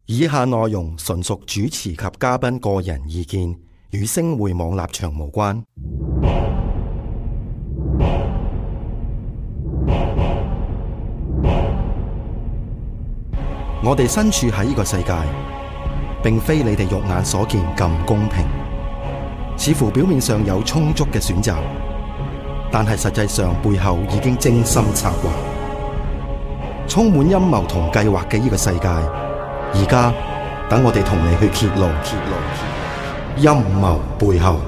以下內容純屬主持及嘉賓個人意見，與星匯網立場無關。我哋身處喺呢個世界，並非你哋肉眼所見咁公平。似乎表面上有充足嘅選擇，但係實際上背後已經精心策劃，充滿陰謀同計劃嘅呢個世界。而家等我哋同你去揭露陰謀背後。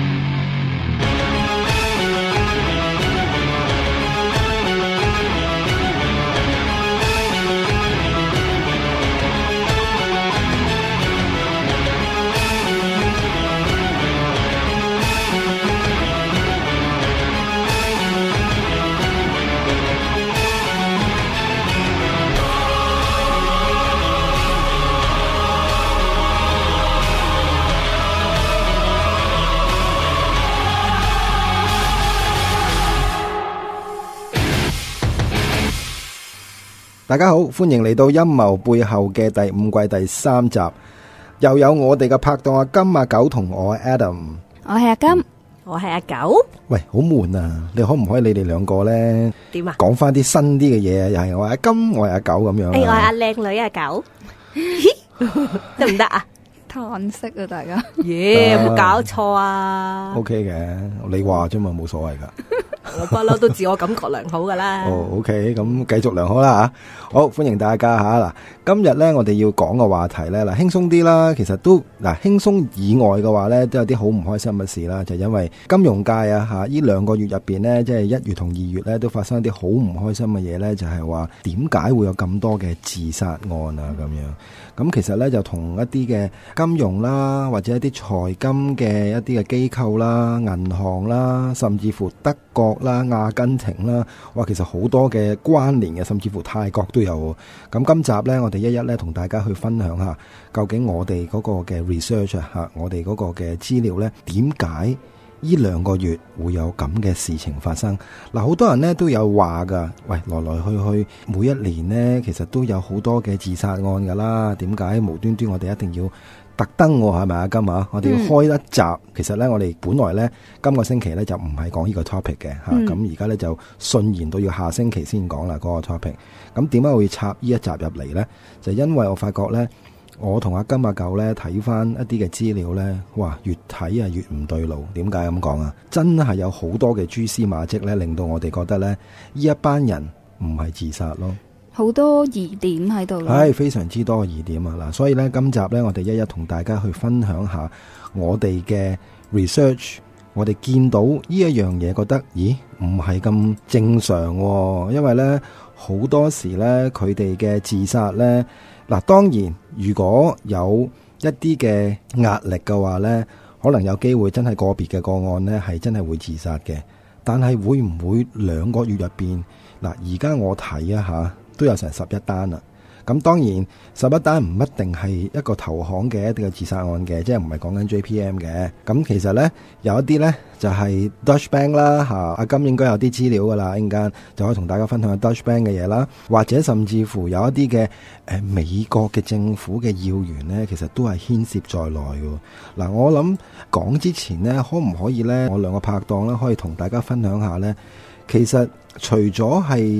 大家好，歡迎嚟到陰謀背後嘅第5季第3集，又有我哋嘅拍檔阿金、阿九同我 Adam。 我係阿金，我係阿九。 喂，好悶啊！你可唔可以你哋兩個咧點啊？講翻啲新啲嘅嘢啊！又係我阿金，我係阿九咁樣。 我係阿靚女阿九，得唔得啊？ 嘆息啊，大家。 有冇搞錯啊 ？OK 嘅，你話啫嘛，冇所謂噶。 我不嬲都自我感覺良好噶啦。 OK，咁繼續良好啦吓。好，歡迎大家吓。嗱，今日咧我哋要講嘅話題咧，嗱，輕鬆啲啦。其實都嗱，輕鬆以外嘅話咧，都有啲好唔開心嘅事啦。就因為金融界啊吓，呢2個月入邊咧，即係1月同2月咧，都發生一啲好唔開心嘅嘢咧，就係話點解會有咁多嘅自殺案啊咁樣。咁其實咧就同一啲嘅金融啦，或者一啲財金嘅一啲嘅機構啦、銀行啦，甚至乎德國啦、阿根廷啦，哇，其實好多嘅關聯嘅，甚至乎泰國都有。咁今集呢，我哋一咧同大家去分享下，究竟我哋嗰個嘅 research 啊，我哋嗰個嘅資料呢，點解呢2個月會有咁嘅事情發生？嗱，好多人呢都有話噶，喂，來來去去每一年呢，其實都有好多嘅自殺案噶啦，點解無端端我哋一定要特登係咪啊？今日我哋要開一集，其實呢，我哋本來呢，今個星期呢就唔係講呢個 topic 嘅吓，咁而家呢就順延到要下星期先講啦嗰個 topic。咁點解會插呢一集入嚟呢？就因為我發覺呢，我同阿金阿九呢睇翻一啲嘅資料呢，哇，越睇啊越唔對路。點解咁講啊？真係有好多嘅蛛絲馬跡呢，令到我哋覺得呢，呢一班人唔係自殺咯。 好多疑點喺度， 係非常之多疑點啊！嗱，所以呢，今集呢，我哋一同大家去分享下我哋嘅 research， 我哋見到呢一樣嘢，覺得咦唔係咁正常喎，因為呢，好多時呢，佢哋嘅自殺呢，嗱，當然如果有一啲嘅壓力嘅話呢，可能有機會真係個別嘅個案呢係真係會自殺嘅，但係會唔會2個月入邊嗱？而家我睇啊吓，都有成11單啦，咁當然11單唔一定係一個投行嘅一啲嘅自殺案嘅，即係唔係講緊 JPM 嘅。咁其實呢，有一啲呢就係 Deutsche Bank 啦吓，阿金應該有啲資料噶啦，一陣間就可以同大家分享下 Deutsche Bank 嘅嘢啦，或者甚至乎有一啲嘅美國嘅政府嘅要員呢，其實都係牽涉在內嘅。嗱，我諗講之前呢，可唔可以呢？我2個拍檔呢，可以同大家分享下呢，其實除咗係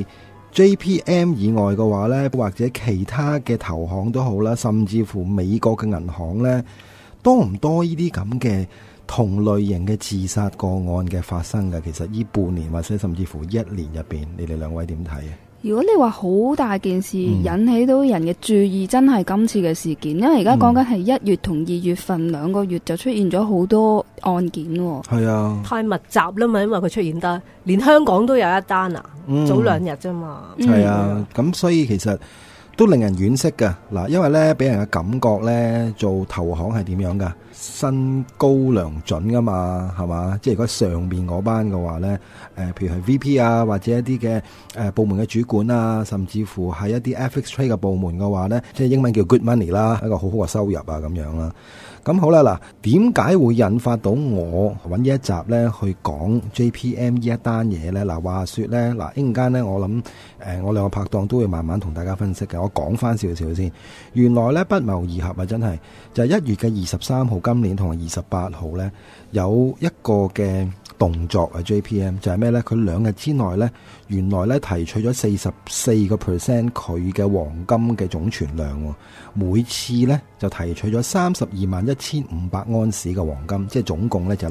JPM 以外嘅話呢，或者其他嘅投行都好啦，甚至乎美國嘅銀行呢，多唔多呢啲咁嘅同類型嘅自殺個案嘅發生嘅？其實呢半年或者甚至乎1年入邊，你哋2位點睇啊？ 如果你話好大件事引起到人嘅注意，真係今次嘅事件，因為而家講緊係1月同2月份2個月就出現咗好多案件。 係啊， 太密集啦嘛，因為佢出現得連香港都有一單啊，早2日啫嘛。 係啊，咁所以其實都令人惋惜㗎。嗱，因為咧俾人嘅感覺咧，做投行係點樣噶？薪高糧準噶嘛，係嘛？即係如果上邊嗰班嘅話咧，譬如係 VP 啊，或者一啲嘅部門嘅主管啊，甚至乎係一啲 FX trade 嘅部門嘅話咧，即係英文叫 good money 啦，一個好好嘅收入啊咁樣啦。咁好啦，嗱，點解會引發到我揾呢一集咧去講 JPM 呢一單嘢咧？嗱，話說咧，嗱，一陣間咧，我諗我2個拍檔都會慢慢同大家分析嘅。 我講翻少少先。原來咧不謀而合啊，真係就係1月嘅23號，今年同埋28號咧有一個嘅動作啊 JPM 就係咩咧？佢2日之內咧，原來咧提取咗44% 佢嘅黃金嘅總存量，每次咧就提取咗321500安士嘅黃金，即係總共咧就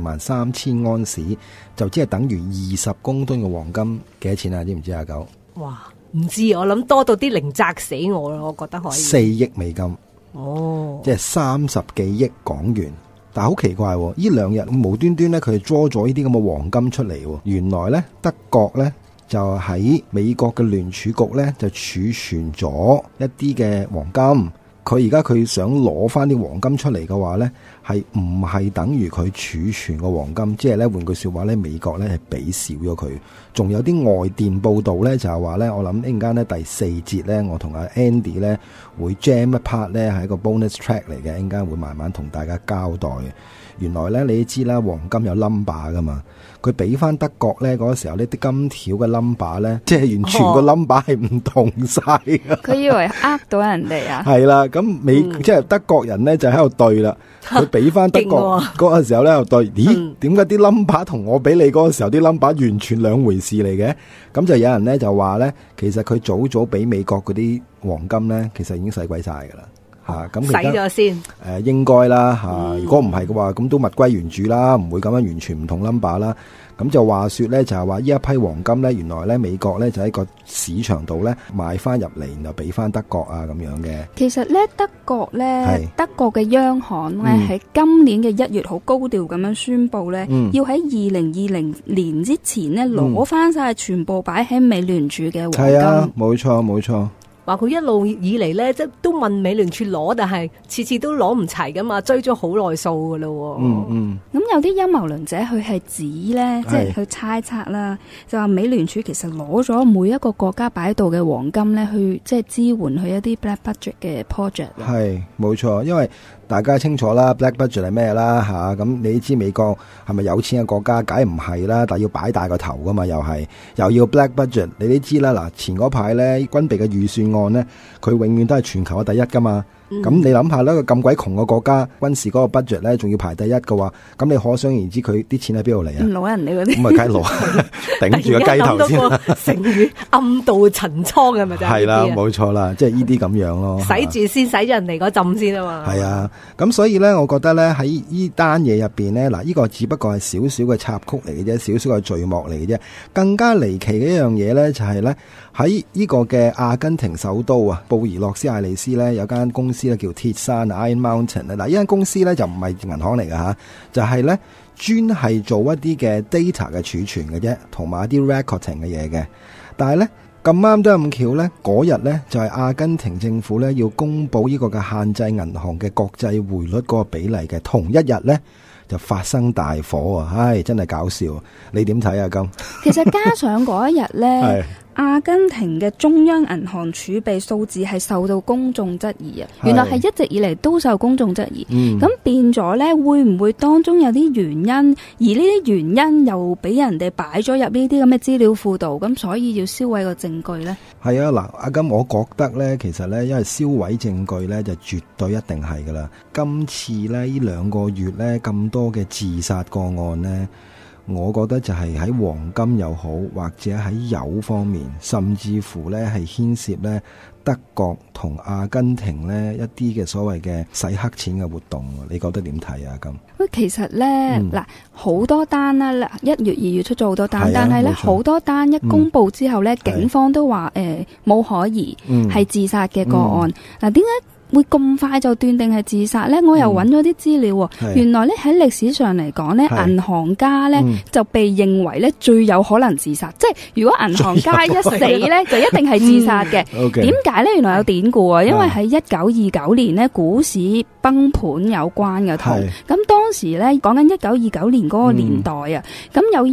643000安士，就即係等於20公噸嘅黃金。幾多錢啊？知唔知阿九？ 哇，唔知，我諗多到啲零砸死我啦，我覺得可以 4億美金，即係30幾億港元。但係好奇怪，呢2日無端端咧，佢捉咗呢啲咁嘅黃金出嚟。原來咧，德國咧就喺美國嘅聯儲局咧就儲存咗一啲嘅黃金。佢而家佢想攞翻啲黃金出嚟嘅話咧，係唔係等於佢儲存個黃金？即係咧換句說話咧，美國咧係俾少咗佢。仲有啲外電報道咧，就係話咧，我諗一陣間咧第4節咧，我同阿 Andy 咧會 jam 一 part 咧係一個 bonus track 嚟嘅，一陣間會慢慢同大家交代嘅。原來咧你都知啦，黃金有 number 噶嘛，佢俾翻德國咧嗰個時候呢啲金條嘅 number 咧，即係完全個 number 係唔同晒㗎。 佢以為呃到人哋啊？ 係啦，咁即係德國人咧就喺度對啦，佢俾翻德國嗰個時候咧又對，咦？點解啲 number 同我俾你嗰個時候啲 number 完全兩回事嚟嘅？咁就有人咧就話咧，其實佢早俾美國嗰啲黃金咧，其實已經使鬼晒㗎啦。咁洗咗先， 應該啦如果唔係嘅話，咁都物歸原主啦，唔會咁樣完全唔同 number 啦。咁就話說咧，就係話呢一批黃金咧，原來咧美國咧就喺個市場度咧買翻入嚟，然後俾翻德國啊咁樣嘅。 其實咧德國嘅央行咧喺今年嘅1月好高調咁樣宣布咧，要喺2020年之前咧攞翻晒全部擺喺美聯儲嘅黃金。 係啊，冇錯。 話佢一路以嚟咧，即都問美聯儲攞，但係次次都攞唔齊噶嘛，追咗好耐數噶咯。 咁有啲陰謀論者佢係指咧，即係去猜測啦，就話美聯儲其實攞咗每一個國家擺喺度嘅黃金咧，去即係支援佢一啲 black budget 嘅 project。係冇錯，因為大家清楚啦 ，black budget 係咩啦咁你知美國係咪有錢嘅國家？梗係唔係啦，但係要擺大個頭噶嘛，又要 black budget。你都知啦，嗱前嗰排咧軍備嘅預算案咧，佢永遠都係全球嘅第一噶嘛。咁你諗下啦，個咁鬼窮嘅國家，軍事嗰個 budget 咧，仲要排第一嘅話，咁你可想而知佢啲錢喺邊度嚟啊？ 攞人哋嗰啲， 咁咪梗係攞，頂住個雞頭先啦。 成語暗度陳倉係咪就係？ 係啦，冇錯啦，即係呢啲咁樣咯。 洗住先，洗咗人哋嗰浸先啊嘛。 係啊，咁所以咧，我覺得咧喺呢單嘢入邊咧，嗱，呢個只不過係少少嘅插曲嚟嘅啫，少少嘅序幕嚟嘅啫。更加離奇嘅一樣嘢咧，就係咧喺呢個嘅阿根廷首都啊，布宜諾斯艾利斯咧有間公司咧叫鐵山 Iron Mountain 啊，嗱，呢間公司咧就唔係銀行嚟㗎吓，就係咧專係做一啲嘅 data 嘅儲存嘅啫，同埋一啲 recording 嘅嘢嘅。但係咧咁啱都咁巧咧，嗰日咧就係阿根廷政府咧要公布呢個嘅限制銀行嘅國際匯率嗰個比例嘅同一日咧，就發生大火啊！唉，真係搞笑。你點睇啊？咁其實加上嗰一日咧。阿根廷嘅中央銀行儲備數字係受到公眾質疑啊！原來係一直以嚟都受公眾質疑。咁變咗呢，會唔會當中有啲原因？而呢啲原因又俾人哋擺咗入呢啲咁嘅資料庫度，咁所以要銷毀個證據呢？係啊，嗱，阿金，我覺得呢，其實呢，因為銷毀證據呢，就絕對一定係噶啦。今次呢2個月呢，咁多嘅自殺個案呢。我覺得就係喺黃金又好，或者喺油方面，甚至乎呢係牽涉呢德國同阿根廷呢一啲嘅所謂嘅洗黑錢嘅活動，你覺得點睇啊？咁喂，其實呢嗱好多單啦，1月2月出咗好多單，但係呢好多單一公佈之後呢，警方都話冇可疑，係自殺嘅個案。嗱，點解會咁快就斷定係自殺呢？我又揾咗啲資料，原來呢喺歷史上嚟講呢，銀行家呢就被認為呢最有可能自殺。即係如果銀行家一死呢，就一定係自殺嘅。點解呢？原來有典故啊！因為喺1929年呢，股市崩盤有關嘅圖。咁當時呢，講緊1929年嗰個年代啊，咁有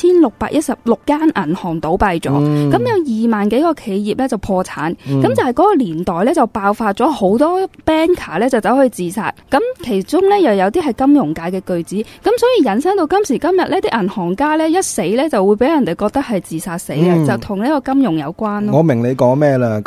1616間銀行倒閉咗，咁有2萬幾個企業呢就破產。咁就係嗰個年代呢，就爆發咗好多banker 咧就走去自殺，咁其中咧又有啲係金融界嘅巨子，咁所以引申到今時今日呢啲銀行家咧一死咧就會俾人哋覺得係自殺死嘅，就同呢個金融有關咯。我明你講咩啦，咁呢單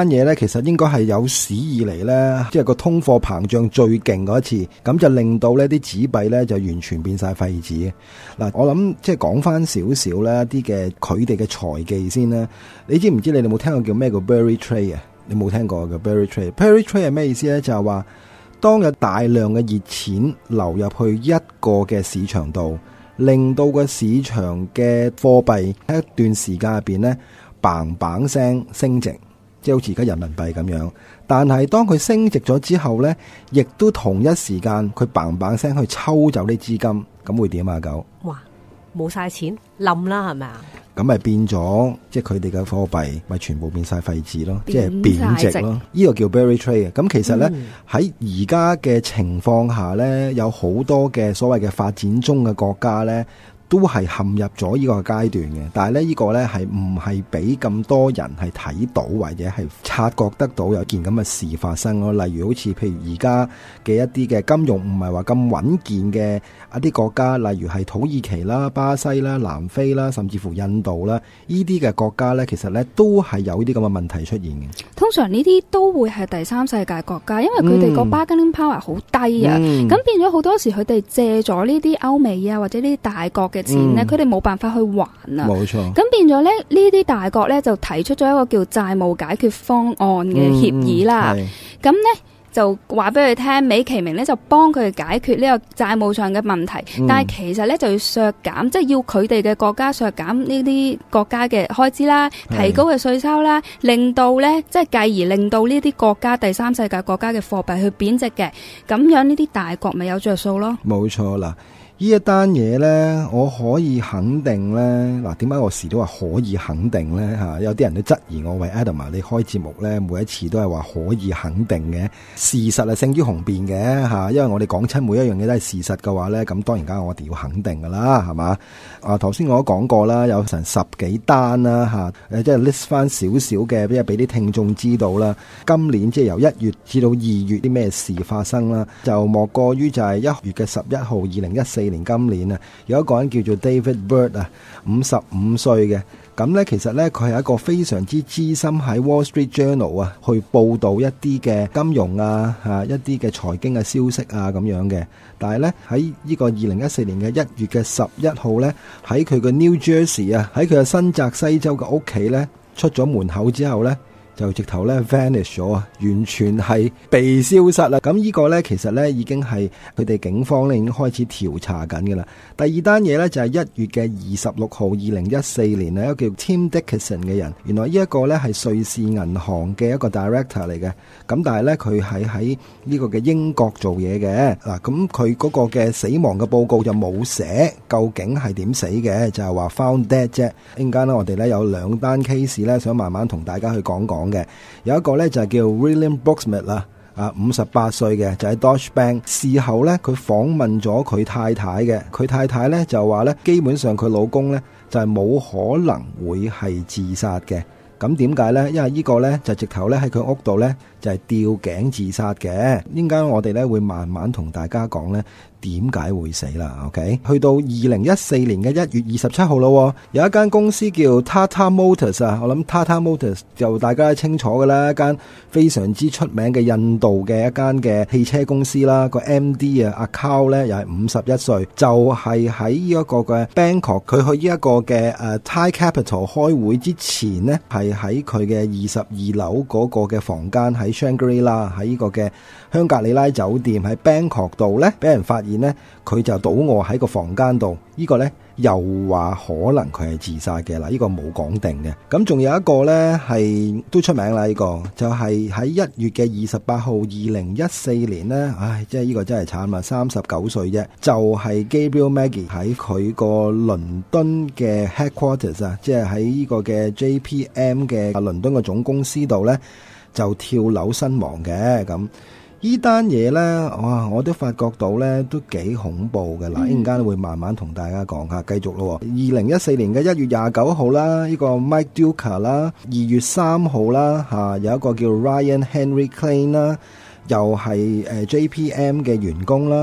嘢咧，其實應該係有史以嚟咧，即係個通貨膨脹最勁嗰一次，咁就令到呢啲紙幣咧就完全變晒廢紙。嗱，我諗即係講翻少少啦，啲嘅佢哋嘅財技先啦。你知唔知你哋有冇聽過叫咩叫 Barry Trade 啊？你冇聽過嘅 Barry Trade？Barry Trade 係咩意思咧？就係話當有大量嘅熱錢流入去一個嘅市場度，令到個市場嘅貨幣喺一段時間入邊咧嘭嘭聲升值，即係好似而家人民幣咁樣。但係當佢升值咗之後咧，亦都同一時間佢嘭嘭聲去抽走啲資金，咁會點啊？狗？ 哇！冇晒錢冧啦，係咪啊？ 咁咪變咗，即係佢哋嘅貨幣咪全部變晒廢紙咯，即係貶值咯。呢個叫 Barry Trade 嘅。咁其實咧喺而家嘅情況下咧，有好多嘅所謂嘅發展中嘅國家咧，都係陷入咗呢個階段嘅。但係咧呢個咧係唔係俾咁多人係睇到或者係察覺得到有件咁嘅事發生咯？例如好似譬如而家嘅一啲嘅金融唔係話咁穩健嘅一啲國家，例如係土耳其啦、巴西啦、南非啦，甚至乎印度啦，呢啲嘅國家咧，其實咧都係有啲咁嘅問題出現嘅。 通常呢啲都會係第三世界國家，因為佢哋個 bargaining power 好低啊，咁變咗好多時佢哋借咗呢啲歐美啊或者呢啲大國嘅錢咧，佢哋冇辦法去還啊。 冇錯。 咁變咗咧，呢啲大國咧就提出咗一個叫債務解決方案嘅協議啦。咁咧就話俾佢聽，美其名咧就幫佢哋解決呢個債務上嘅問題，但係其實咧就要削減，即係要佢哋嘅國家削減呢啲國家嘅開支啦，提高嘅稅收啦，令到咧即係繼而令到呢啲國家第三世界國家嘅貨幣去貶值嘅，咁樣呢啲大國咪有着數咯。 冇錯啦。呢一單嘢呢，我可以肯定呢。嗱，點解我時都話可以肯定呢？嚇，有啲人都質疑我，喂 Adam 你開節目呢，每一次都係話可以肯定嘅，事實係勝於雄辯嘅嚇。因為我哋講親每一樣嘢都係事實嘅話呢，咁當然間我哋要肯定噶啦，係嘛？頭先我都講過啦，有成10幾單啦嚇，即係 list 翻少少嘅，即係俾啲聽眾知道啦。今年即係由1月至到2月啲咩事發生啦，就莫過於就係1月嘅11號2014年今年啊，有一個人叫做 David Bird 啊，55歲嘅。咁呢，其實呢，佢係一個非常之資深喺 Wall Street Journal 啊，去報導一啲嘅金融啊，一啲嘅財經嘅消息啊咁樣嘅。但係呢，喺呢個2014年嘅1月嘅11號呢，喺佢嘅 New Jersey 啊，喺佢嘅新澤西州嘅屋企呢，出咗門口之後呢，就直頭咧 vanish 咗啊，完全係被消失啦。咁呢個咧其實咧已經係佢哋警方咧已經開始調查緊嘅啦。第二單嘢咧就係1月嘅26號2014年啊，一個叫 Tim Dickinson 嘅人，原來呢一個咧係瑞士銀行嘅一個 director 嚟嘅。咁但係咧佢係喺呢個嘅英國做嘢嘅嗱。咁佢嗰個嘅死亡嘅報告就冇寫究竟係點死嘅，就係話 found dead 啫。一陣間咧我哋咧有2單 case 咧想慢慢同大家去講講嘅。有一個咧就係叫 William Brooksmith 啦，58歲嘅，就喺 Deutsche Bank。事後咧佢訪問咗佢太太嘅，佢太太咧就話咧基本上佢老公咧就係冇可能會係自殺嘅。咁點解咧？因為呢個咧就直頭咧喺佢屋度咧就係吊頸自殺嘅。應該我哋咧會慢慢同大家講咧點解會死啦。OK， 去到2014年嘅1月27號咯，有一間公司叫 Tata Motors 啊。我諗 Tata Motors 就大家都清楚㗎啦，一間非常之出名嘅印度嘅一間嘅汽車公司啦。個 MD 啊 Aakash 咧又係51歲，就係喺呢一個嘅 Bangkok， 佢去呢一個嘅Thai Capital 開會之前呢，係喺佢嘅22樓嗰個嘅房間喺 Shangri-La 喺呢個嘅香格里拉酒店喺 Bangkok 度呢，俾人發現呢，佢就倒臥喺個房間度。呢個呢，又話可能佢係自殺嘅啦，呢個冇講定嘅。咁仲有一個呢，係都出名啦，呢個就係喺1月嘅28號2014年呢，唉，即係呢個真係慘啊，39歲啫，就係 Gabriel Maggie 喺佢個倫敦嘅 headquarters 啊，即係喺呢個嘅 JPM 嘅倫敦嘅總公司度呢，就跳樓身亡嘅。咁呢單嘢呢，哇！我都發覺到呢都幾恐怖嘅。嗱，一陣間會慢慢同大家講下，繼續咯。2014年嘅1月29號啦，呢個 Mike Duka 啦，2月3號啦，有一個叫 Ryan Henry Klein 啦，又係JPM 嘅員工啦。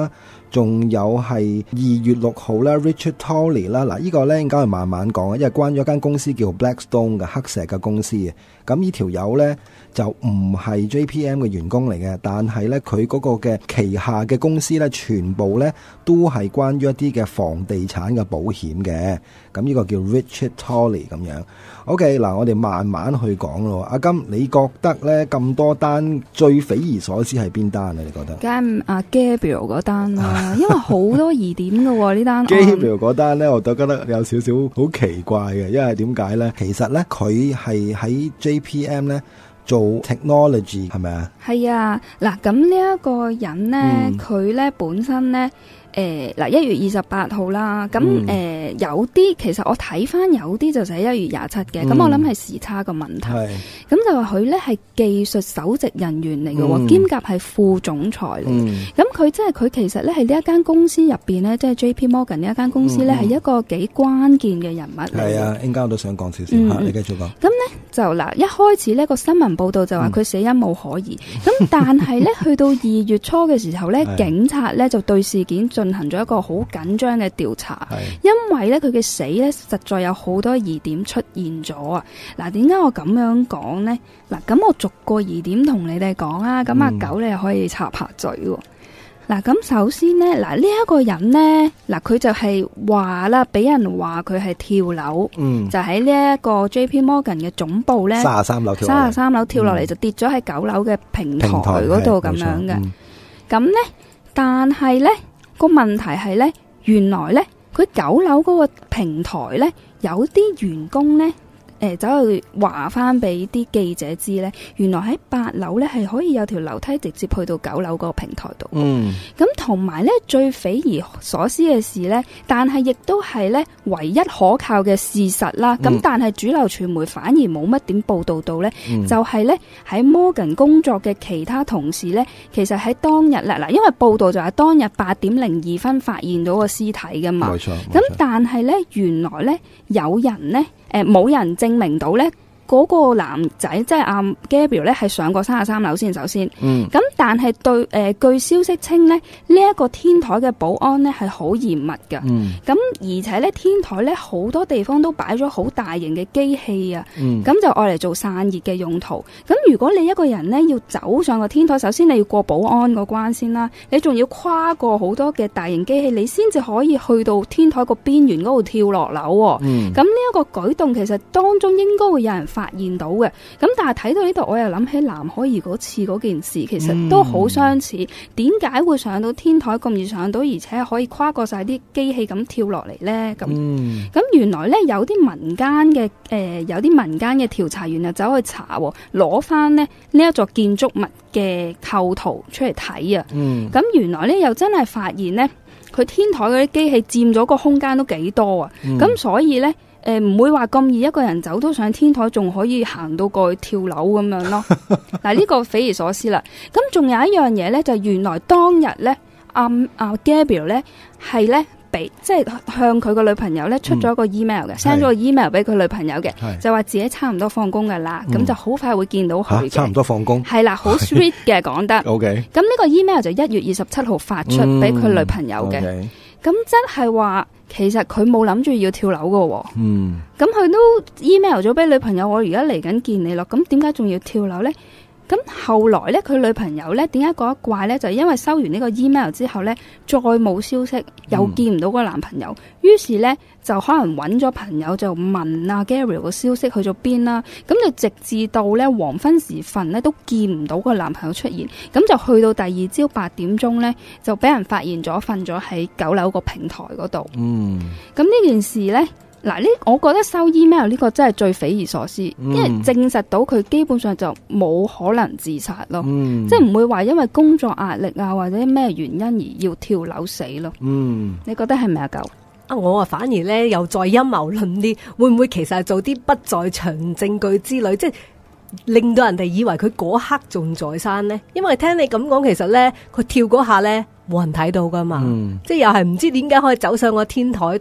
仲有係2月6號啦 Richard Tolley 啦，嗱呢個咧應該係慢慢講，因為關於一間公司叫 Blackstone 嘅黑石嘅公司嘅，咁呢條友咧就唔係 JPM 嘅員工嚟嘅，但係咧佢嗰個嘅旗下嘅公司咧全部咧都係關於一啲嘅房地產嘅保險嘅，咁呢個叫 Richard Tolley 咁樣。OK， 嗱我哋慢慢去講咯。阿金，你覺得咧咁多單最匪夷所思係邊單啊？你覺得？ 梗係阿 Gabriel 嗰單啦，因為好多疑點㗎喎呢單。 Gabriel 嗰單咧，我都覺得有少少好奇怪嘅，因為點解咧？其實咧佢係喺 JPM 咧做 technology 係咪啊？ 係啊，嗱咁呢一個人咧，佢咧本身咧。嗱1月28號啦，咁有啲其實我睇翻有啲就寫1月27嘅，咁我諗係時差嘅問題。咁就話佢咧係技術首席人員嚟嘅喎，兼夾係副總裁嚟。咁佢即係佢其實咧係呢一間公司入邊咧，即係 JP Morgan 呢一間公司咧係一個幾關鍵嘅人物嚟。 係啊，應該我都想講少少嚇，你繼續講。 咁咧就嗱一開始呢個新聞報導就話佢死因冇可疑，咁但係咧去到2月初嘅時候咧，警察咧就對事件進行咗一個好緊張嘅調查，因為咧佢嘅死咧實在有好多疑點出現咗啊！嗱，點解我咁樣講呢？嗱，咁我逐個疑點同你哋講啊，咁阿九你又可以插下嘴喎。嗱，咁首先呢，嗱呢一個人呢，嗱佢就係話啦，俾人話佢係跳樓，就喺呢一個 JP Morgan 嘅總部咧，33樓跳落嚟就跌咗喺9樓嘅平台嗰度咁樣嘅。咁呢，但係呢。個問題係咧，原來咧佢9樓嗰個平台咧，有啲員工咧，走去話翻俾啲記者知咧，原來喺8樓咧係可以有條樓梯直接去到9樓嗰個平台度。咁同埋咧最匪夷所思嘅事咧，但係亦都係咧唯一可靠嘅事實啦。咁但係主流傳媒反而冇乜點報導到咧，就係咧喺 Morgan 工作嘅其他同事咧，其實喺當日咧嗱，因為報道就係當日8點02分發現到個屍體噶嘛。冇錯。咁但係咧原來咧有人咧冇人證明到咧嗰個男仔即係阿 Gabriel 咧係上過33樓先，首先。咁但係對據消息稱咧，呢一個天台嘅保安咧係好嚴密㗎。咁而且咧天台咧好多地方都擺咗好大型嘅機器啊。咁就愛嚟做散熱嘅用途。咁如果你一個人咧要走上個天台，首先你要過保安個關先啦，你仲要跨過好多嘅大型機器，你先至可以去到天台個邊緣嗰度跳落樓。咁呢一個舉動其實當中應該會有人發現到嘅，咁但係睇到呢度，我又諗起藍可兒嗰次嗰件事，其實都好相似。點解會上到天台咁易上到，而且可以跨過晒啲機器咁跳落嚟呢？咁原來呢，有啲民間嘅調查員就走去查，攞翻呢一座建築物嘅構圖出嚟睇啊。咁原來呢，又真係發現呢，佢天台嗰啲機器佔咗個空間都幾多啊。咁所以呢。唔會話咁易一個人走到上天台，仲可以行到過去跳樓咁樣咯。嗱，呢個匪夷所思啦。咁仲有一樣嘢咧，就原來當日咧，阿 Gabriel 咧係咧俾即係向佢個女朋友咧出咗個 email 嘅，send 咗個 email 俾佢女朋友嘅，就話自己差唔多放工噶啦，咁就好快會見到佢嘅。差唔多放工。係啦，好 sweet 嘅講得。OK。咁呢個 email 就1月27號發出俾佢女朋友嘅。咁真係話。其實佢冇諗住要跳樓㗎，咁佢都 email 咗俾女朋友，我而家嚟緊見你咯，咁點解仲要跳樓呢？咁後來咧，佢女朋友咧點解覺得怪咧？就係因為收完呢個 email 之後咧，再冇消息，又見唔到個男朋友，於是咧就可能揾咗朋友就問啊 Gabriel 個消息去咗邊啦。咁就直至到咧黃昏時分咧都見唔到個男朋友出現，咁就去到第二朝8點鐘咧就俾人發現咗瞓咗喺9樓個平台嗰度。咁呢件事咧。嗱，我覺得收 email 呢個真係最匪夷所思，因為證實到佢基本上就冇可能自殺咯，即係唔會話因為工作壓力啊或者咩原因而要跳樓死咯。你覺得係咪啊？狗我反而咧又再陰謀論啲，會唔會其實係做啲不在場證據之類，即係令到人哋以為佢嗰刻仲在生呢？因為聽你咁講，其實咧佢跳嗰下咧冇人睇到噶嘛，即係又係唔知點解可以走上個天台度。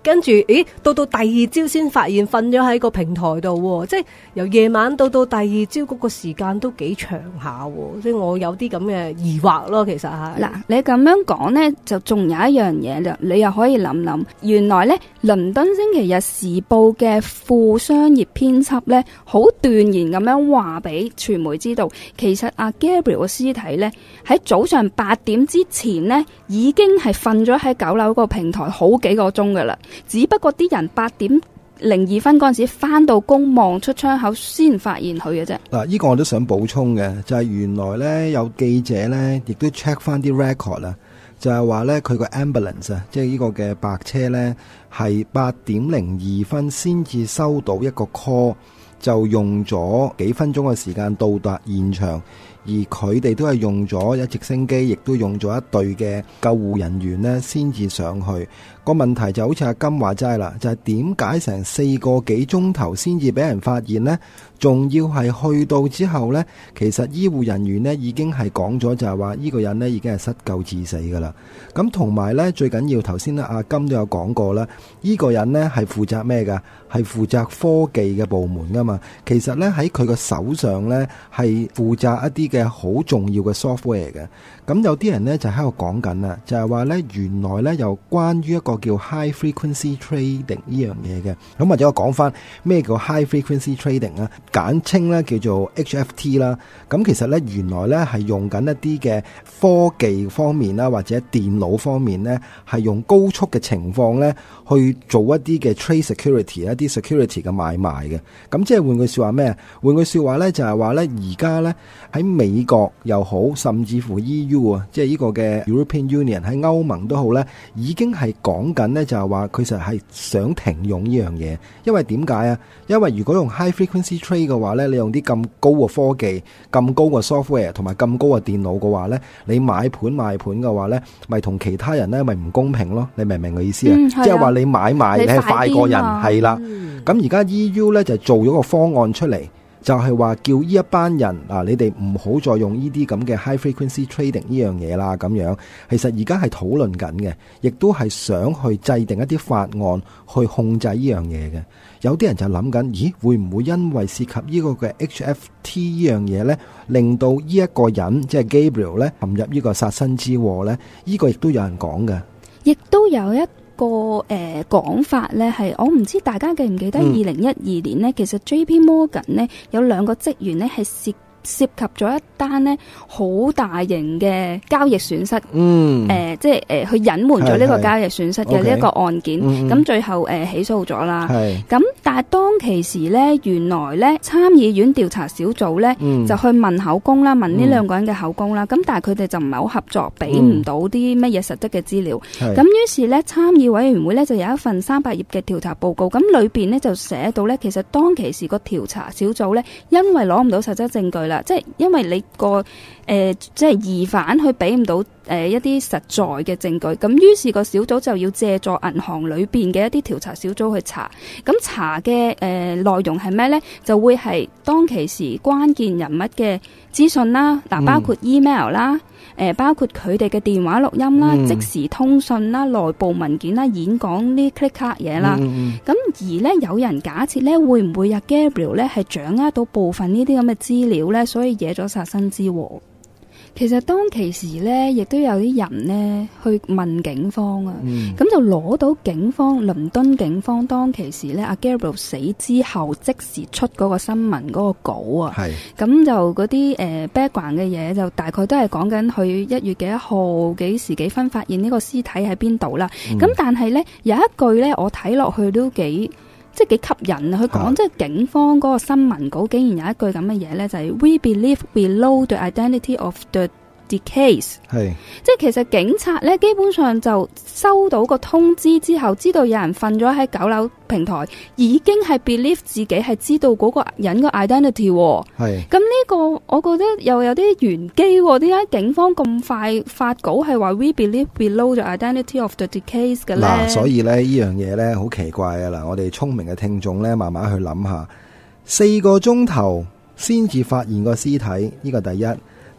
跟住到第二朝先發現瞓咗喺個平台度，即係由夜晚到第二朝嗰個時間都幾長下，即係我有啲咁嘅疑惑咯。其實係嗱，你咁樣講呢，就仲有一樣嘢，你又可以諗諗，原來呢，倫敦星期日時報嘅副商業編輯呢，好斷言咁樣話俾傳媒知道，其實阿 Gabriel 嘅屍體呢，喺早上8點之前呢，已經係瞓咗喺9樓個平台好幾個鐘噶啦，只不過啲人8點02分嗰陣時翻到工望出窗口先發現佢嘅啫。 嗱，呢個我都想補充嘅，就係原來呢，有記者呢亦都 check 翻啲 record 啦，就係話呢，佢個 ambulance 啊，即係呢個嘅白車呢，係8點02分先至收到一個 call， 就用咗幾分鐘嘅時間到達現場。而佢哋都係用咗一直升機，亦都用咗一隊嘅救護人員呢先至上去。個問題就好似阿金話齋啦，就係點解成4個幾鐘頭先至俾人發現呢？仲要係去到之後呢，其實醫護人員呢已經係講咗，就係話呢個人呢已經係失救致死噶啦。咁同埋呢，最緊要頭先阿金都有講過啦，呢個人呢係負責咩噶？係負責科技嘅部門噶嘛。其實呢，喺佢個手上呢係負責一啲嘅好重要嘅 software 嘅。咁有啲人呢就喺度講緊啦，就係話呢，原來呢有關於一個叫 high frequency trading 呢樣嘢嘅。咁或者我講翻咩叫 high frequency trading 啊？簡稱咧叫做 HFT 啦，咁其實咧原來咧係用緊一啲嘅科技方面啦，或者電腦方面咧係用高速嘅情況咧去做一啲嘅 trade security 一啲 security 嘅買賣嘅。咁即係換句說話咩？換句說話咧就係話咧而家咧喺美國又好，甚至乎 EU 啊，即係呢個嘅 European Union 喺歐盟都好咧，已經係講緊咧就係話佢實係想停用呢樣嘢，因為點解啊？因為如果用 high frequency trade 嘅話咧，你用啲咁高嘅科技、咁高嘅 software 同埋咁高嘅電腦嘅話咧，你買盤賣盤嘅話咧，咪同其他人咧咪唔公平咯？你明唔明個意思啊？即係話你買賣你係快過人，係啦。咁而家 EU 咧就做咗個方案出嚟，就係話叫呢一班人你哋唔好再用呢啲咁嘅 high frequency trading 呢樣嘢啦。咁樣其實而家係討論緊嘅，亦都係想去制定一啲法案去控制呢樣嘢嘅。有啲人就諗緊，咦，會唔會因為涉及呢個嘅 HFT 呢樣嘢呢，令到呢一個人即係 Gabriel 呢陷入呢個殺身之禍呢？呢個亦都有人講嘅，亦都有一個講法呢，係我唔知大家記唔記得2012年呢，其實 JP Morgan 呢有2個職員呢係涉及咗一單呢好大型嘅交易損失，即係去隱瞞咗呢個交易損失嘅呢一個案件，咁最後起訴咗啦。咁但係當其時呢，原來呢參議院調查小組呢就去問口供啦，問呢2個人嘅口供啦，咁但係佢哋就唔係好合作，俾唔到啲乜嘢實質嘅資料。咁於是呢，參議委員會呢就有一份300頁嘅調查報告，咁裏邊呢就寫到呢，其實當其時個調查小組呢，因為攞唔到實質證據啦，即係因為你個即係疑犯佢俾唔到一啲實在嘅證據，咁於是個小組就要借助銀行裏邊嘅一啲調查小組去查，咁查嘅內容係咩呢？就會係當其時關鍵人物嘅資訊啦，包括 email 啦，包括佢哋嘅電話錄音啦、即時通訊啦、內部文件啦、演講呢 click 卡嘢啦。咁而呢，有人假設呢，會唔會阿 Gabriel 呢係掌握到部分呢啲咁嘅資料呢？所以惹咗殺身之禍。其實當其時呢，亦都有啲人呢去問警方啊，咁就攞到倫敦警方當其時呢，阿 Gabriel 死之後即時出嗰個新聞嗰個稿啊，咁就嗰啲background 嘅嘢就大概都係講緊佢1月幾號幾時幾分發現呢個屍體喺邊度啦。咁但係呢，有一句呢，我睇落去都幾吸引啊！佢講即係警方嗰個新聞稿竟然有一句咁嘅嘢咧，就係 We believe below the identity of the deceased。即係其實警察咧基本上就收到個通知之後，知道有人瞓咗喺9樓平台，已經係 believe 自己係知道嗰個人個 identity。咁呢個我覺得又有啲玄機喎。點解警方咁快發稿係話 We believe below the identity of the deceased 嘅咧？所以咧呢樣嘢咧好奇怪啊！嗱，我哋聰明嘅聽眾咧，慢慢去諗下，4個鐘頭先至發現個屍體，呢個第一。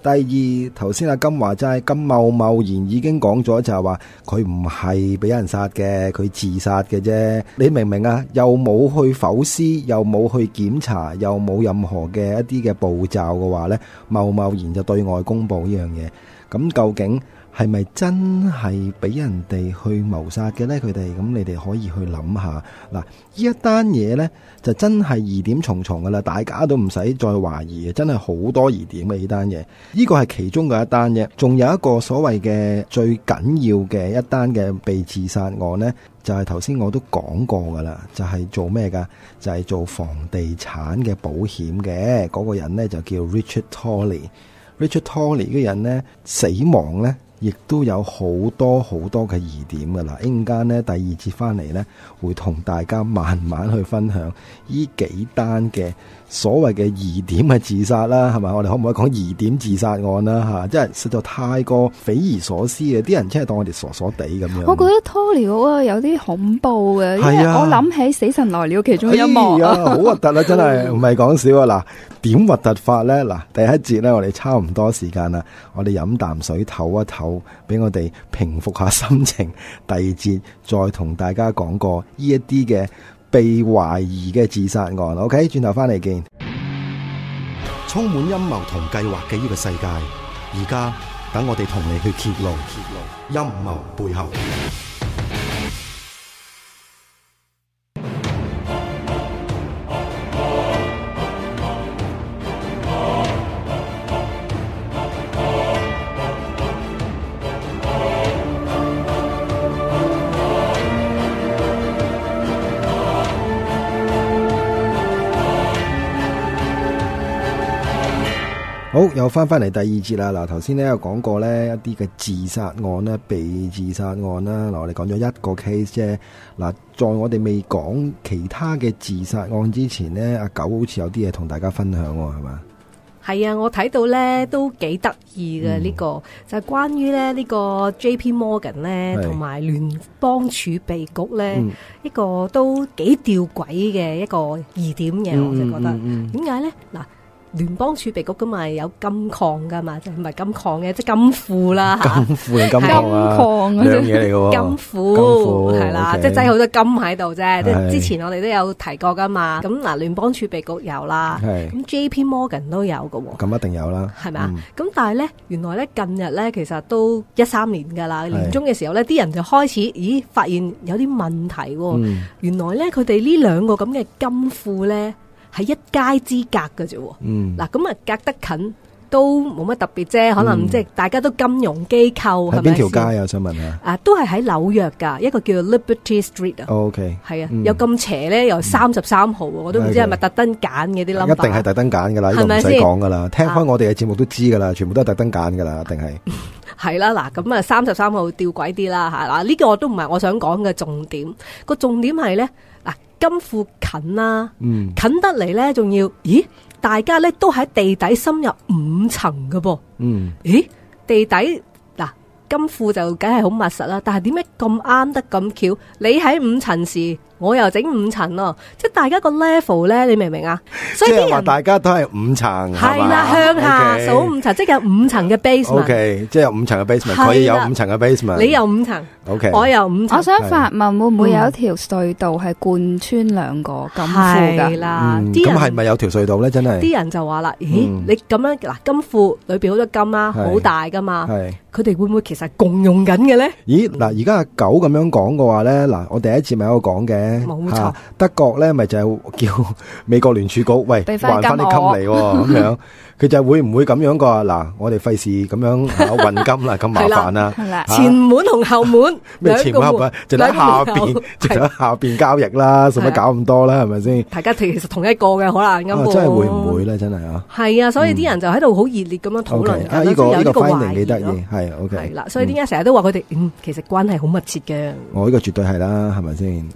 第二，頭先阿金話齋咁貿然已經講咗，就係話佢唔係俾人殺嘅，佢自殺嘅啫。你明唔明啊？又冇去剖屍，又冇去檢查，又冇任何嘅一啲嘅步驟嘅話呢，貿然就對外公佈呢樣嘢。咁究竟係咪真係俾人哋去謀殺嘅呢？佢哋咁，你哋可以去諗下。嗱，呢一單嘢呢，就真係疑點重重噶啦，大家都唔使再懷疑，真係好多疑點嘅呢單嘢。呢個係其中嘅一單啫，仲有一個所謂嘅最緊要嘅一單嘅被自殺案呢，就係頭先我都講過噶啦，就係做咩噶？就係做房地產嘅保險嘅嗰個人呢，就叫 Richard Tolley。Richard Tolley 嘅人呢，死亡呢，亦都有好多嘅疑點噶啦。一陣間呢，第二節翻嚟呢，會同大家慢慢去分享呢幾單嘅所謂嘅疑點嘅自殺啦，係咪？我哋可唔可以講疑點自殺案啦？吓，即係實在太過匪夷所思嘅，啲人真係當我哋傻傻地咁樣。 我覺得 Tolley 嗰個有啲恐怖嘅，因為我諗起《死神來了》其中一幕好核突啦，真係唔係講笑啊！嗱，點核突法咧？嗱，第一節咧，我哋差唔多時間啦，我哋飲啖水唞一唞，俾我哋平復下心情。第二節再同大家講過呢一啲嘅被懷疑嘅自殺案。OK， 轉頭翻嚟見。 充滿陰謀同計劃嘅呢個世界，而家等我哋同你去揭露陰謀背後。 好，又翻嚟第二節啦。嗱，頭先咧有講過咧一啲嘅自殺案咧，被自殺案啦。嗱，我哋講咗一個 case 啫。嗱，在我哋未講其他嘅自殺案之前咧，阿九好似有啲嘢同大家分享喎，係嘛？ 係啊，我睇到咧都幾得意嘅呢個，就係關於咧呢個 JP Morgan 咧同埋聯邦儲備局咧一個都幾吊詭嘅一個疑點嘅，我就覺得點解咧？嗱。聯邦儲備局咁咪有金礦噶嘛，就唔係金礦嘅，即係金庫啦吓。金庫定金礦啊？兩嘢嚟嘅喎。金庫係啦，即係擠好多金喺度啫。即係之前我哋都有提過噶嘛。咁嗱，聯邦儲備局有啦，咁 JP Morgan 都有嘅喎。咁一定有啦，係咪啊？咁但係咧，原來咧近日咧，其實都13年噶啦，年中嘅時候咧，啲人就開始發現有啲問題喎。原來咧，佢哋呢兩個咁嘅金庫咧。係一街之隔嘅啫，嗱咁啊隔得近都冇乜特別啫，可能即係大家都金融機構係咪？喺邊條街啊？想問下啊，都係喺紐約噶，一個叫 Liberty Street 啊。OK， 係啊，有咁邪咧，又33號，我都唔知係咪特登揀嘅啲 number。一定係特登揀噶啦，呢個唔使講噶啦，聽開我哋嘅節目都知噶啦，全部都係特登揀噶啦，一定係。係啦，嗱咁啊33號吊詭啲啦吓，嗱呢個都唔係我想講嘅重點，個重點係咧。金庫近啦，近得嚟咧，仲要，咦？大家咧都喺地底深入5層㗎噃，咦？地底嗱，金庫就梗係好密實啦，但係點解咁啱得咁巧？你喺5層時，我又整5層咯，即係大家個 level 咧，你明唔明啊？所以啲人話大家都係5層，係啦，向下數5層，即係有5層嘅 basement。OK， 即係有5層嘅 basement，佢有5層嘅 basement，你有5層，OK， 我有5層。我想發問，會唔會有一條隧道係貫穿兩個金庫㗎？係啦，咁係咪有條隧道咧？真係啲人就話啦，咦，你咁樣嗱，金庫裏邊好多金啦，好大㗎嘛，佢哋會唔會其實共用緊嘅咧？咦，嗱，而家阿九咁樣講嘅話咧，嗱，我第一次咪有講嘅。冇錯，德國咧咪就係叫美國聯儲局，喂，還翻啲金嚟咁樣，佢就會唔會咁樣㗎？嗱，我哋費事咁樣運金啦，咁麻煩啦，前門同後門咩前門後門，就喺下邊，就喺下邊交易啦，使乜搞咁多啦？係咪先？大家其實同一個嘅可能咁，真係會唔會咧？真係啊！係啊，所以啲人就喺度好熱烈咁樣討論緊，呢個 finding 幾得意，係 OK。係啦，所以點解成日都話佢哋其實關係好密切嘅？我呢個絕對係啦，係咪先？不過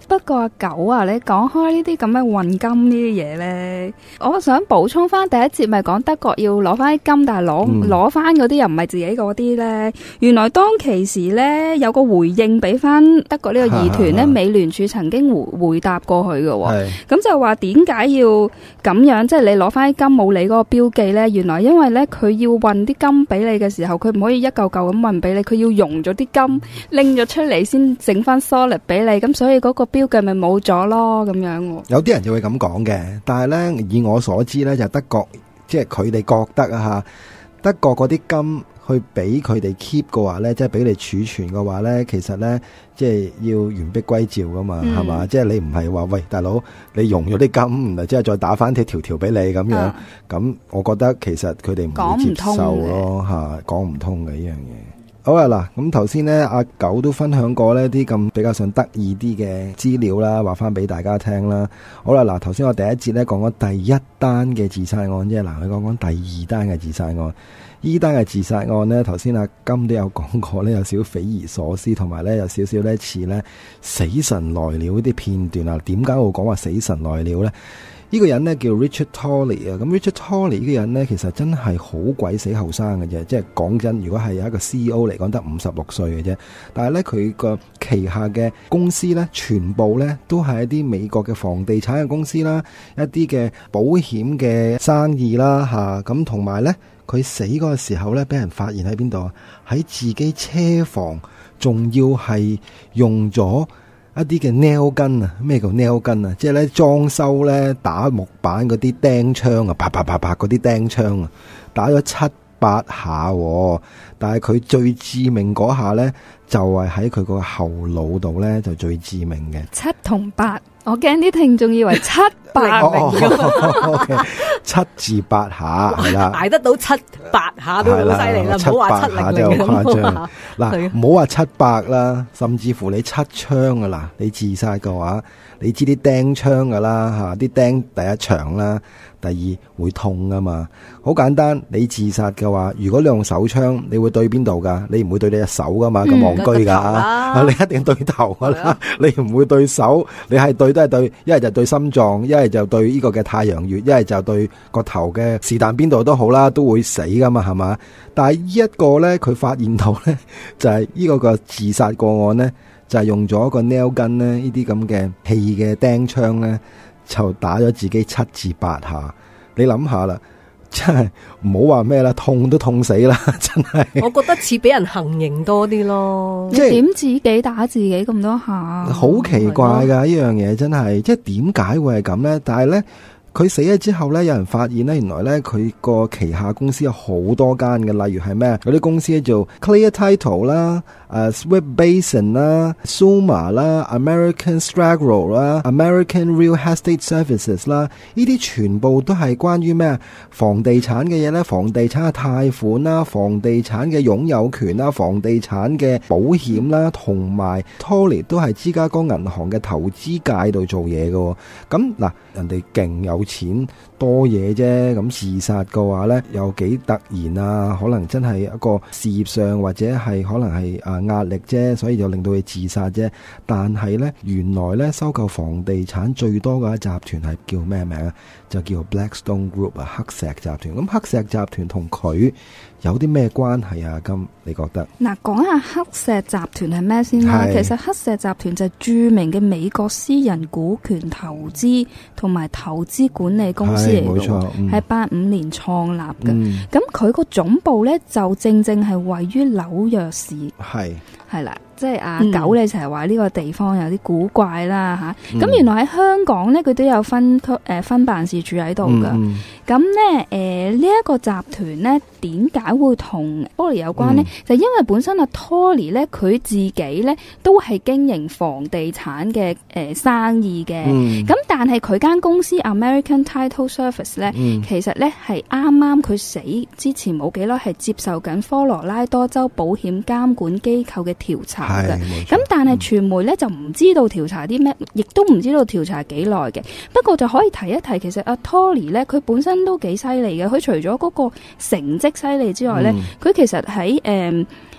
阿九啊，你講開呢啲咁嘅運金呢啲嘢咧，我想補充翻第一節咪講德國要攞翻啲金，但係攞翻嗰啲又唔係自己嗰啲咧。原來當其時咧有個回應俾翻德國呢個議團咧，美聯儲曾經回答過去嘅，咁就話點解要咁樣？即係你攞翻啲金冇你嗰個標記咧，原來因為咧佢要運啲金俾你嘅時候，佢唔可以一嚿嚿咁運俾你，佢要溶咗啲金拎咗出嚟先整翻 solid 俾你，咁所以嗰個標記咪冇咗咯，咁樣。 有啲人就會咁講嘅，但係咧以我所知咧，就德國即係佢哋覺得啊吓，德國嗰啲金去俾佢哋 keep 嘅話咧，即係俾你儲存嘅話咧，其實咧即係要完璧歸趙噶嘛，係嘛？即係你唔係話喂大佬，你溶咗啲金，即係再打翻條條俾你咁樣，咁我覺得其實佢哋唔會接受咯吓，講唔通嘅呢樣嘢。好啦，嗱，咁頭先咧，阿九都分享過呢啲咁比較上得意啲嘅資料啦，話翻俾大家聽啦。好啦，嗱，頭先我第一節咧講咗第一單嘅自殺案啫，嗱，佢講講第二單嘅自殺案。呢單嘅自殺案呢，頭先阿金都有講過呢，有少少匪夷所思，同埋呢有少少呢似呢死神來了啲片段啊。點解我會講話死神來了呢？呢個人呢叫 Richard Tolley 啊，咁 Richard Tolley 呢個人呢，其實真係好鬼死後生嘅啫，即係講真，如果係有一個 CEO 嚟講得56歲嘅啫，但係呢，佢個旗下嘅公司呢，全部呢都係一啲美國嘅房地產嘅公司啦，一啲嘅保險嘅生意啦吓，咁同埋呢，佢死嗰個時候呢，俾人發現喺邊度啊？喺自己車房，仲要係用咗一啲嘅 nail gun 啊，咩叫 nail gun 啊？即係咧裝修咧打木板嗰啲釘槍啊，啪啪啪啪嗰啲釘槍啊，打咗7-8下，但係佢最致命嗰下咧，就係喺佢個後腦度咧，就最致命嘅。7 同8，我驚啲聽眾以為7-8 明，7至8下係啦， 捱得到7-8下都好犀利啦，唔好話7-8下都好誇張。嗱，唔好話700啦，甚至乎你7槍噶啦，你自殺嘅話，你知啲釘槍噶啦吓，啲釘第一長啦，第二會痛噶嘛。好簡單，你自殺嘅話，如果你用手槍，你會對邊度噶？你唔會對你隻手噶嘛，咁戇居噶，你一定對頭噶啦，你唔會對手，你係對都係對，一係就對心臟，一係就對呢個嘅太陽穴，一係就對個頭嘅是但邊度都好啦，都會死噶嘛，係嘛？但係呢一個咧，佢發現到咧，就係呢個個自殺個案咧，就係用咗個 nail gun 咧，呢啲咁嘅氣嘅釘槍咧，就打咗自己7至8下。你諗下啦，真係唔好話咩啦，痛都痛死啦，真係。我覺得似俾人行刑多啲咯。 即係點自己打自己咁多下？ 好奇怪噶，呢樣嘢真係，即係點解會係咁咧？但係咧，佢死咗之後咧，有人發現咧，原來咧佢個旗下公司有好多間嘅，例如係咩？有啲公司做 Clear Title 啦、Swift Basin 啦、Suma 啦、American Stragro 啦、American Real Estate Services 啦，呢啲全部都係關於咩？房地產嘅嘢咧，房地產嘅貸款啦、房地產嘅擁有權啦、房地產嘅保險啦，同埋 Tolley 都係芝加哥銀行嘅投資界度做嘢嘅。咁嗱，人哋勁有錢多嘢啫，咁自殺嘅話呢，有幾突然啊？可能真係一個事業上或者係可能係壓力啫，所以就令到佢自殺啫。但係呢，原來呢，收購房地產最多嘅集團係叫咩名啊？就叫 Blackstone Group 啊，黑石集團。咁黑石集團同佢有啲咩關係啊？咁你覺得？嗱， 講下黑石集團係咩先啦？其實黑石集團就係著名嘅美國私人股權投資同埋投資管理公司嚟嘅，冇錯，係85年創立嘅。咁佢個總部咧就正係位於紐約市，係啦。即係阿九你成日話呢個地方有啲古怪啦吓，咁原來喺香港咧佢都有分辦事處喺度噶。咁咧呢一個集團咧點解會同 Tolley 有關咧？就因為本身阿 Tolley 咧佢自己咧都係經營房地產嘅生意嘅。咁但係佢間公司 American Title Service 咧，其實咧係啱佢死之前冇幾耐係接受緊科羅拉多州保險監管機構嘅調查。咁但係傳媒咧就唔知道調查啲咩，亦都唔知道調查幾耐嘅。不過就可以提一提，其實阿 Tolley 咧佢本身都幾犀利嘅。佢除咗嗰個成績犀利之外咧，佢其實喺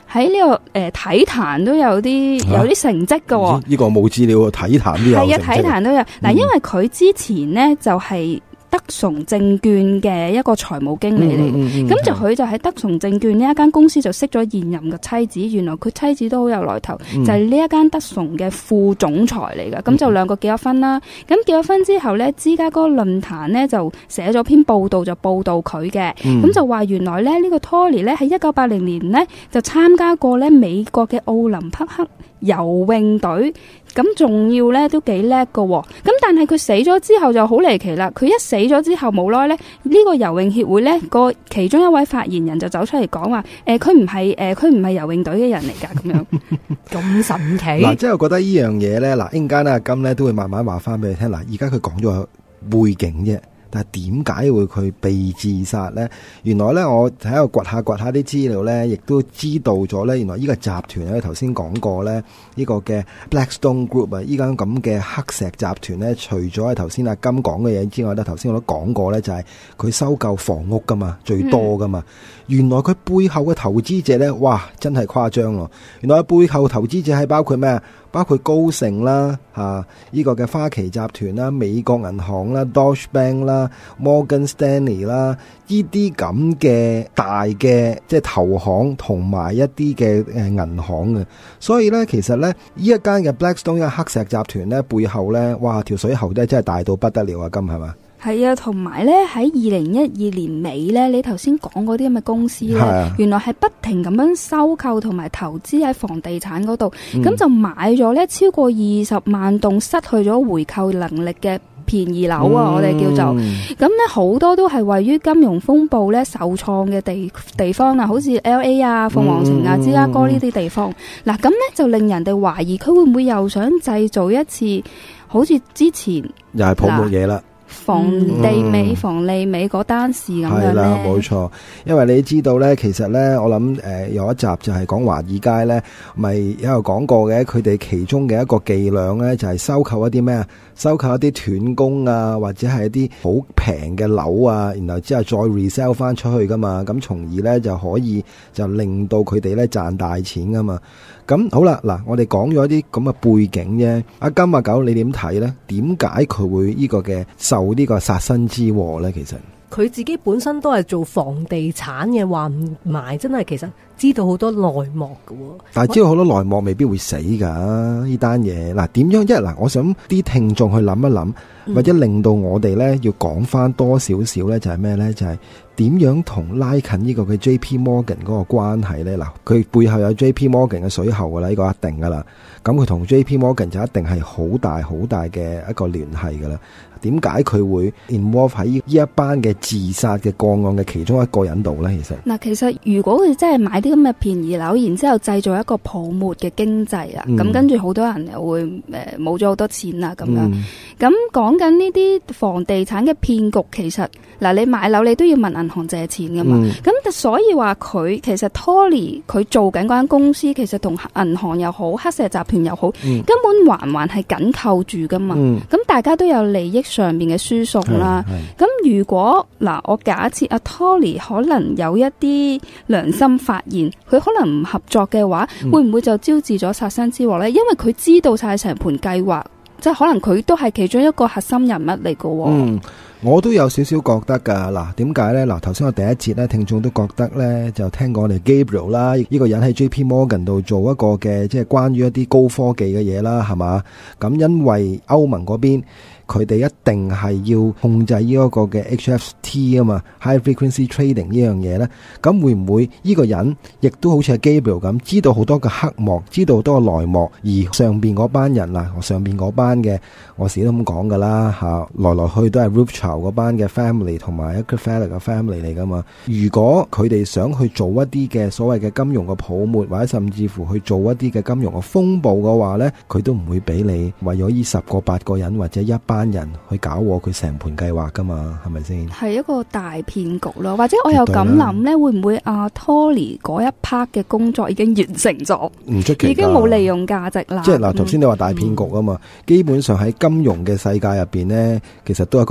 喺呢個體壇都有啲成績㗎喎。 呢個冇資料，體壇都有成績。係啊， 體壇都有。嗱，因為佢之前呢就係德崇證券嘅一個財務經理嚟，咁佢就喺德崇證券呢一間公司就識咗現任嘅妻子，原來佢妻子都好有來頭，就係呢一間德崇嘅副總裁嚟嘅，咁就兩個結咗婚啦。咁結咗婚之後呢，芝加哥論壇呢就寫咗篇報道，就報道佢嘅，咁就話原來呢個 Tory 呢喺1980年呢就參加過呢美國嘅奧林匹克游泳隊，咁仲要咧都幾叻㗎喎。咁但係佢死咗之後就好離奇啦，佢一死咗之後冇耐咧，呢個游泳協會咧個其中一位發言人就走出嚟講話，佢唔係游泳隊嘅人嚟㗎，咁樣咁神奇。 嗱，即係我覺得呢樣嘢咧，嗱，陣間阿金咧都會慢慢話翻俾你聽。嗱，而家佢講咗背景啫。但係點解會佢被自殺呢？原來呢，我喺度掘下啲資料呢，亦都知道咗呢。原來呢個集團咧，頭先講過呢，呢個嘅 Blackstone Group 啊，依間咁嘅黑石集團呢，除咗係頭先阿金講嘅嘢之外呢，頭先我都講過呢，就係佢收購房屋噶嘛，最多噶嘛。原來佢背後嘅投資者呢，哇，真係誇張咯！原來背後投資者係包括咩？包括高盛啦，呢個嘅花旗集團啦、美國銀行啦、Deutsche Bank 啦、Morgan Stanley 啦，呢啲咁嘅大嘅即係投行同埋一啲嘅銀行嘅。所以咧，其實咧呢一間嘅 Blackstone 嘅黑石集團咧，背後咧，哇，條水喉都真係大到不得了啊！金係嘛？ 係啊，同埋咧喺2012年尾咧，你頭先講嗰啲咁嘅公司咧，原來係不停咁樣收購同埋投資喺房地產嗰度，咁就買咗咧超過20萬棟失去咗回購能力嘅便宜樓啊，我哋叫做咁咧，好多都係位於金融風暴咧受創嘅地方啊，好似 LA 啊、鳳凰城啊、芝加哥呢啲地方。嗱，咁咧就令人哋懷疑佢會唔會又想製造一次好似之前又係泡沫嘢啦。 房利美嗰單事咁樣咧，係啦， 冇錯。因為你知道咧，其實咧，我諗有一集就係講華爾街咧，咪有講過嘅，佢哋其中嘅一個伎倆咧，就係收購一啲咩啊？收購一啲斷供啊，或者係一啲好平嘅樓啊，然後之後再 resell 翻出去噶嘛，咁從而咧就可以就令到佢哋咧賺大錢噶嘛。咁好啦，嗱，我哋講咗一啲咁嘅背景啫。阿金阿九，你點睇咧？點解佢會呢個嘅受呢個殺身之禍咧？其實佢自己本身都係做房地產嘅，話唔埋真係其實知道好多內幕㗎喎。 但係知道好多內幕未必會死㗎呢單嘢。嗱，點樣？嗱，我想啲聽眾去諗一諗，或者令到我哋咧要講翻多少少咧，就係咩咧？就係點樣同拉近呢個嘅 JP Morgan 嗰個關係咧？嗱，佢背後有 JP Morgan 嘅水喉㗎啦，呢個一定㗎啦。咁佢同 JP Morgan 就一定係好大嘅一個聯繫㗎啦。點解佢會 involve 喺呢一班嘅自殺嘅個案嘅其中一個人度咧？ 其實如果佢真係買啲咁嘅便宜樓，然之後製造一個泡沫嘅經濟啊，咁跟住好多人又會冇咗好多錢啦咁樣。咁講緊呢啲房地產嘅騙局，其實嗱，你買樓你都要問銀行借錢噶嘛。咁所以話佢其實 Tory 佢做緊嗰間公司，其實同銀行又好，黑石集團又好，根本環係緊扣住噶嘛。咁大家都有利益上面嘅輸送啦。咁如果嗱，我假設阿 Tory 可能有一啲良心發現，佢可能唔合作嘅話，會唔會就招致咗殺身之禍呢？因為佢知道晒成盤計劃，即係可能佢都係其中一個核心人物嚟㗎。 我都有少少覺得噶。嗱，點解呢？嗱，頭先我第一節呢，聽眾都覺得呢，就聽過我哋 Gabriel 啦，呢個人喺 JP Morgan 度做一個嘅，即係關於一啲高科技嘅嘢啦，係嘛？咁因為歐盟嗰邊，佢哋一定係要控制呢一個嘅 HFT 啊嘛 ，High Frequency Trading 呢樣嘢咧，咁會唔會呢個人亦都好似係 Gabriel 咁，知道好多嘅黑幕，知道好多嘅內幕，而上邊嗰班人嗱，上邊嗰班嘅，我時都咁講噶啦嚇，來來去都係 Rothschild 嗰班嘅 family 同埋 Rockefeller 嘅 family 嚟噶嘛。如果佢哋想去做一啲嘅所謂嘅金融嘅泡沫，或者甚至乎去做一啲嘅金融嘅風暴嘅話咧，佢都唔會俾你為咗呢10個8個人或者一班人去搞禍佢成盤計劃噶嘛，係咪先？係一個大騙局咯，或者我又咁諗咧，會唔會阿 Tory 嗰一 part 嘅工作已經完成咗？唔出奇，已經冇利用價值啦。 即係嗱，頭先你話大騙局啊嘛，基本上喺金融嘅世界入邊咧，其實都係一個騙局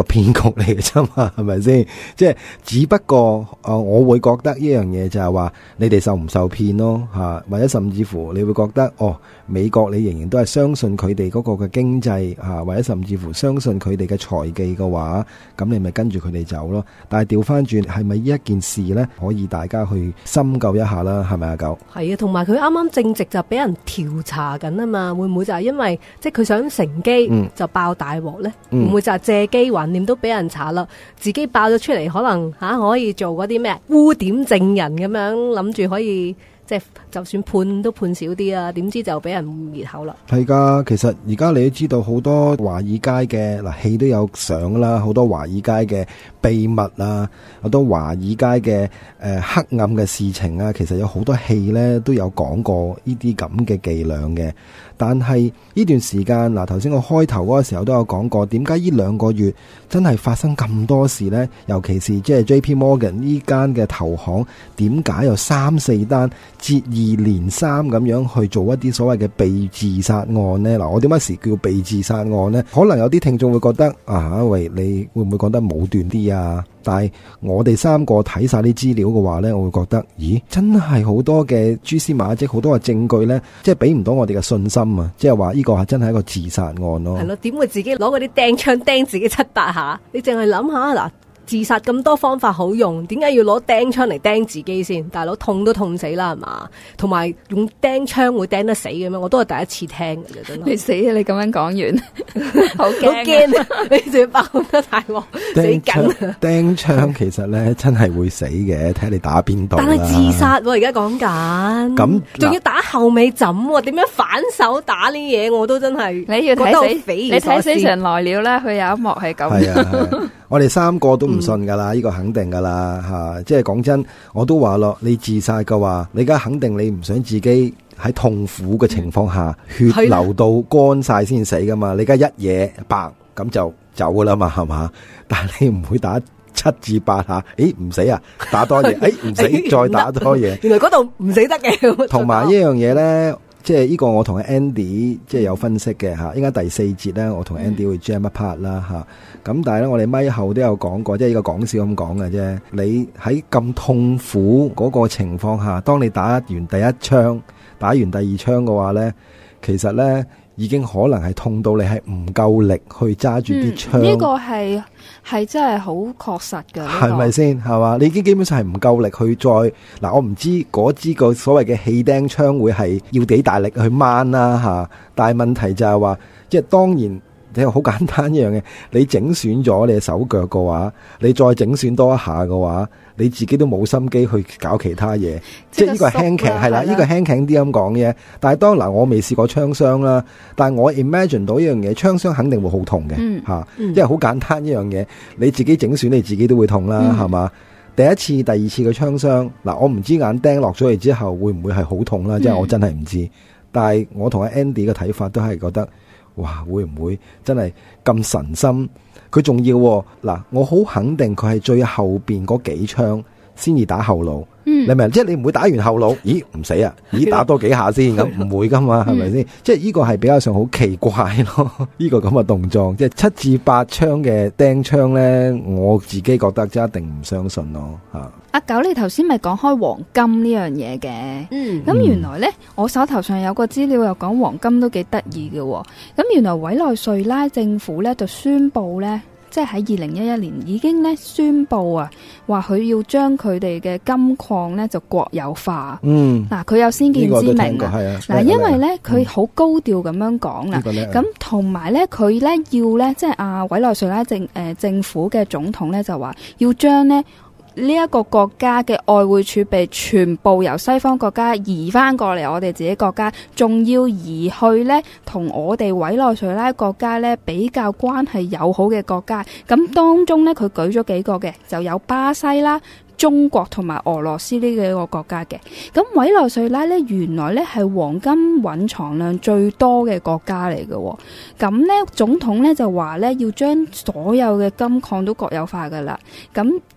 嚟嘅啫嘛，係咪先？即係只不過我會覺得呢樣嘢就係話你哋受唔受騙咯吓，或者甚至乎你會覺得美國你仍然都係相信佢哋嗰個嘅經濟吓，或者甚至乎相信佢哋嘅財技嘅話，咁你咪跟住佢哋走咯。但係調翻轉係咪呢一件事呢？可以大家去深究一下啦，係咪阿狗？ 係啊，同埋佢啱啱正值就俾人調查緊啊嘛，會唔會就係因為即係佢想乘機就爆大鑊呢？會唔會就係借機橫掂都俾人查啦，自己爆咗出嚟，可能可以做嗰啲咩污點證人咁樣，諗住可以即係就算判都判少啲啊，點知就俾人滅口啦。係噶，其實而家你都知道好多華爾街嘅戲都有上啦，好多華爾街嘅秘密啊，好多華爾街嘅黑暗嘅事情啊，其實有好多戲呢都有講過呢啲咁嘅伎倆嘅。但係呢段時間頭先我開頭嗰個時候都有講過，點解呢2個月真係發生咁多事呢？尤其是即係 JP Morgan 呢間嘅投行，點解有3-4單接二連三咁樣去做一啲所謂嘅被自殺案呢？我點解時叫被自殺案呢？可能有啲聽眾會覺得喂，你會唔會講得武斷啲啊？但係我哋3個睇晒啲資料嘅話呢，我會覺得，咦，真係好多嘅蛛絲馬跡，好多嘅證據呢，即係俾唔到我哋嘅信心啊！即係話呢個係真係一個自殺案咯。 係咯，點會自己攞嗰啲釘槍釘自己7-8下？你淨係諗下嗱。自殺咁多方法好用，點解要攞釘槍嚟釘自己先？大佬痛都痛死啦，係嘛？同埋用釘槍會釘得死嘅咩？我都係第一次聽嘅啫，真係。你死啊！你咁樣講完，好驚啊！你仲要爆得大鑊，死緊。 釘槍其實咧真係會死嘅，睇你打邊度啦。 但係自殺而家講緊，咁仲要打後尾枕，點樣反手打呢嘢？我都真係你要睇死神來了啦，佢有一幕係咁。 係啊。我哋3個都唔信噶啦，呢個肯定噶啦吓，即係講真，我都話咯，你自殺嘅話，你而家肯定你唔想自己喺痛苦嘅情況下，血流到乾晒先死噶嘛，你而家一嘢白咁就走噶啦嘛，係嘛？但係你唔會打7至8下，唔死啊，打多嘢，唔死再打多嘢， 原來嗰度唔死得嘅。 同埋呢樣嘢咧。即係呢個我同 Andy 即係有分析嘅吓，應該第4節咧，我同 Andy 會 jam 一 part 啦吓。咁但係咧，我哋咪後都有講過，即係呢個講笑咁講嘅啫。你喺咁痛苦嗰個情況下，當你打完第1槍，打完第2槍嘅話咧，其實咧已經可能係痛到你係唔夠力去揸住啲槍。 呢個係真係好確實㗎， 係咪先？係嘛？你已經基本上係唔夠力去再我唔知嗰支個所謂嘅氣釘槍會係要幾大力去掹啦吓。但係問題就係話，即係當然你好簡單一樣嘅，你整損咗你嘅手腳嘅話，你再整損多一下嘅話，你自己都冇心機去搞其他嘢。即係呢個輕頸係啦，呢個輕頸啲咁講嘅。但係當我未試過槍傷啦，但係我 imagine 到一樣嘢，槍傷肯定會好痛嘅吓，因為好簡單一樣嘢，你自己整損你自己都會痛啦，係嘛？第一次、第2次嘅槍傷，我唔知眼釘落咗嚟之後會唔會係好痛啦，即係我真係唔知。但係我同阿 Andy 嘅睇法都係覺得，哇，會唔會真係咁神心？佢仲要我好肯定佢係最後邊嗰幾槍先至打後腦。你明？即係你唔會打完後腦，咦唔死啊？咦打多幾下先咁，唔會噶嘛，係咪先？即係呢個係比較上好奇怪咯。呢個咁嘅動作，即係7至8槍嘅釘槍咧，我自己覺得真係一定唔相信咯吓。 阿九，你頭先咪講開黃金呢樣嘢嘅，咁原來咧，我手頭上有個資料又講黃金都幾得意嘅。咁原來委內瑞拉政府咧就宣布咧。即係喺2011年已經咧宣布啊，話佢要將佢哋嘅金礦咧就國有化。嗱，佢有先見之明啊。嗱，因為咧佢好高調咁樣講啦，咁同埋咧佢咧要咧即係委內瑞拉政府嘅總統咧就話要將咧呢一個國家嘅外匯儲備全部由西方國家移翻過嚟我哋自己國家，仲要移去呢同我哋委內瑞拉國家呢比較關係友好嘅國家。咁當中呢，佢舉咗幾個嘅，就有巴西啦、中國同埋俄羅斯呢幾個國家嘅。咁委內瑞拉呢，原來呢係黃金蘊藏量最多嘅國家嚟嘅。咁呢總統呢就話呢要將所有嘅金礦都國有化噶啦。咁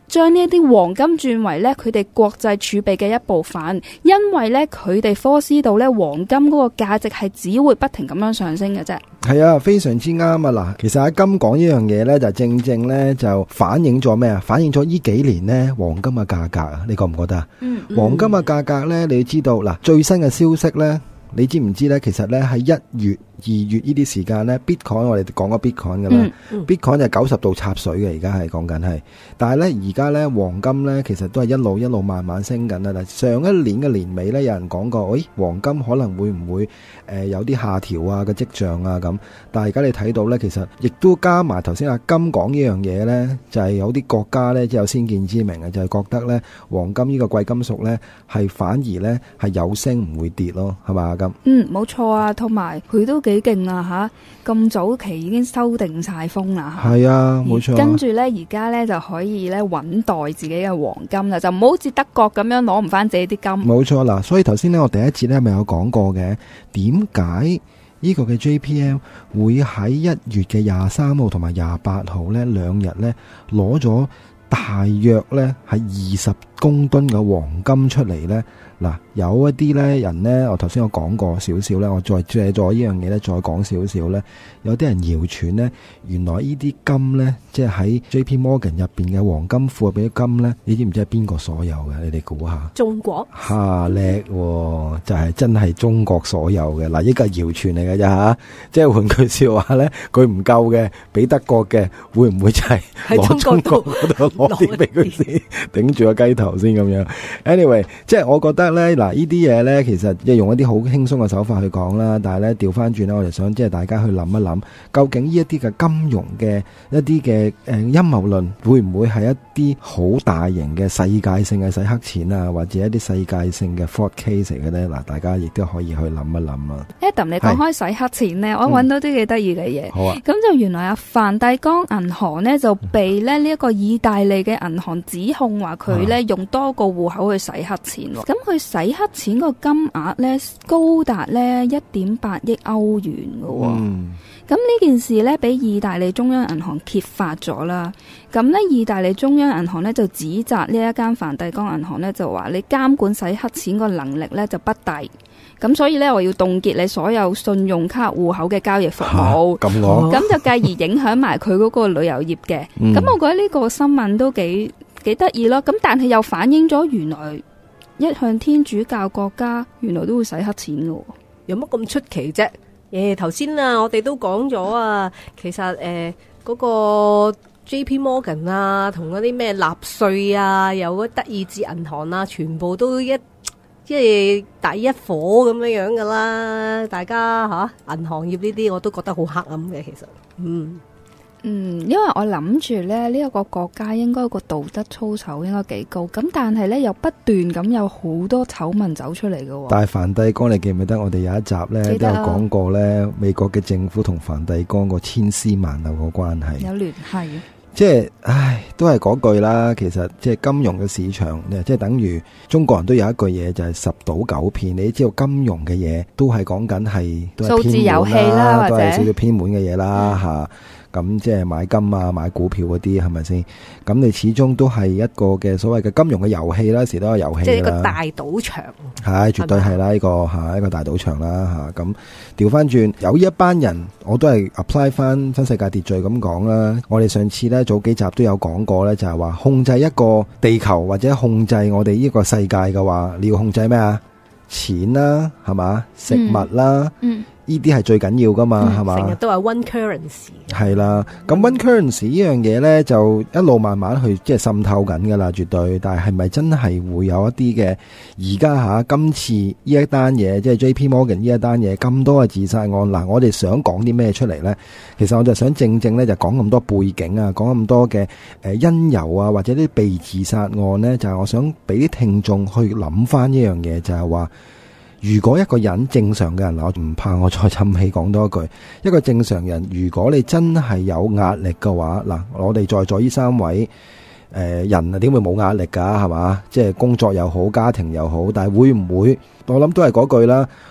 將呢一啲黃金轉為咧佢哋國際儲備嘅一部分，因為咧佢哋科斯到咧黃金嗰個價值係只會不停咁樣上升嘅啫。 係啊，非常之啱啊！嗱，其實阿金講呢樣嘢咧，就正正咧就反映咗咩啊？反映咗呢幾年咧黃金嘅價格啊，你覺唔覺得啊？黃金嘅價格咧，你要知道嗱，最新嘅消息咧，你知唔知咧？其實咧喺1月、2月呢啲時間咧 ，Bitcoin 我哋講過 Bitcoin 嘅啦，Bitcoin 就90度插水嘅，而家係講緊係。但係咧，而家咧黃金咧，其實都係一路慢慢升緊啦。上一年嘅年尾咧，有人講過，黃金可能會唔會有啲下調啊嘅跡象啊咁。但係而家你睇到咧，其實亦都加埋頭先阿金講呢樣嘢咧，就係有啲國家咧，即係有先見之明嘅，就係覺得咧黃金呢個貴金屬咧係反而咧係有升唔會跌咯，係嘛？咁冇錯啊，同埋佢都幾勁啊吓，咁早期已經收定晒風啦吓。係啊，冇錯。 跟住咧，而家咧就可以咧穩待自己嘅黃金啦，就唔好似德國咁樣攞唔翻自己啲金。 冇錯啦，所以頭先咧我第一節咧咪有講過嘅，點解呢個嘅 JPM 會喺1月嘅23號同埋28號咧2日咧攞咗大約咧係20公噸嘅黃金出嚟咧？嗱，有一啲咧人咧，我頭先我講過少少咧，我再借咗呢樣嘢咧，再講少少咧。有啲人謠傳咧，原來呢啲金咧，即係喺 JP Morgan 入邊嘅黃金庫入邊啲金咧，你知唔知係邊個所有嘅？你哋估下？ 中國嚇叻喎，就係真係中國所有嘅。嗱，呢個係謠傳嚟嘅啫嚇，即係換句説話咧，佢唔夠嘅，俾德國嘅，會唔會就係攞中國嗰度攞啲俾佢先，頂住個雞頭先咁樣？Anyway，即係我覺得咧，嗱，呢啲嘢咧，其實即係用一啲好輕鬆嘅手法去講啦，但係咧調翻轉咧，我就想即係大家去諗一諗，究竟呢一啲嘅金融嘅一啲嘅陰謀論，會唔會係一啲好大型嘅世界性嘅洗黑錢啊，或者一啲世界性嘅 fraud case 嚟嘅咧？嗱，大家亦都可以去諗一諗啊。 Adam，你講開洗黑錢咧，我揾到啲幾得意嘅嘢。好啊，咁就原來梵蒂岡銀行咧就被咧呢一個意大利嘅銀行指控話佢咧用多個戶口去洗黑錢。咁佢洗黑錢個金額咧高達咧1.8億歐元嘅。咁呢件事咧俾意大利中央銀行揭發咗啦。咁咧意大利中央銀行咧就指責呢一間梵蒂岡銀行咧就話你監管洗黑錢個能力咧就不大。咁所以咧，我要凍結你所有信用卡戶口嘅交易服務。咁就繼而影響埋佢嗰個旅遊業嘅。咁我覺得呢個新聞都幾得意咯。咁但係又反映咗原來一向天主教國家原來都會洗黑錢嘅。 有乜咁出奇啫？頭先啊，我哋都講咗啊，其實嗰個 JP Morgan 啊，同嗰啲咩納粹啊，有嗰德意志銀行啊，全部都即係第一火咁樣樣噶啦，大家銀行業呢啲我都覺得好黑暗嘅，其實， 因為我諗住咧呢一個國家應該個道德操守應該幾高，咁但係咧又不斷咁有好多醜聞走出嚟嘅。 但係梵蒂岡，你記唔記得我哋有一集咧都有講過咧，美國嘅政府同梵蒂岡個千絲萬縷個關係有聯繫。 即係，都係嗰句啦。其實即係金融嘅市場，即係等於中國人都有一句嘢，就係十賭九騙。你知道金融嘅嘢都係講緊係都係偏門啦，數字遊戲啦，都係少少偏門嘅嘢啦吓。咁即係買金啊、買股票嗰啲係咪先？咁你始終都係一個嘅所謂嘅金融嘅遊戲啦，時都有遊戲啦。即係一個大賭場。係，絕對係啦，呢個一個大賭場啦吓。咁調翻轉，有呢一班人，我都係 apply 翻新世界秩序咁講啦。我哋上次咧早幾集都有講過咧，就係話控制一個地球或者控制我哋呢個世界嘅話，你要控制咩啊？錢啦，係嘛？食物啦。呢啲係最緊要噶嘛，係嘛？成日都話 one currency。 係啦，咁 one currency 呢樣嘢咧，就一路慢慢去即係滲透緊噶啦，絕對。但係咪真係會有一啲嘅？而家今次呢一單嘢，即係 JP Morgan 呢一單嘢，咁多嘅自殺案，嗱，我哋想講啲咩出嚟咧？其實我就想正咧就講咁多背景啊，講咁多嘅因由啊，或者啲被自殺案咧，就係我想俾啲聽眾去諗翻一樣嘢，就係話。如果一個人正常嘅人，我唔怕我再氹氣講多一句，一個正常人，如果你真係有壓力嘅話，嗱，我哋在座呢三位人啊，點會冇壓力㗎？係嘛？即係工作又好，家庭又好，但係會唔會？我諗都係嗰句啦，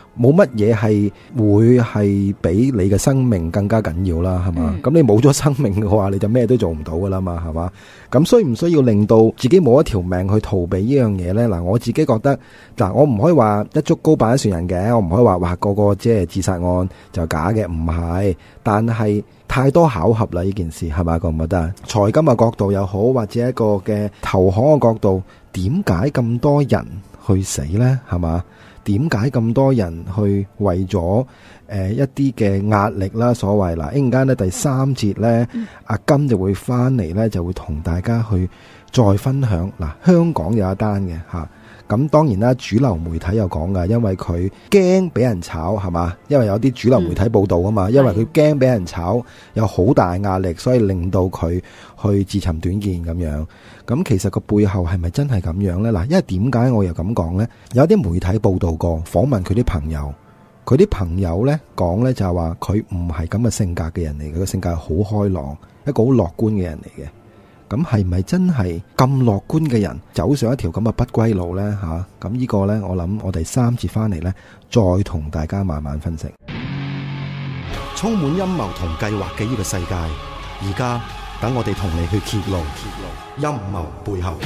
冇乜嘢係會係比你嘅生命更加緊要啦，係嘛？咁你冇咗生命嘅話，你就咩都做唔到噶啦嘛，係嘛？咁需唔需要令到自己冇一條命去逃避呢樣嘢呢？嗱，我自己覺得嗱，我唔可以話一竹篙打一船人嘅，我唔可以話個個即係自殺案就假嘅，唔係，但係太多巧合啦，呢件事係咪覺唔覺得？財金嘅角度又好，或者一個嘅投行嘅角度，點解咁多人去死呢？係嘛？點解咁多人去為咗一啲嘅壓力啦，所謂嗱，一陣間咧第3節咧，阿金就會翻嚟咧，就會同大家去再分享嗱，香港有一單嘅嚇。咁當然啦，主流媒體有講噶，因為佢驚俾人炒係嘛，因為有啲主流媒體報道啊嘛，因為佢驚俾人炒，有好大壓力，所以令到佢去自尋短見咁樣。咁其實個背後係咪真係咁樣呢？嗱，因為點解我又咁講呢？有啲媒體報道過，訪問佢啲朋友，佢啲朋友呢講呢就係話佢唔係咁嘅性格嘅人嚟嘅，佢個性格係好開朗，一個好樂觀嘅人嚟嘅。咁係咪真係咁樂觀嘅人走上一條咁嘅不歸路呢？吓，咁呢個呢，我諗我哋3節翻嚟呢，再同大家慢慢分析。 充滿陰謀同計劃嘅呢個世界，而家等我哋同你去揭露陰謀背後。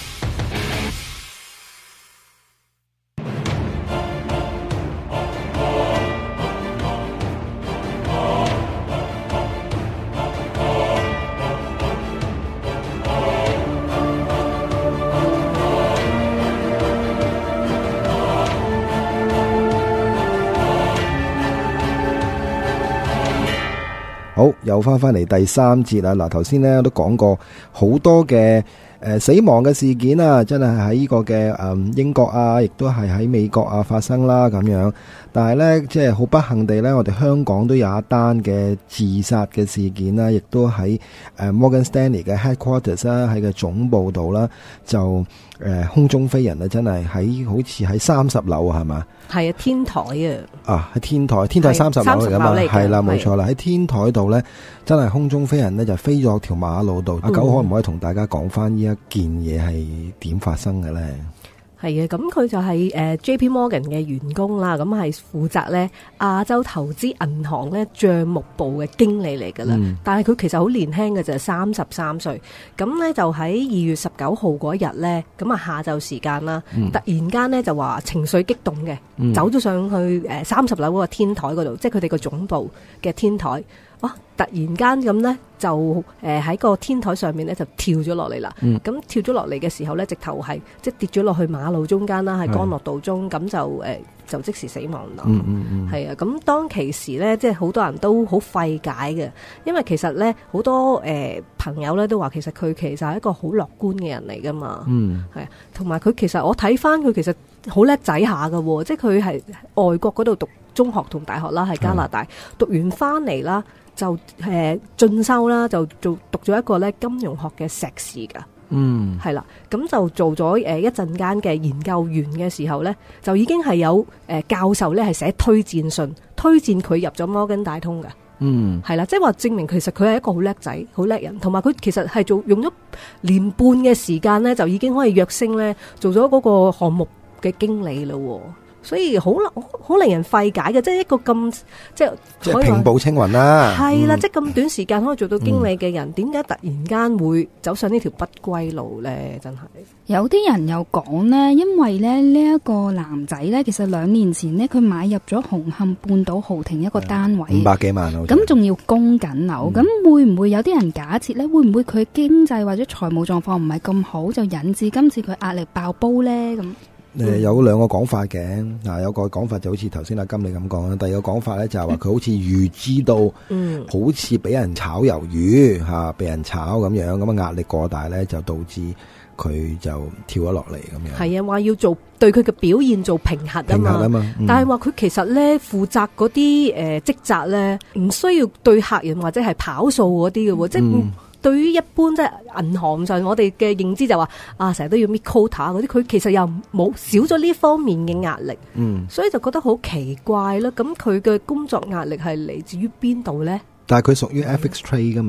好，又翻嚟第3節啦。嗱，頭先咧都講過好多嘅死亡嘅事件啊，真係喺呢個嘅英國啊，亦都係喺美國啊發生啦咁樣。但係咧，即係好不幸地咧，我哋香港都有一單嘅自殺嘅事件啦，亦都喺Morgan Stanley 嘅 headquarters 啦，喺個總部度啦，就空中飛人啊，真係喺好似喺30樓係嘛？ 係啊，天台啊！ 喺天台30樓嚟噶嘛？係啦，冇錯啦，喺天台度咧，真係空中飛人咧就飛咗條馬路度。阿九可唔可以同大家講翻呢一件嘢係點發生嘅咧？ 係啊，咁佢就係JP Morgan 嘅員工啦，咁係負責咧亞洲投資銀行咧帳目部嘅經理嚟噶啦。但係佢其實好年輕嘅，就係33歲。咁咧就喺2月19號嗰日咧，咁啊下晝時間啦，突然間咧就話情緒激動嘅，走咗上去30樓嗰個天台嗰度，即係佢哋個總部嘅天台。突然間咁呢，就喺個天台上面呢，就跳咗落嚟啦。咁跳咗落嚟嘅時候呢，直頭係即係跌咗落去馬路中間啦，喺干諾道中，咁就即時死亡啦。係啊，咁當其時呢，即係好多人都好費解嘅，因為其實呢，好多朋友呢都話，其實佢其實係一個好樂觀嘅人嚟噶嘛。係啊，同埋佢其實我睇翻佢其實好叻仔下噶，即係佢係外國嗰度讀中學同大學啦，喺加拿大讀完翻嚟啦。就進修啦，就讀咗一個咧金融學嘅碩士噶，係啦，咁就做咗一陣間嘅研究員嘅時候咧，就已經係有教授咧係寫推薦信，推薦佢入咗摩根大通嘅，係啦，即係話證明其實佢係一個好叻仔、好叻人，同埋佢其實係用咗年半嘅時間咧，就已經可以躍升咧，做咗嗰個項目嘅經理咯。所以好令人費解嘅，即係一個咁即係平步青雲啦。 係啦，即係咁短時間可以做到經理嘅人，點解突然間會走上呢條不歸路咧？真係有啲人又講呢，因為咧呢一個男仔咧，其實2年前呢，佢買入咗紅磡半島豪庭一個單位 500幾萬， 咁仲要供緊樓，咁會唔會有啲人假設咧？會唔會佢經濟或者財務狀況唔係咁好，就引致今次佢壓力爆煲咧？咁有兩個講法嘅，有個講法就好似頭先阿金你咁講啦，第二個講法咧就係話佢好似預知到，好似俾人炒魷魚吓，俾人炒咁樣，咁啊壓力過大咧，就導致佢就跳咗落嚟咁樣。 係啊，話要做對佢嘅表現做評核啊嘛，但係話佢其實咧負責嗰啲職責咧，唔需要對客人或者係跑數嗰啲嘅，即係。對於一般即係銀行上，我哋嘅認知就話成日都要 meet quota 嗰啲，佢其實又冇少咗呢方面嘅壓力，所以就覺得好奇怪啦。咁佢嘅工作壓力係嚟自於邊度咧？ 但係佢屬於 FX trade 噶嘛，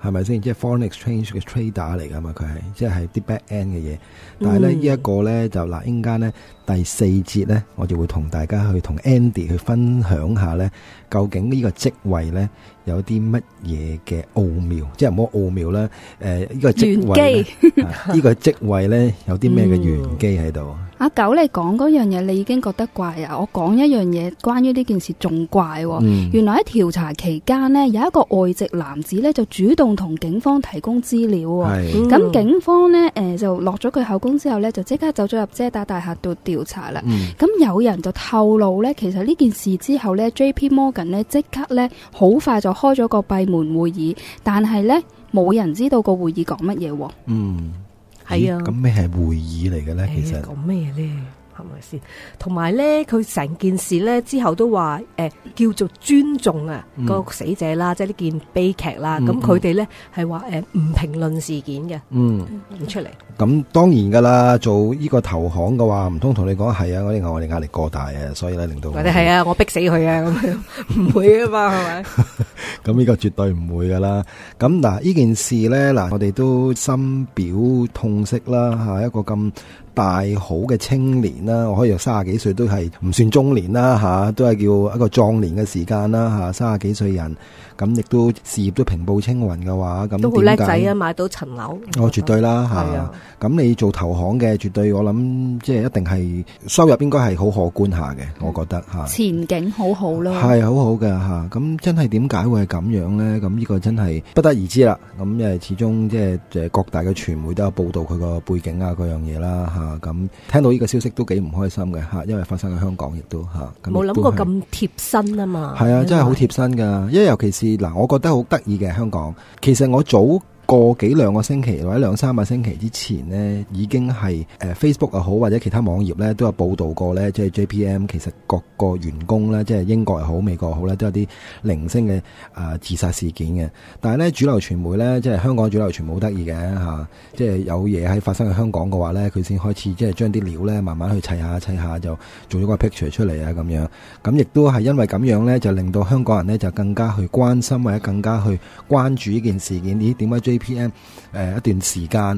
係咪先？即係 foreign exchange 嘅 trader 嚟噶嘛，佢係即係啲 back end 嘅嘢。但係咧呢一個咧就嗱，陣間咧第4節咧，我就會同大家去同 Andy 去分享下咧，究竟呢個職位咧有啲乜嘢嘅奧妙，即係唔好奧妙啦。呢個職位呢個職位咧有啲咩嘅玄機喺度？ 阿九，你講嗰樣嘢，你已經覺得怪啊！我講一樣嘢，關於呢件事仲怪。原來喺調查期間呢，有一個外籍男子呢，就主動同警方提供資料。咁警方呢，就落咗佢口供之後呢，就即刻走咗入遮打大廈度調查啦。咁有人就透露呢，其實呢件事之後呢 JP Morgan 呢，即刻呢，好快就開咗個閉門會議，但係呢，冇人知道個會議講乜嘢。 係啊， 咁咩係會議嚟嘅咧？其實講咩咧？係咪先？同埋咧，佢成件事咧之後都話叫做尊重啊個死者啦，即係呢件悲劇啦。咁佢哋咧係話唔評論事件嘅，唔出嚟。咁當然噶啦，做呢個投行嘅話，唔通同你講係啊？我哋壓力過大啊，所以咧令到或者係啊，我逼死佢啊咁樣，唔會啊嘛，係咪？ 咁呢個絕對唔會噶啦。咁嗱，呢件事咧嗱，我哋都深表痛惜啦吓，一個咁大好嘅青年啦，我可以話30幾歲都係唔算中年啦吓，都係叫一個壯年嘅時間啦吓，30幾歲人，咁亦都事業都平步青雲嘅話，咁都好叻仔啊，買到層樓。 絕對啦吓。咁你做投行嘅，絕對我諗即係一定係收入應該係好可觀下嘅，我覺得吓。 前景好好咯， 係好好嘅吓。咁真係點解會係咁樣咧？咁呢個真係不得而知啦。咁因為始終即係各大嘅傳媒都有報道佢個背景啊，嗰樣嘢啦吓。咁聽到呢個消息都幾唔開心嘅吓，因為發生喺香港亦都吓。 冇諗過咁貼身啊嘛。 係啊，真係好貼身噶。因為尤其是嗱，我覺得好得意嘅香港。其實我早2-3個星期或者2-3個星期之前呢，已經係Facebook 又好或者其他網頁咧都有報道過咧，即係 JPM 其實各個員工咧，即係英國又好美國又好咧，都有啲零星嘅自殺事件嘅。但係咧主流傳媒咧，即係香港主流傳媒好得意嘅嚇，即係有嘢喺發生喺香港嘅話咧，佢先開始即係將啲料咧慢慢去砌下就做咗個 picture 出嚟啊咁樣。咁亦都係因為咁樣咧，就令到香港人咧就更加去關心或者更加去關注呢件事件。咦，點解 JPM 一段時間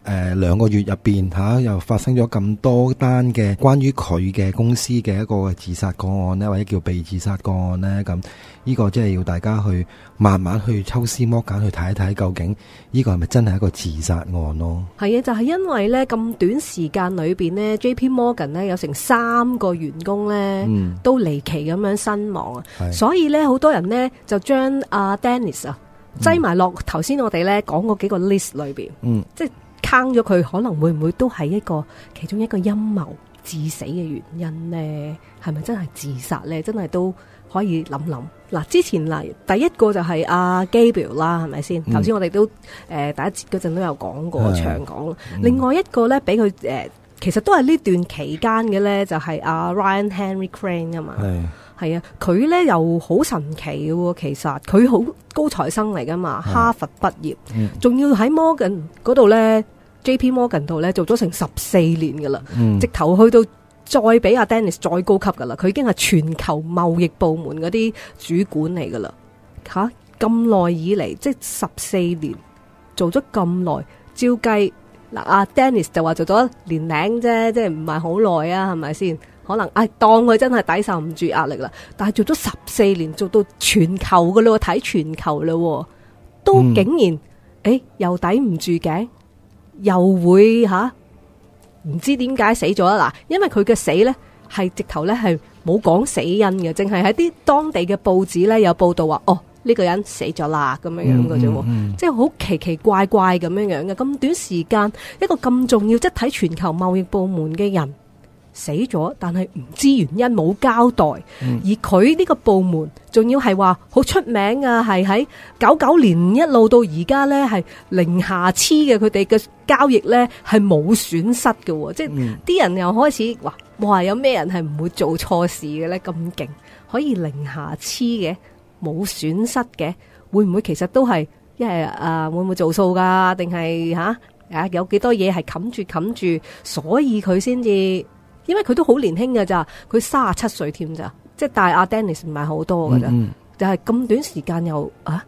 2個月入邊又發生咗咁多單嘅關於佢嘅公司嘅一個自殺個案呢，或者叫被自殺個案呢？咁呢個即係要大家去慢慢去抽絲剝繭去睇一睇，究竟呢個係咪真係一個自殺案咯？係啊，就係因為呢咁短時間裏邊呢 JP Morgan 呢有成3個員工呢都離奇咁樣身亡啊，所以呢好多人呢就將阿 Dennis 擠埋落頭先我哋咧講嗰幾個 list 裏邊，即係坑咗佢，可能會唔會都係其中一個陰謀致死嘅原因呢？係咪真係自殺呢？真係都可以諗諗。嗱，之前第一個就係阿 Gabriel 啦，係咪先？頭先我哋都第一節嗰陣都有講過長講。另外一個咧，俾佢其實都係呢段期間嘅咧，就係阿 Ryan Henry Crane 啊嘛。係啊，佢咧又好神奇嘅喎，其實佢好高材生嚟噶嘛，哈佛畢業，仲要喺 Morgan 嗰度咧 ，JP Morgan 度咧做咗成14年噶啦，直頭去到再比阿 Dennis 再高級噶啦，佢已經係全球貿易部門嗰啲主管嚟噶啦，咁耐以嚟，即係14年做咗咁耐，照計嗱，阿 Dennis 就話做咗1年零啫，即係唔係好耐啊，係咪先？可能當佢真係抵受唔住壓力啦，但係做咗14年，做到全球㗎咯，睇全球咯，都竟然又抵唔住頸，又會唔知點解死咗啦？嗱，因為佢嘅死呢係直頭呢係冇講死因嘅，淨係喺啲當地嘅報紙呢有報道話，呢個人死咗啦咁樣樣嘅啫，即係好奇奇怪怪咁樣樣嘅。咁短時間一個咁重要，即係睇全球貿易部門嘅人死咗，但係唔知原因，冇交代，而佢呢個部門仲要係話好出名啊，係喺99年一路到而家呢係零瑕疵嘅，佢哋嘅交易呢係冇損失嘅，即係啲人又開始話，哇，有咩人係唔會做錯事嘅呢？咁勁可以零瑕疵嘅，冇損失嘅，會唔會其實都係一係會唔會做數噶？定係有幾多嘢係冚住，所以佢先至。因為佢都好年輕㗎咋，佢37歲添咋，即係大阿 Dennis 唔係好多㗎咋，就係咁短時間又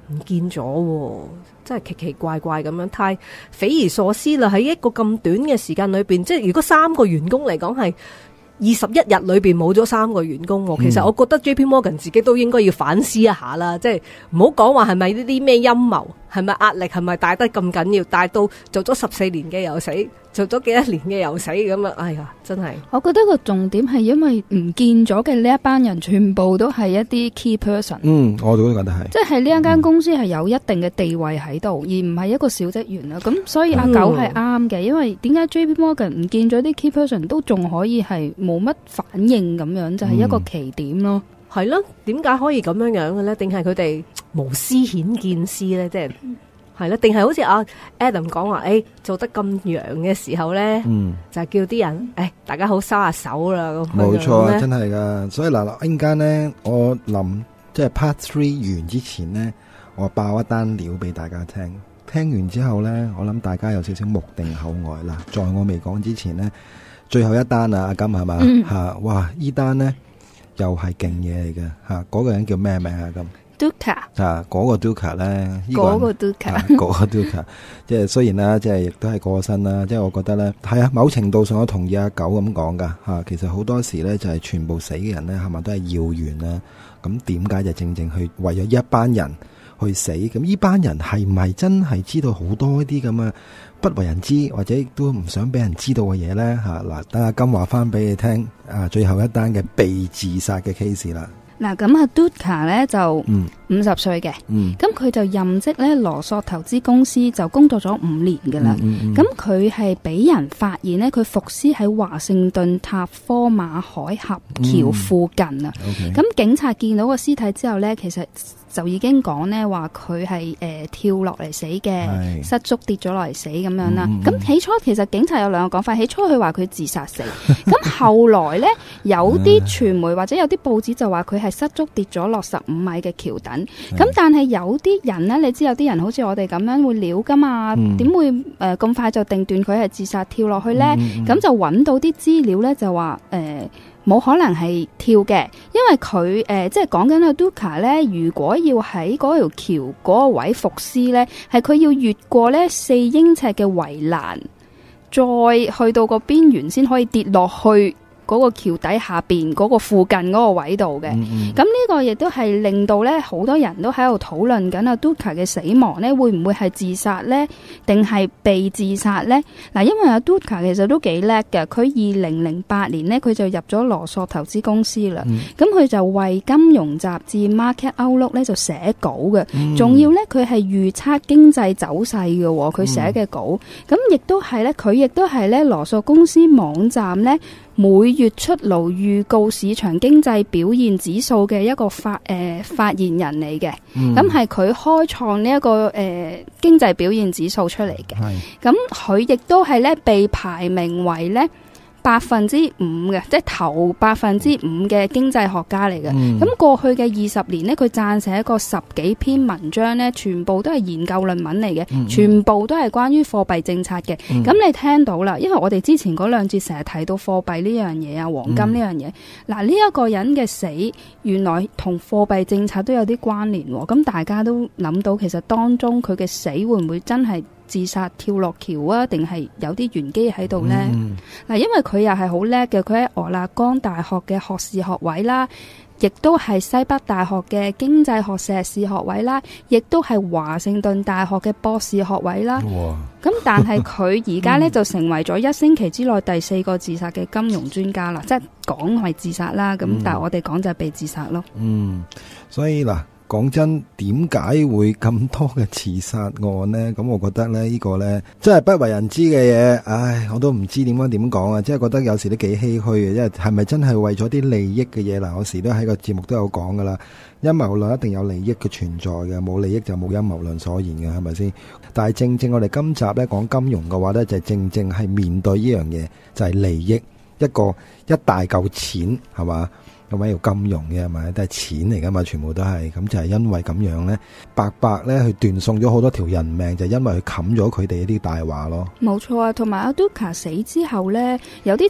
唔見咗，真係奇奇怪怪咁樣，太匪夷所思啦！喺一個咁短嘅時間裏邊，即係如果3個員工嚟講係21日裏邊冇咗3個員工，其實我覺得 JP Morgan 自己都應該要反思一下啦，即係唔好講話係咪呢啲咩陰謀，係咪壓力，係咪大得咁緊要，大到做咗14年嘅又死，做咗幾多年嘅又死咁啊！哎呀，真係。我覺得個重點係因為唔見咗嘅呢一班人，全部都係一啲 key person。 我都覺得係。即係呢一間公司係有一定嘅地位喺度，而唔係一個小職員啦。咁所以阿九係啱嘅，因為點解 JP Morgan 唔見咗啲 key person 都仲可以係冇乜反應咁樣，就係一個奇點咯。 係咯，點解可以咁樣樣嘅咧？定係佢哋無私顯見私咧？即係。係啦，定係好似阿 Adam 講話，做得咁揚嘅時候咧，就係叫啲人，大家好收下手啦咁。 冇錯啊，真係噶。所以嗱，陣間咧，我諗即係 Part 3完之前咧，我爆一單料俾大家聽。聽完之後咧，我諗大家有少少目定口呆啦。在我未講之前咧，最後一單啊，阿金係嘛吓？哇！呢單咧又係勁嘢嚟嘅吓，嗰個人叫咩名啊？金 Duca 嗰個 Duca 咧， 嗰個 Duca， 嗰個 Duca， 即係雖然啦，即係亦都係過身啦，即係我覺得咧，係啊，某程度上我同意阿九咁講噶吓，其實好多時咧就係全部死嘅人咧，係咪都係要員啦？咁點解就正正去為咗一班人去死？咁呢班人係唔係真係知道好多一啲咁嘅不為人知或者都唔想俾人知道嘅嘢咧？吓嗱，等阿金話翻俾你聽啊，最後一單嘅被自殺嘅 case 啦。 嗱，咁阿 Duca 咧就50歲嘅，咁佢就任職咧羅索投資公司，就工作咗5年噶啦。咁佢係俾人發現咧，佢伏屍喺華盛頓塔科馬海峽橋附近啊。咁警察見到個屍體之後咧，其實就已經講咧話佢係跳落嚟死嘅，失足跌咗落嚟死咁樣啦。咁起初其實警察有2個講法，起初佢話佢自殺死，咁後來咧有啲傳媒或者有啲報紙就話佢係失足跌咗落15米嘅橋墩。咁但係有啲人咧，你知有啲人好似我哋咁樣會撩噶嘛？點會咁快就定斷佢係自殺跳落去咧？咁就揾到啲資料咧，就話冇可能係跳嘅，因為佢即係講緊阿 Duca 咧，如果要喺嗰條橋嗰個位伏屍咧，係佢要越過咧4英尺嘅圍欄，再去到個邊緣先可以跌落去嗰個橋底下邊嗰個附近嗰個位度嘅。咁呢個亦都係令到咧好多人都喺度討論緊阿 Duca 嘅死亡咧，會唔會係自殺咧，定係被自殺咧？嗱，因為阿 Duca 其實都幾叻嘅，佢2008年咧佢就入咗羅索投資公司啦。咁佢就為金融雜誌 Market Outlook 咧就寫稿嘅，仲要咧佢係預測經濟走勢嘅，佢寫嘅稿。咁亦都係咧，佢亦都係咧羅索公司網站咧每月出爐預告市場經濟表現指數嘅一個發言人嚟嘅。咁係佢開創呢一個經濟表現指數出嚟嘅。咁佢亦都係咧被排名為咧5%嘅，即係頭5%嘅經濟學家嚟嘅。咁過去嘅20年呢，佢撰寫過10幾篇文章呢，全部都係研究論文嚟嘅，全部都係關於貨幣政策嘅。咁你聽到啦，因為我哋之前嗰2節成日提到貨幣呢樣嘢啊，黃金呢樣嘢。嗱，呢一個人嘅死，原來同貨幣政策都有啲關聯。咁大家都諗到，其實當中佢嘅死會唔會真係自殺跳落橋啊？定係有啲玄機喺度呢？嗱，因為佢又係好叻嘅，佢喺俄勒岡大學嘅學士學位啦，亦都係西北大學嘅經濟學碩士學位啦，亦都係華盛頓大學嘅博士學位啦。咁但係佢而家呢就成為咗1星期之內第4個自殺嘅金融專家啦，即係講係自殺啦，咁但係我哋講就係被自殺咯。 所以嗱，講真，點解會咁多嘅自殺案呢？咁我覺得咧，呢個呢，真係不為人知嘅嘢，唉，我都唔知點講啊！即係覺得有時都幾唏噓嘅，因為係咪真係為咗啲利益嘅嘢？嗱，我時都喺個節目都有講噶啦，陰謀論一定有利益嘅存在嘅，冇利益就冇陰謀論所言嘅，係咪先？但係正正我哋今集呢講金融嘅話呢，就正正係面對呢樣嘢，就係利益，一大嚿錢，係嘛？咁樣要金融嘅係咪？都係錢嚟噶嘛，全部都係。咁就係因為咁樣呢，白白呢去斷送咗好多條人命，就因為佢冚咗佢哋一啲大話咯。 冇錯啊，同埋阿 Duca 死之後呢，有啲似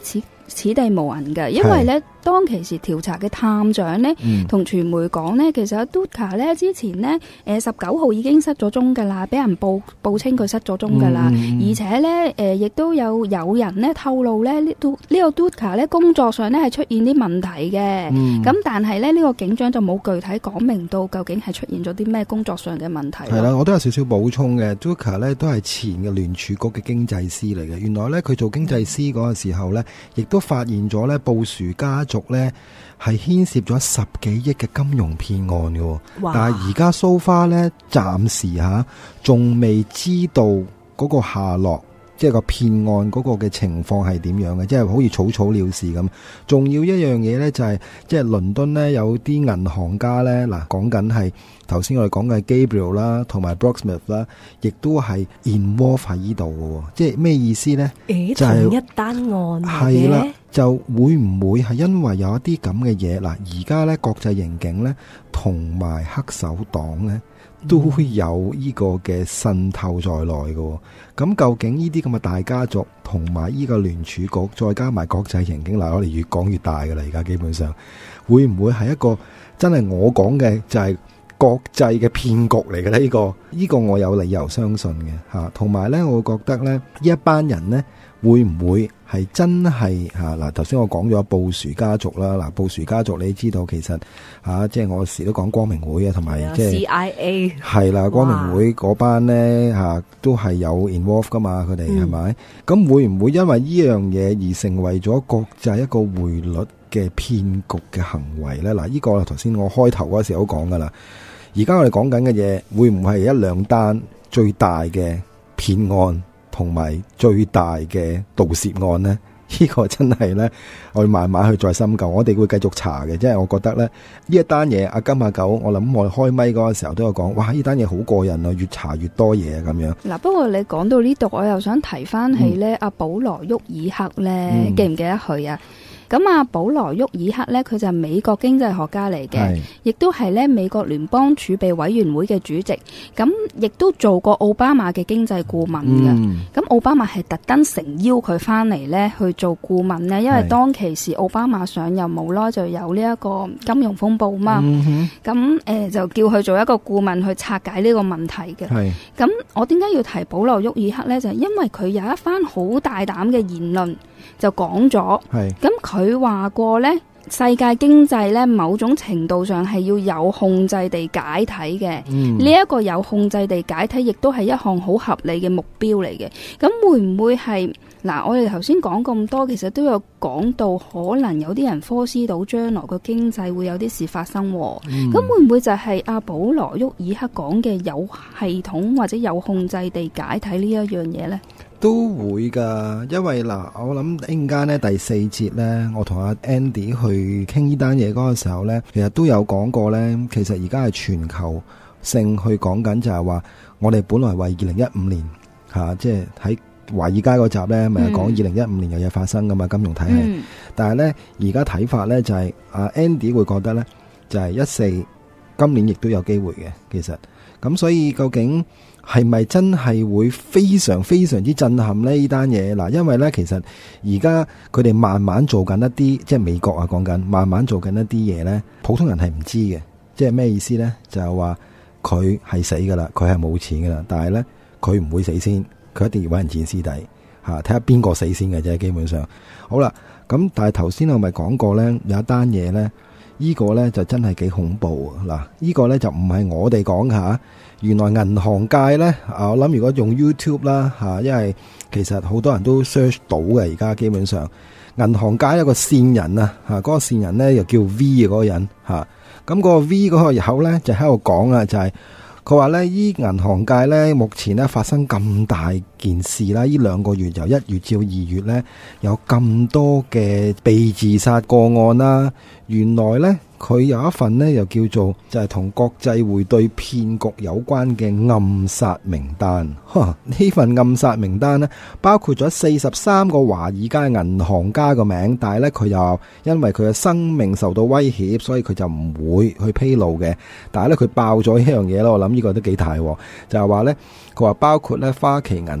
此地無銀嘅，因為咧當其時調查嘅探長咧，同傳媒講咧，其實阿 Dutka 咧之前咧19號已經失咗蹤噶啦，俾人報稱佢失咗蹤噶啦，而且咧亦都有人咧透露咧呢個 Dutka 咧工作上咧係出現啲問題嘅，咁但係咧呢個警長就冇具體講明到究竟係出現咗啲咩工作上嘅問題。 係啦，我都有少少補充嘅。Dutka 咧都係前嘅聯儲局嘅經濟師嚟嘅，原來咧佢做經濟師嗰個時候咧，亦都發現咗咧布殊家族咧係牽涉咗10幾億嘅金融騙案嘅，但係而家so far咧暫時仲未知道嗰個下落，即係個騙案嗰個嘅情況係點樣嘅，即係好似草草了事咁。仲要一樣嘢咧就係即係倫敦咧有啲銀行家咧，嗱講緊係頭先我哋講嘅 Gabriel 啦，同埋 Brocksmith 啦，亦都係 involve 喺呢度嘅，即係咩意思咧？就係同一單案係啦，就會唔會係因為有一啲咁嘅嘢嗱？而家咧國際刑警咧同埋黑手黨咧都有呢個嘅滲透在內嘅。咁究竟呢啲咁嘅大家族同埋呢個聯儲局，再加埋國際刑警，嗱我哋越講越大㗎啦！而家基本上會唔會係一個真係我講嘅就係國際嘅騙局嚟嘅咧？呢個我有理由相信嘅嚇。同埋咧，我覺得咧呢一班人咧會唔會係真係嚇嗱？頭先我講咗布殊家族啦，嗱布殊家族你知道其實即係我時都講光明會啊，同埋即係 CIA 係啦，光明會嗰班咧都係有 involve 噶嘛，佢哋係咪？咁會唔會因為呢樣嘢而成為咗國際一個匯率嘅騙局嘅行為咧？嗱，呢個頭先我開頭嗰時都講噶啦。而家我哋講緊嘅嘢，會唔會係一兩單最大嘅騙案同埋最大嘅盜竊案呢？呢個真係呢，我哋慢慢去再深究。我哋會繼續查嘅，即係我覺得呢，呢一單嘢，阿金阿九，我諗我哋開咪嗰個時候都有講，哇！呢單嘢好過癮啊，越查越多嘢咁樣。 嗱，不過你講到呢度，我又想提翻起呢阿保羅沃爾克呢，記唔記得佢啊？咁啊，保羅沃爾克咧，佢就係美國經濟學家嚟嘅，亦都係咧美國聯邦儲備委員會嘅主席。咁亦都做過奧巴馬嘅經濟顧問嘅。咁奧巴馬係特登誠邀佢翻嚟咧去做顧問咧，因為當其時奧巴馬上任冇耐就有呢一個金融風暴嘛。咁就叫佢做一個顧問去拆解呢個問題嘅。咁我點解要提保羅沃爾克咧？就係因為佢有一番好大膽嘅言論。就講咗，咁佢話過呢，世界經濟呢，某種程度上係要有控制地解體嘅。呢一個有控制地解體，亦都係一項好合理嘅目標嚟嘅。咁會唔會係嗱？我哋頭先講咁多，其實都有講到可能有啲人科斯到將來個經濟會有啲事發生。咁會唔會就係阿保羅沃爾克講嘅有系統或者有控制地解體呢一樣嘢呢？ 都會噶，因為嗱，我諗一陣間咧第4節咧，我同阿 Andy 去傾呢單嘢嗰個時候咧，其實都有講過咧。其實而家係全球性去講緊，就係話我哋本來為2015年即係喺華爾街嗰集咧，咪係講2015年有嘢發生噶嘛，金融體系。但係咧而家睇法咧就係阿 Andy 會覺得咧就係14今年亦都有機會嘅，其實咁所以究竟係咪真係會非常非常之震撼呢？呢單嘢嗱，因為呢，其實而家佢哋慢慢做緊一啲，即係美國啊講緊，慢慢做緊一啲嘢呢，普通人係唔知嘅。即係咩意思呢？就係話佢係死噶啦，佢係冇錢噶啦，但係呢，佢唔會死先，佢一定要揾人墊屍底吓，睇下邊個死先嘅啫。基本上好啦，咁但係頭先我咪講過呢，有一單嘢呢，呢個呢就真係幾恐怖啊！嗱，呢個呢就唔係我哋講吓。原來銀行界呢，我諗如果用 YouTube 啦因為其實好多人都 search 到嘅，而家基本上銀行界有個線人啊，嗰個線人呢又叫 V 嘅嗰個人咁嗰個 V 嗰個友呢，就喺度講啊，就係佢話呢，依銀行界呢，目前呢發生咁大件事啦，呢2個月由1月至2月呢，有咁多嘅被自殺個案啦，原來呢。佢有一份呢，又叫做就係同國際匯兌騙局有關嘅暗殺名單。呢份暗殺名單呢，包括咗43個華爾街銀行家個名，但係呢，佢又因為佢嘅生命受到威脅，所以佢就唔會去披露嘅。但係呢，佢爆咗一樣嘢啦，我諗呢個都幾大喎，就係話呢，佢話包括呢花旗銀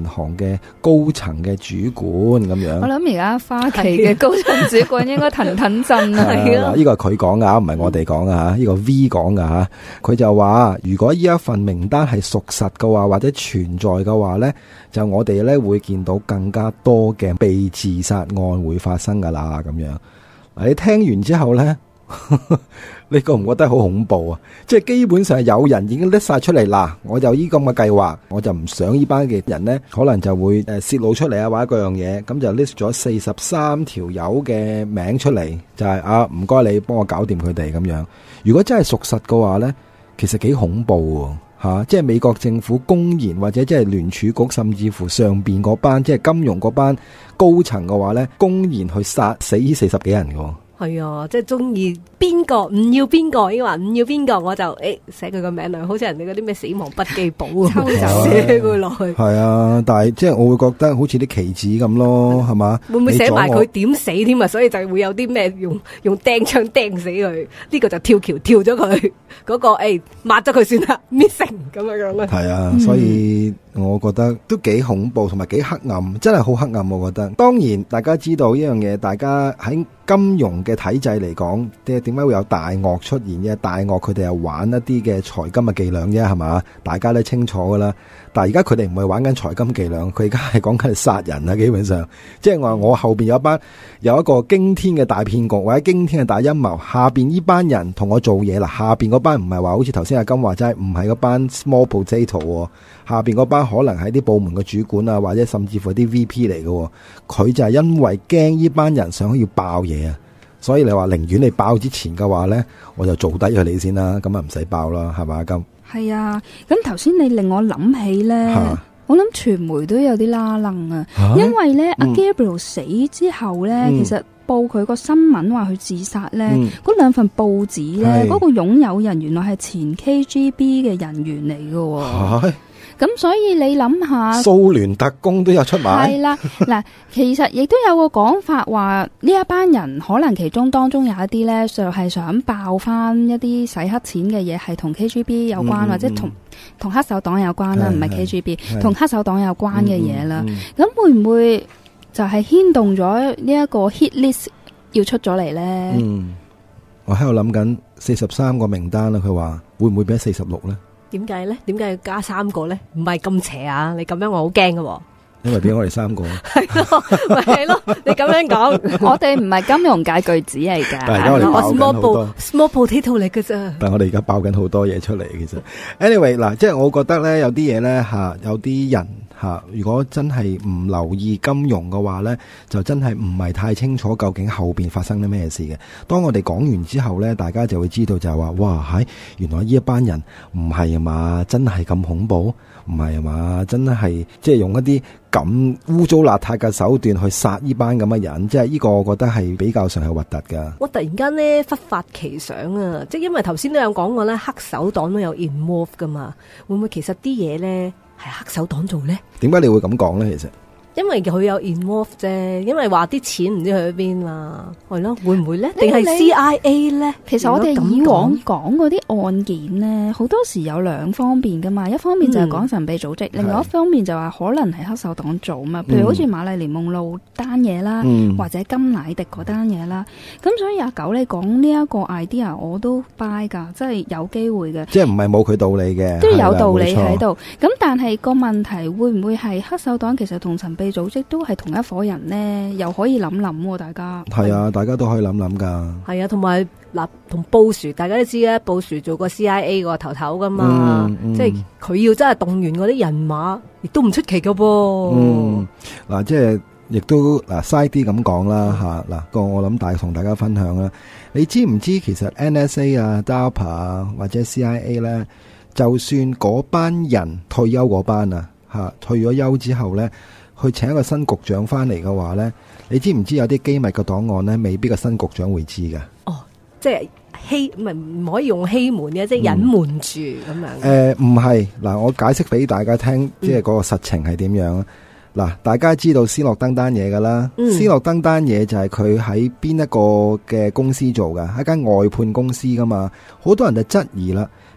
行嘅高層嘅主管咁樣。 我諗而家花旗嘅高層主管應該騰騰震啊！ 嗱，呢個係佢講噶，唔係我哋講噶吓，呢個 V 講噶吓。佢就話如果呢一份名單係屬實嘅話，或者存在嘅話呢，就我哋呢會見到更加多嘅被自殺案會發生噶啦咁樣。你聽完之後呢，你覺唔覺得好恐怖啊？即係基本上有人已經拎晒出嚟啦，我就依咁嘅計劃，我就唔想呢班嘅人呢，可能就會泄露出嚟啊，或者嗰樣嘢，咁就 list 咗43條友嘅名出嚟，就係唔該你幫我搞掂佢哋咁樣。如果真係屬實嘅話呢，其實幾恐怖喎。即係美國政府公然或者即係聯儲局甚至乎上邊嗰班即係金融嗰班高層嘅話呢，公然去殺死呢40幾人嘅。 係啊，即係中意邊個唔要邊個，已經話唔要邊個，我就寫佢個名落，好似人哋嗰啲咩死亡筆記簿啊，抽走寫佢落去。係啊，但係即係我會覺得好似啲棋子咁咯，係嘛？ 會唔會寫埋佢點死添啊？所以就會有啲咩用釘槍釘死佢，呢個就跳橋跳咗佢，嗰個抹咗佢算啦，missing 咁樣啦。 係啊，所以我覺得都幾恐怖，同埋幾黑暗，真係好黑暗。我覺得，當然大家知道呢樣嘢，大家喺金融嘅體制嚟講，點解會有大鱷出現嘅？大鱷佢哋係玩一啲嘅財金嘅伎倆啫，係嘛？大家都清楚噶啦。但係而家佢哋唔係玩緊財金伎倆，佢而家係講緊殺人啊！基本上，即係我後邊有一個驚天嘅大騙局，或者驚天嘅大陰謀，下邊呢班人同我做嘢啦。下邊嗰班唔係話好似頭先阿金話齋，唔係嗰班 small potato，下邊嗰班可能係啲部門嘅主管啊，或者甚至乎啲 VP 嚟嘅。佢就係因為驚呢班人想要爆嘢啊，所以你話寧願你爆之前嘅話呢，我就做低佢你先啦，咁啊唔使爆啦，係咪阿金？ 係啊，咁頭先你令我諗起呢，我諗傳媒都有啲拉楞啊，因為呢，阿 Gabriel 死之後呢，其實報佢個新聞話佢自殺呢，嗰兩份報紙呢，嗰個擁有人原來係前 KGB 嘅人員嚟嘅。咁所以你諗下， 蘇聯特工都有出賣。 係啦，嗱，其實亦都有個講法話，呢一班人可能其中當中有一啲咧，就係想爆翻一啲洗黑錢嘅嘢，係同 KGB 有關，或者同黑手黨有關啦，唔係 KGB， 同黑手黨有關嘅嘢啦。咁會唔會就係牽動咗呢一個 hit list 要出咗嚟咧？ 我喺度諗緊43個名單啦，佢話會唔會變咗46咧？ 點解咧？點解要加3個咧？唔係咁邪啊！你咁樣我好驚㗎。 因為俾我哋3個。 係咯，咪係咯？你咁樣講， 我哋唔係金融界巨子嚟㗎。 但係而家我哋爆緊好多 small potato 嚟㗎咋。 但係我哋而家爆緊好多嘢出嚟，其實。Anyway 嗱，即係我覺得咧，有啲嘢咧有啲人如果真係唔留意金融嘅話呢，就真係唔係太清楚究竟後邊發生啲咩事嘅。當我哋講完之後呢，大家就會知道就係話，哇，原來呢一班人唔係啊嘛，真係咁恐怖，唔係啊嘛，真係即係用一啲咁污糟邋遢嘅手段去殺呢班咁嘅人，即係呢個我覺得係比較上係核突噶。 我突然間呢忽發奇想啊，即係因為頭先都有講過呢，黑手黨都有 involve 噶嘛，會唔會其實啲嘢呢係黑手黨做呢？ 點解你會咁講呢？其實因為佢有 involve 啫，因為話啲錢唔知去咗邊嘛，係咯，會唔會咧？定係 CIA 咧？ 其實我哋以往講嗰啲案件咧，好多時有兩方面噶嘛，一方面就係講神秘組織，另外一方面就話可能係黑手黨做嘛。譬如好似瑪麗蓮夢露單嘢啦，或者甘乃迪嗰單嘢啦。咁所以阿九你講呢一個 idea 我都 buy 噶，即係有機會嘅。 即係唔係冇佢道理嘅， 都有道理喺度。咁但係個問題會唔會係黑手黨其實同神秘組織都係同一伙人呢？又可以諗諗，大家係啊，大家都可以諗諗噶。 係啊，同埋嗱，同布殊大家都知咧，布殊做過 CIA 個頭頭噶嘛，即係佢要真係動員嗰啲人馬，亦都唔出奇噶噃。 嗱，即係亦都嗱，嘥啲咁講啦吓。嗱，個我諗同大家分享啦。你知唔知其實 NSA 啊、DARPA 啊或者 CIA 咧，就算嗰班人退休嗰班退咗休之後咧，去請一個新局長翻嚟嘅話咧，你知唔知有啲機密嘅檔案咧，未必個新局長會知㗎？哦， 即係唔可以用欺瞞嘅，即係隱瞞住咁樣。 唔係，嗱，我解釋俾大家聽，即係嗰個實情係點樣。嗱，大家知道斯諾登單嘢噶啦，斯諾登單嘢就係佢喺邊一個嘅公司做噶，一間外判公司噶嘛，好多人就質疑啦。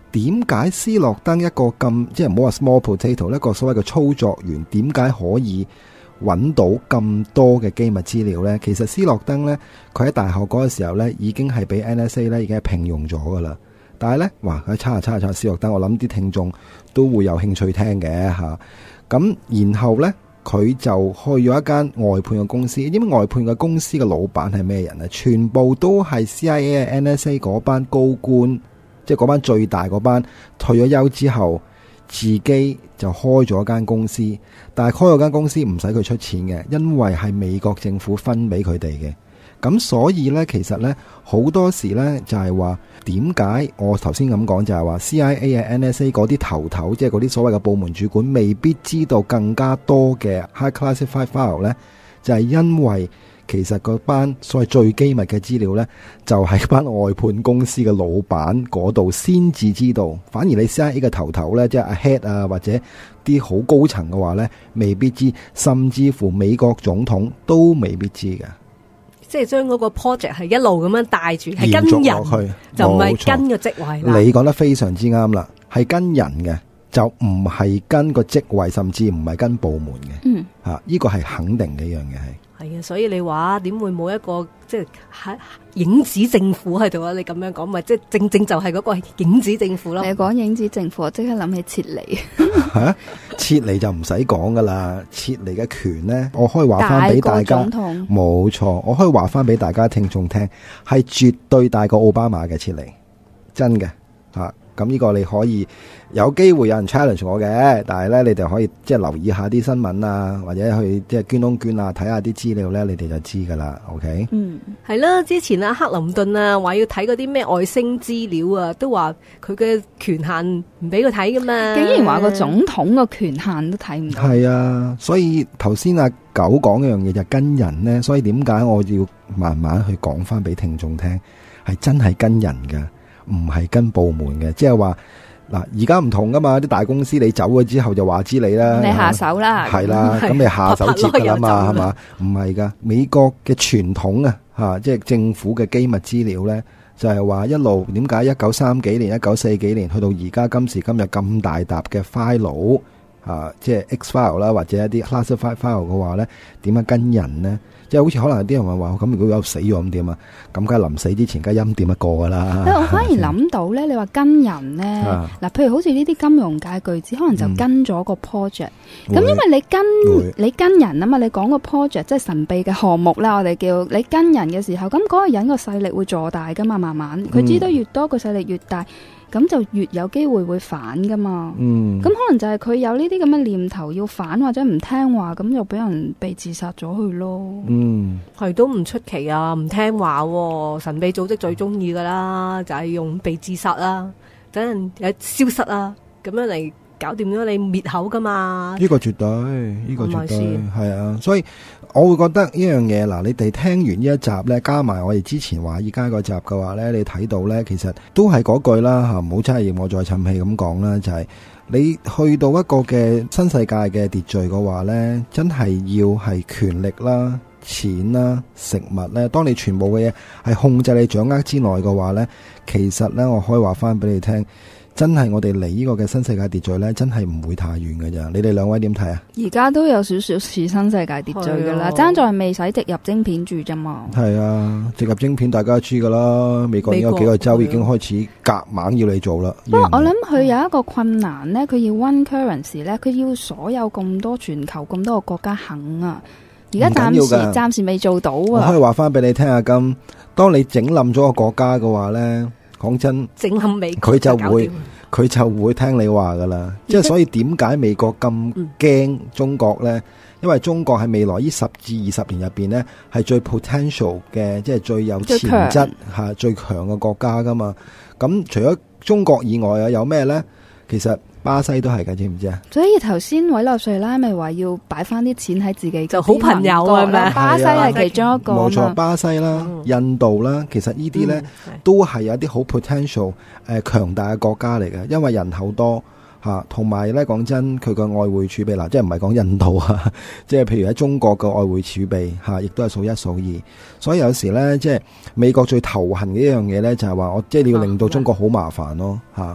點解斯諾登一個咁即係唔好話 small potato 一個所謂嘅操作員，點解可以揾到咁多嘅機密資料呢？其實斯諾登呢，佢喺大學嗰個時候呢，已經係俾 NSA 呢已經係聘用咗噶啦。但係呢，哇！佢叉斯諾登，我諗啲聽眾都會有興趣聽嘅嚇。咁然後呢，佢就去咗一間外判嘅公司。因為外判嘅公司嘅老闆係咩人呢？全部都係 CIA、NSA 嗰班高官。即係嗰班最大嗰班退咗休之後，自己就開咗間公司，但係開咗間公司唔使佢出錢嘅，因為係美國政府分俾佢哋嘅。咁所以呢，其實呢，好多時呢，就係話點解我頭先咁講就係話 CIA 啊、NSA 嗰啲頭，即係嗰啲所謂嘅部門主管未必知道更加多嘅 high classified file 呢，就係因為其實嗰班所謂最機密嘅資料呢，就係班外判公司嘅老闆嗰度先至知道。反而你 CIA 嘅頭呢，即係阿 head 啊，或者啲好高層嘅話呢，未必知，甚至乎美國總統都未必知嘅。 即係將嗰個 project 係一路咁樣帶住，係跟人去，就唔係跟個職位啦。 你講得非常之啱啦，係跟人嘅，就唔係跟個職位，甚至唔係跟部門嘅。呢個係肯定嘅一樣嘢係。 係啊，所以你話點會冇一個即係影子政府喺度啊？你咁樣講，咪即係正就係嗰個影子政府咯。 你講影子政府，我即刻諗起撤離。 撤離就唔使講噶啦，撤離嘅權呢，我可以話翻俾大家，冇錯，我可以話翻俾大家聽眾聽，係絕對大過奧巴馬嘅撤離，真嘅吓。咁呢個你可以有機會有人 challenge 我嘅，但係呢，你哋可以即係留意下啲新聞啊，或者去即係捐窿捐啊，睇下啲資料呢，你哋就知噶啦。OK， 係啦，之前克林頓啊話要睇嗰啲咩外星資料啊，都話佢嘅權限唔俾佢睇噶嘛， 竟然話個總統個權限都睇唔到。係啊，所以頭先阿九講一樣嘢就跟人呢，所以點解我要慢慢去講翻俾聽眾聽，係真係跟人噶。唔係跟部門嘅，即係話嗱，而家唔同噶嘛，啲大公司你走咗之後就話知你啦， 你下手啦， 係啦，咁你下手接噶啦嘛，係嘛？唔係噶，美國嘅傳統啊，吓，即係政府嘅機密資料咧，就係話一路點解1930幾年、1940幾年去到而家今時今日咁大沓嘅 file 啊，即係 X file 啦，或者一啲 classified file 嘅話咧，點樣跟人呢？即係好似可能有啲人話咁，如果有死咗咁點啊？咁梗係臨死之前梗係欽點一個噶啦。 我反而諗到咧，你話跟人咧，嗱，譬如好似呢啲金融界巨子，可能就跟咗個 project。咁因為你跟人啊嘛，你講個 project 即係神秘嘅項目啦，我哋叫你跟人嘅時候，咁嗰個人個勢力會坐大噶嘛，慢慢佢知得越多，個勢力越大。咁就越有機會反噶嘛，咁可能就係佢有呢啲咁嘅念頭要反或者唔聽話，咁就俾人被自殺咗去咯。 係都唔出奇啊，唔聽話神秘組織最中意噶啦，就係用被自殺啦，等人有消失啊，咁樣嚟搞掂咗你滅口噶嘛。 呢個絕對，呢個絕對係啊，所以我會覺得呢樣嘢嗱，你哋聽完呢一集呢，加埋我哋之前話依家個集嘅話呢，你睇到呢，其實都係嗰句啦吓，唔好真係要我再氹氣咁講啦，就係你去到一個嘅新世界嘅秩序嘅話呢，真係要係權力啦、錢啦、食物呢，當你全部嘅嘢係控制你掌握之內嘅話呢，其實呢，我可以話翻俾你聽。真係我哋離呢個嘅新世界秩序呢，真係唔會太遠㗎咋。你哋兩位點睇啊？ 而家都有少少似新世界秩序噶啦，爭在未使植入晶片住啫嘛。 係啊，植入晶片大家都知噶啦，美國已經有幾個州已經開始夾硬要你做啦。 不過我諗佢有一個困難呢，佢要 one currency 呢，佢要所有咁多全球咁多個國家肯啊。而家暫時未做到啊。 我可以話翻俾你聽啊，咁當你整冧咗個國家嘅話呢。講真， 整冧美國佢就會聽你話噶啦。即係所以點解美國咁驚中國呢？因為中國喺未來呢10至20年入邊呢，係最 potential 嘅，即係最有潛質吓最強嘅國家噶嘛。咁除咗中國以外啊，有咩呢？其實巴西都係㗎，知唔知啊？所以頭先委內瑞拉咪話要擺翻啲錢喺自己就好朋友啊，係咪？ 巴西係其中一個。 冇錯，巴西啦、印度啦，其實呢啲呢都係有啲好 potential 強大嘅國家嚟嘅，因為人口多嚇，同埋呢講真，佢個外匯儲備嗱，即係唔係講印度啊，即係譬如喺中國嘅外匯儲備嚇，亦都係數一數二。所以有時呢，即係美國最頭痕嘅一樣嘢呢，就係話我即係你要令到中國好麻煩咯嚇。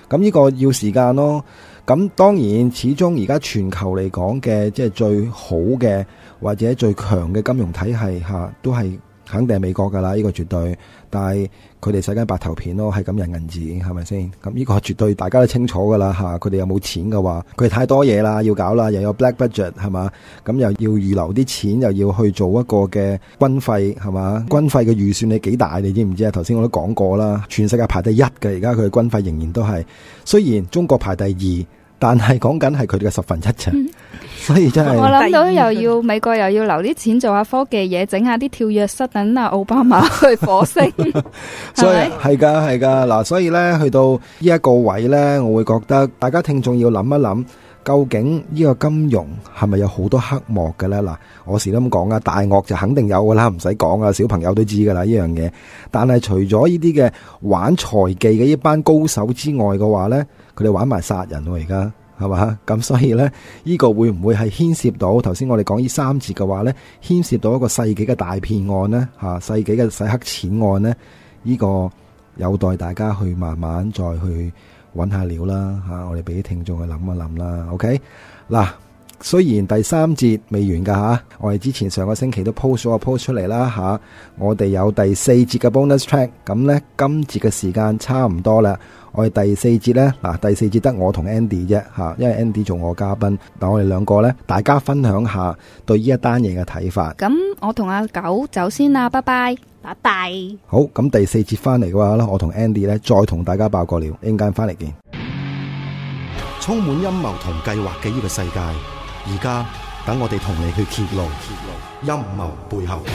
咁呢個要時間咯。咁當然始終而家全球嚟講嘅即係最好嘅或者最強嘅金融體系都係肯定係美國㗎啦，呢個絕對。但係佢哋使緊白頭片咯，係咁印銀紙，係咪先？咁呢個絕對大家都清楚㗎啦嚇。佢哋又冇錢嘅話，佢哋太多嘢啦要搞啦，又有 black budget 係嘛？咁又要預留啲錢，又要去做一個嘅軍費係嘛？軍費嘅預算你幾大？你知唔知啊？頭先我都講過啦，全世界排第一嘅，而家佢嘅軍費仍然都係，雖然中國排第二。但係講緊係佢哋嘅1/10啫，所以真係我諗到又要美國又要留啲錢做下科技嘢，整下啲跳躍室等阿奧巴馬去火星， 所以係㗎嗱，所以咧去到呢一個位咧，我會覺得大家聽眾要諗一諗，究竟呢個金融係咪有好多黑幕嘅咧？嗱，我時都咁講啊，大鱷就肯定有㗎啦，唔使講啊，小朋友都知㗎啦呢樣嘢。但係除咗呢啲嘅玩財技嘅一班高手之外嘅話咧，佢哋玩埋殺人喎，而家係嘛？咁所以咧，呢個會唔會係牽涉到頭先我哋講呢3節嘅話咧，牽涉到一個世紀嘅大騙案咧？世紀嘅洗黑錢案咧？呢個有待大家去慢慢再去揾下料啦我哋俾啲聽眾去諗一諗啦。OK 嗱，雖然第3節未完㗎我哋之前上個星期都 post 咗個 post 出嚟啦我哋有第4節嘅 bonus track， 咁咧今節嘅時間差唔多啦。我哋第4節咧，第4節得我同 Andy 啫因為 Andy 做我嘉賓，但我哋兩個咧，大家分享下對呢一單嘢嘅睇法。 咁我同阿九走先啦，拜拜， 拜拜。 好，咁第4節翻嚟嘅話咧，我同 Andy 咧再同大家爆個料，一陣間翻嚟見。 充滿陰謀同計劃嘅呢個世界，而家等我哋同你去揭露陰謀背後。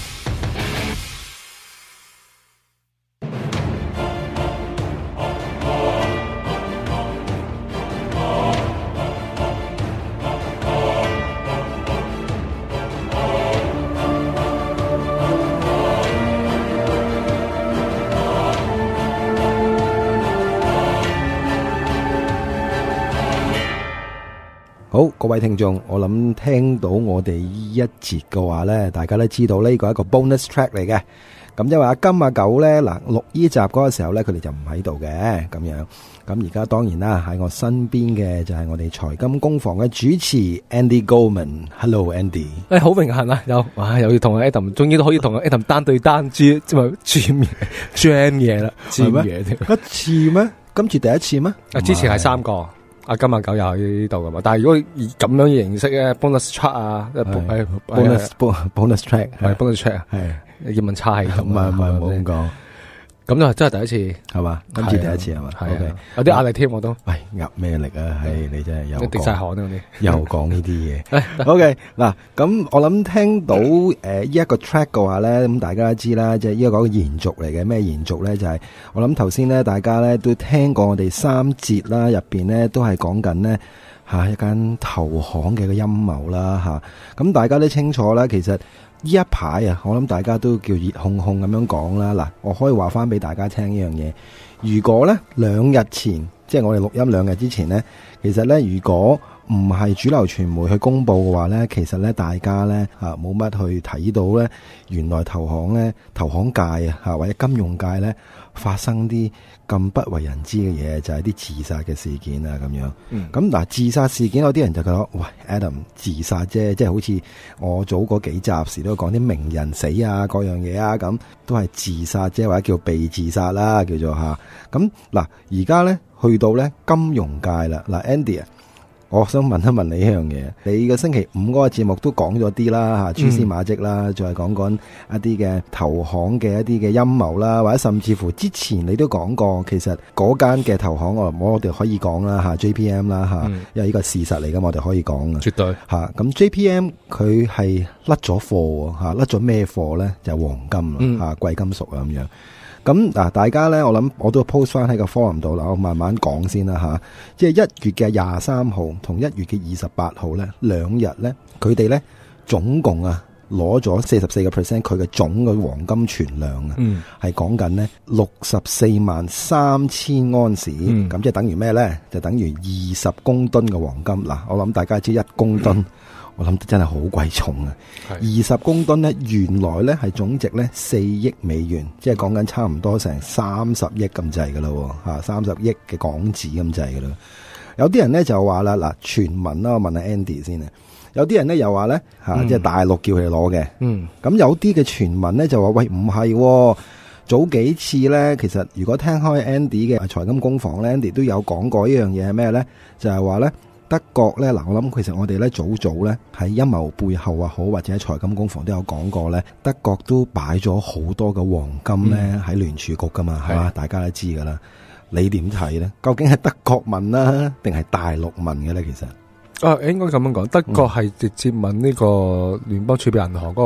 好，各位聽眾，我諗聽到我哋呢一節嘅話呢，大家都知道呢個係一個 bonus track 嚟嘅。咁因為阿金阿九呢，錄呢集嗰個時候呢，佢哋就唔喺度嘅咁樣。咁而家當然啦，喺我身邊嘅就係我哋財金工房嘅主持 Andy Goldman。Hello Andy， 好榮幸啊！又要同阿 Adam， 終於都可以同阿 Adam 單對單專嘢啦，專嘢添。 一次咩？今次第一次咩？ 之前係3個。阿金阿九又喺呢度噶嘛？但係如果以咁樣嘅形式咧 ，bonus track bonus track 係 bonus track 係英文差係咁唔係冇咁講， 咁就真係第一次係嘛？今次第一次係嘛？OK， 有啲壓力添我都。 喂，壓咩力啊？你真係有滴晒汗啊！你又講呢啲嘢。OK，嗱，咁我諗聽到呢一個 track 嘅話咧，咁大家都知啦，即係呢個延續嚟嘅。咩延續咧？就係我諗頭先咧，大家咧都聽過我哋3節啦，入邊咧都係講緊咧一間投行嘅個陰謀啦咁大家都清楚啦，其實呢一排我諗大家都叫熱烘烘咁樣講啦。嗱，我可以話翻俾大家聽呢樣嘢。如果咧2日前，即係我哋錄音2日之前咧，其實咧如果唔係主流傳媒去公布嘅話咧，其實咧大家咧冇乜去睇到咧，原來投行界或者金融界咧發生啲咁不為人知嘅嘢，就係啲自殺嘅事件啊咁樣。咁嗱，自殺事件有啲人就覺得，喂 Adam 自殺啫，即係好似我早嗰幾集時都講啲名人死啊各樣嘢啊，咁都係自殺啫，或者叫被自殺啦，叫做咁嗱，而家咧去到咧金融界啦，嗱 Andy 啊，我想問一問你一樣嘢，你個星期5嗰個節目都講咗啲啦蛛絲馬跡啦，再講一啲嘅投行嘅一啲嘅陰謀啦，或者甚至乎之前你都講過，其實嗰間嘅投行我哋可以講啦JPM 啦因為呢個事實嚟㗎，我哋可以講嘅， 絕對咁 JPM 佢係甩咗貨甩咗咩貨咧？就係黃金貴金屬咁樣。咁嗱，大家咧，我諗我都 post 翻喺個 forum 度啦，我慢慢講先啦即係1月嘅23號同1月嘅28號咧，2日咧，佢哋咧總共攞咗44%佢嘅總嘅黃金存量係講緊咧643000盎司，即係等於咩咧？就等於20公噸嘅黃金。嗱，我諗大家知1公噸我諗真係好鬼重啊！20公噸咧，原來咧係總值咧4億美元，即係講緊差唔多成30億咁滯噶啦，30億嘅港紙咁滯噶啦。有啲人咧就話啦，嗱，傳聞啦，我問下 Andy 先啊。有啲人咧又話咧即係大陸叫佢攞嘅。咁有啲嘅傳聞咧就話，喂，唔係，早幾次咧，其實如果聽開 Andy 嘅財金工房咧 ，Andy 都有講過一樣嘢係咩咧？就係話咧。德國咧，嗱，我諗其實我哋咧早咧喺陰謀背後啊好，或者喺財金工房都有講過咧，德國都擺咗好多嘅黃金咧喺聯儲局噶嘛，係嘛？大家都知噶啦。你點睇咧？究竟係德國問啦，定係大陸問嘅咧？其實應該咁樣講，德國係直接問呢個聯邦儲備銀行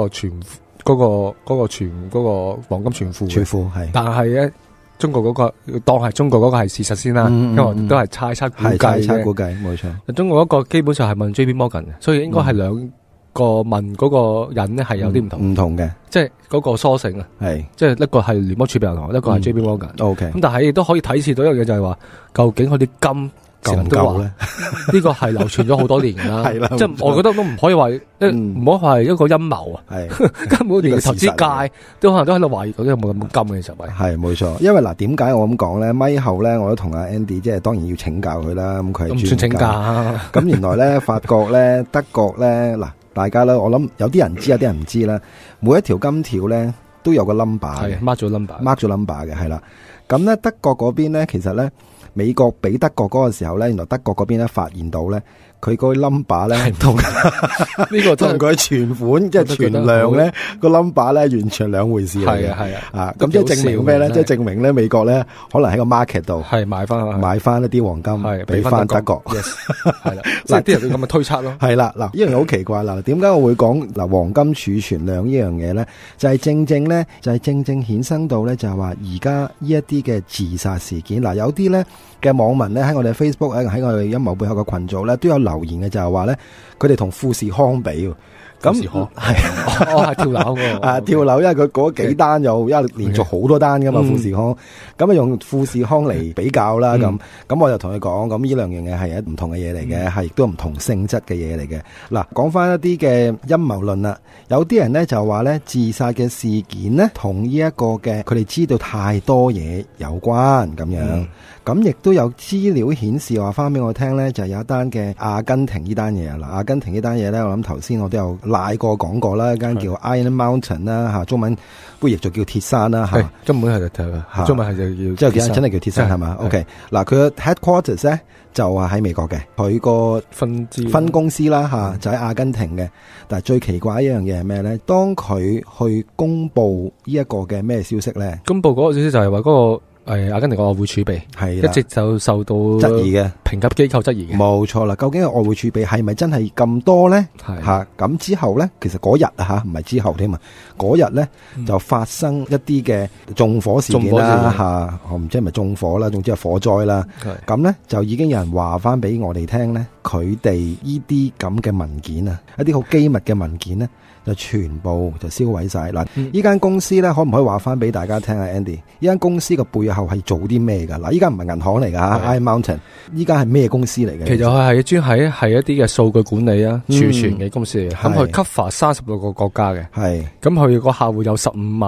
嗰個黃金存庫係， 但係咧。中國嗰個當係中國嗰個係事實先啦，因為我哋都係猜測估計， 冇錯。 中國嗰個基本上係問 JP Morgan 嘅，所以應該係兩個問嗰個人咧係有啲唔同嘅，即係嗰個疏性啊，係即係一個係聯邦儲備銀行，一個係 JP Morgan。OK，咁但係亦都可以睇視到一樣嘢就係話，究竟佢啲金夠唔夠咧？呢個係流傳咗好多年啦，係啦，即係我覺得都唔可以話，唔好話係一個陰謀啊，係根本連投資界都可能都喺度懷疑究竟有冇咁金嘅實惠。係冇錯，因為嗱，點解我咁講咧？咪後咧，我都同阿 Andy 即係當然要請教佢啦。咁佢係專家，請教。咁原來咧，法國咧、德國咧，嗱，大家咧，我諗有啲人知，有啲人唔知啦。每一條金條咧都有個 number 嘅 ，mark 咗 number 嘅，係啦。咁咧，德國嗰邊咧，其實咧。美國俾德國嗰個時候咧，原來德國嗰邊咧發現到咧，佢個 number 咧同呢個同佢存款即係存量咧個 number 咧完全兩回事嚟嘅。係啊，咁即係證明咩咧？即係證明咧美國咧可能喺個 market 度係買翻一啲黃金，俾翻德國。 係啦，嗱啲人咁嘅推測咯。係啦，嗱呢樣嘢好奇怪啦。點解我會講嗱黃金儲存量呢樣嘢咧？就係正正衍生到咧，就係話而家呢一啲嘅自殺事件。嗱有啲咧嘅網民咧喺我哋 Facebook 喺我哋陰謀背後嘅群組咧都有留言嘅，就係話咧佢哋同富士康比。咁係跳樓喎，跳樓，因為佢嗰幾單又因為連續好多單噶嘛，富士康，咁啊用富士康嚟比較啦，咁我就同佢講，咁呢兩樣嘢係唔同嘅嘢嚟嘅，係亦都唔同性質嘅嘢嚟嘅。嗱，講翻一啲嘅陰謀論啦，有啲人咧就話咧自殺嘅事件咧同呢一個嘅佢哋知道太多嘢有關咁樣，咁亦都有資料顯示話翻俾我聽咧，就有一單嘅阿根廷呢單嘢啊，嗱，阿根廷呢單嘢咧，我諗頭先我都有賴過講過啦，一間叫 Iron Mountain 啦，吓，中文不譯做叫鐵山啦，吓， 根本係中文係就叫即係真係叫鐵山係嘛 ？OK， 嗱，佢嘅 headquarters 咧就係喺美國嘅，佢個分公司啦吓，就喺阿根廷嘅。但係最奇怪一樣嘢係咩咧？當佢去公布呢一個嘅咩消息咧？ 公布嗰個消息就係話嗰個。阿根廷個外匯儲備係一直就受到質疑嘅， 評級機構質疑嘅， 冇錯啦。究竟外匯儲備係咪真係咁多咧？係咁之後咧，其實嗰日啊唔係之後添啊，嗰日咧就發生一啲嘅縱火事件啦吓，我唔知係咪縱火啦，總之係火災啦。咁咧就已經有人話翻俾我哋聽咧，佢哋呢啲咁嘅文件啊，一啲好機密嘅文件咧，就全部就燒毀晒。嗱，呢間公司咧可唔可以話翻俾大家聽啊 Andy？ 呢間公司嘅背後係做啲咩噶？嗱，依家唔係銀行嚟噶 Iron Mountain， 依家係咩公司嚟嘅？ 其實佢係專係一啲嘅數據管理啊、儲存嘅公司嚟嘅。咁佢 cover 36個國家嘅。係。咁佢個客戶有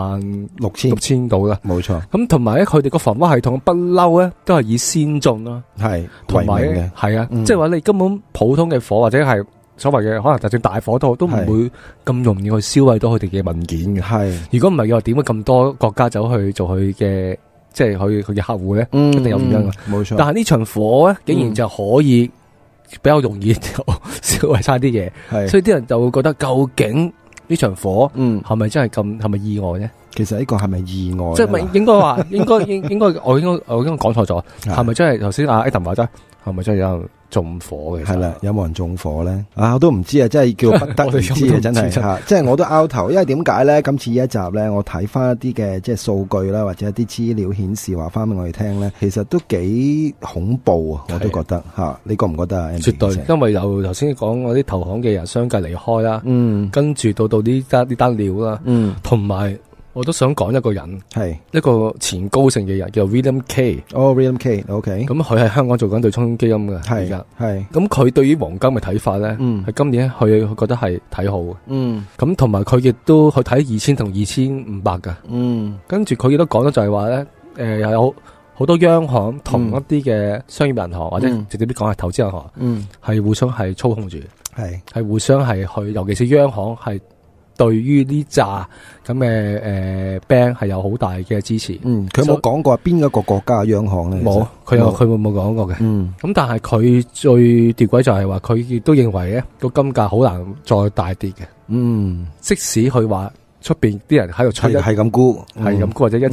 156000到啦。冇錯。咁同埋咧，佢哋個防火系統不嬲咧，都係以先進啦。係。同埋嘅。係啊，即係話你根本普通嘅火或者係。所謂嘅可能就算大火都唔會咁容易去燒毀到佢哋嘅文件嘅。係，如果唔係嘅話，點解咁多國家走去做佢嘅，即係佢嘅客戶咧？一定有原因嘅。冇錯。但係呢場火咧，竟然就可以比較容易就燒毀晒啲嘢。係，所以啲人就會覺得，究竟呢場火，係咪真係咁？係咪意外咧？ 其實呢個係咪意外？ 即係咪應該話，應該我應該講錯咗？係咪真係頭先阿 Adam 話齋？係咪真係有縱火嘅？係啦，有冇人縱火咧？我都唔知啊，真係叫不得而知啊，真係吓，即係我都拗頭，因為點解咧？今次呢一集咧，我睇翻一啲嘅即係數據啦，或者一啲資料顯示話翻俾我哋聽咧，其實都幾恐怖啊！我都覺得吓，你覺唔覺得啊？ 絕對，因為由頭先講嗰啲投行嘅人相繼離開啦，跟住到呢單料啦，同埋我都想講一個人， 係一個前高盛嘅人，叫 William K。 William K，OK。 咁佢喺香港做緊對沖基金嘅，而家係。 咁佢對於黃金嘅睇法咧，係今年佢覺得係睇好嘅。咁同埋佢亦都去睇2000同2500噶。跟住佢亦都講咗就係話咧，有好多央行同一啲嘅商業銀行或者直接啲講係投資銀行，係互相係操控住，係互相係去，尤其是央行係。對於呢扎咁嘅bank 係有好大嘅支持。 佢冇講過邊一個國家嘅央行咧？ 冇，佢冇講過嘅。咁但係佢最吊詭就係話，佢亦都認為咧個金價好難再大跌嘅。即使佢話出邊啲人喺度吹， 係咁估， 或者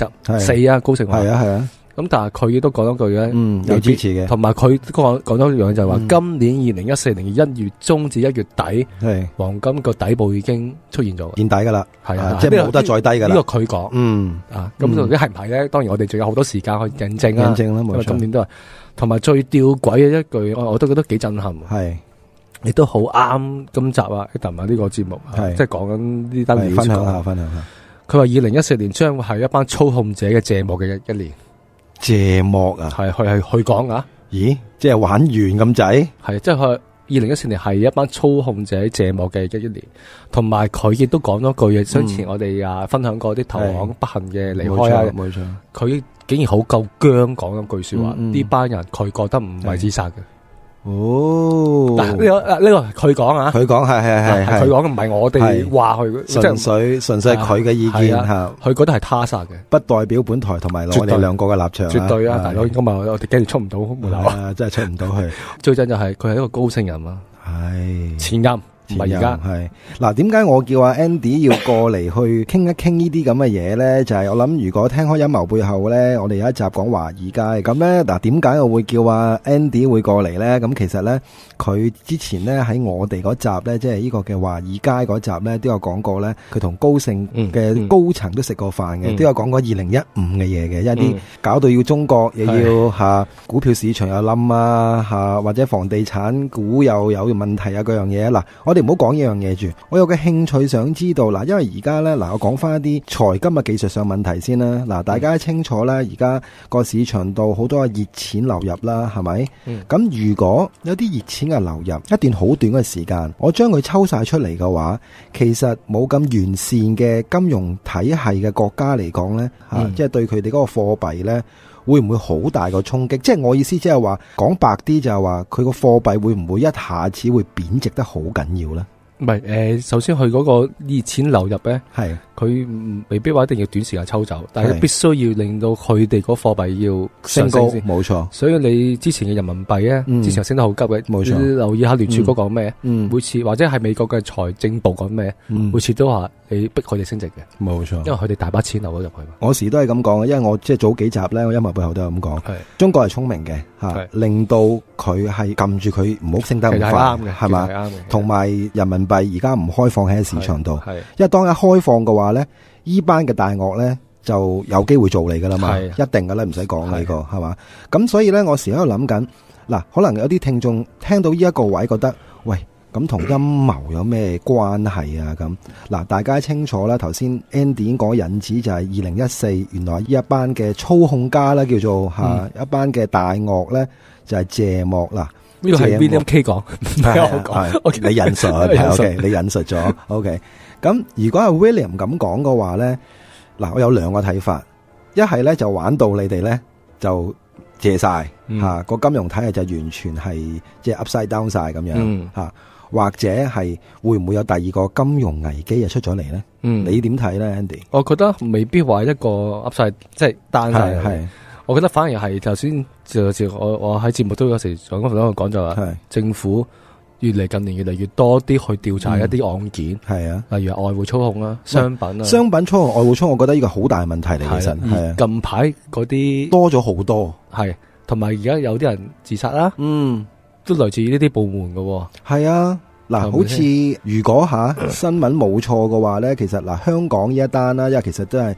1024啊，高盛話係啊。 咁但係佢亦都講咗句咧， 有支持嘅。 同埋佢講咗一樣就係話，今年2014年1月中至1月底，黃金個底部已經出現咗， 見底噶啦， 係啊， 即係冇得再低噶啦。 呢個佢講，咁到底係唔係咧？當然我哋仲有好多時間去印證啦。因為今年都係，同埋最吊詭嘅一句，我都覺得幾震撼。係，亦都好啱今集啊，Adam呢個節目，即係講緊呢單嘢。分享下。佢話2014年將會係一班操控者嘅謝幕嘅一年。 謝幕啊， 係佢講啊？ 咦，即係玩完咁滯？ 係，即係佢2014年係一班操控者謝幕嘅一年，同埋佢亦都講咗句嘢。之前我哋分享過啲投行不幸嘅離開啊， 冇錯。 佢竟然好夠薑講一句說話，呢班人佢覺得唔係自殺嘅。嗱，呢個佢講啊， 佢講係佢講唔係我哋話佢， 純粹佢嘅意見吓， 佢覺得係他殺嘅，不代表本台同埋我哋兩個嘅立場。 絕對啊，大佬，今日我哋驚住出唔到門口， 真係出唔到去。 最真就係佢係一個高盛人啊，係前任。唔係而家係嗱，點解我叫阿 Andy 要過嚟去傾一傾呢啲咁嘅嘢咧？就係我諗，如果聽開陰謀背後咧，我哋有一集講華爾街咁咧。嗱，點解我會叫阿 Andy 會過嚟咧？咁其實咧，佢之前咧喺我哋嗰集咧，即係呢個嘅華爾街嗰集咧，都有講過咧。佢同高盛嘅高層都食過飯嘅，都有講過2015嘅嘢嘅，一啲搞到要中國又要吓股票市場又冧啊吓，或者房地產股又有問題啊嗰樣嘢。嗱，我哋唔好講呢樣嘢住，我有個興趣想知道嗱，因為而家咧嗱，我講翻一啲財金嘅技術上問題先啦。嗱，大家清楚啦，而家個市場度好多熱錢流入啦，係咪？咁如果有啲熱錢嘅流入一段好短嘅時間，我將佢抽晒出嚟嘅話，其實冇咁完善嘅金融體系嘅國家嚟講咧，即係對佢哋嗰個貨幣咧，會唔會好大個衝擊？即係我意思，即係話講白啲就係話，佢個貨幣會唔會一下子會貶值得好緊要咧？ 唔係，首先佢嗰個熱錢流入咧，係佢未必話一定要短時間抽走，但係必須要令到佢哋嗰貨幣要升高， 冇錯。 所以你之前嘅人民幣咧，之前升得好急嘅，冇錯。你留意下聯儲局講咩？每次或者係美國嘅財政部講咩？每次都話你逼佢哋升值嘅， 冇錯。 因為佢哋大把錢流咗入去。 我時都係咁講嘅，因為我即係早幾集咧，我陰謀背後都係咁講。中國係聰明嘅吓，令到佢係撳住佢唔好升得咁快，係嘛？同埋人民幣而家唔開放喺市場度，因為當一開放嘅話咧，依班嘅大鱷咧就有機會做你噶啦嘛，一定噶啦，唔使講呢個係嘛。咁所以咧，我時喺度諗緊，嗱，可能有啲聽眾聽到呢一個位覺得，喂，咁同陰謀有咩關係啊？咁嗱，大家清楚啦。頭先 Andy 已經講引子就係2014，原來呢一班嘅操控家咧，叫做一班嘅大鱷咧，就係謝幕啦。 呢個係 William K 講，唔係我講。 你引述，OK，你引述咗，OK。咁如果係 William 咁講嘅話咧，嗱，我有兩個睇法，一係咧就玩到你哋咧就謝晒吓，個金融體系就完全係即係 upside down 晒咁樣吓，或者係會唔會有第二個金融危機就出咗嚟咧？你點睇咧 ，Andy？ 我覺得未必話一個 upside 即係單係。我覺得反而係頭先就我喺節目都有時講講就話，政府近年越嚟越多啲去調查一啲案件，係啊，例如外匯操控啦、商品操控、外匯操控，我覺得呢個好大問題嚟。其實係近排嗰啲多咗好多， 係同埋而家有啲人自殺啦，都來自呢啲部門㗎。 係啊，嗱，好似如果新聞冇錯嘅話咧，其實嗱香港呢一單啦，因為其實都係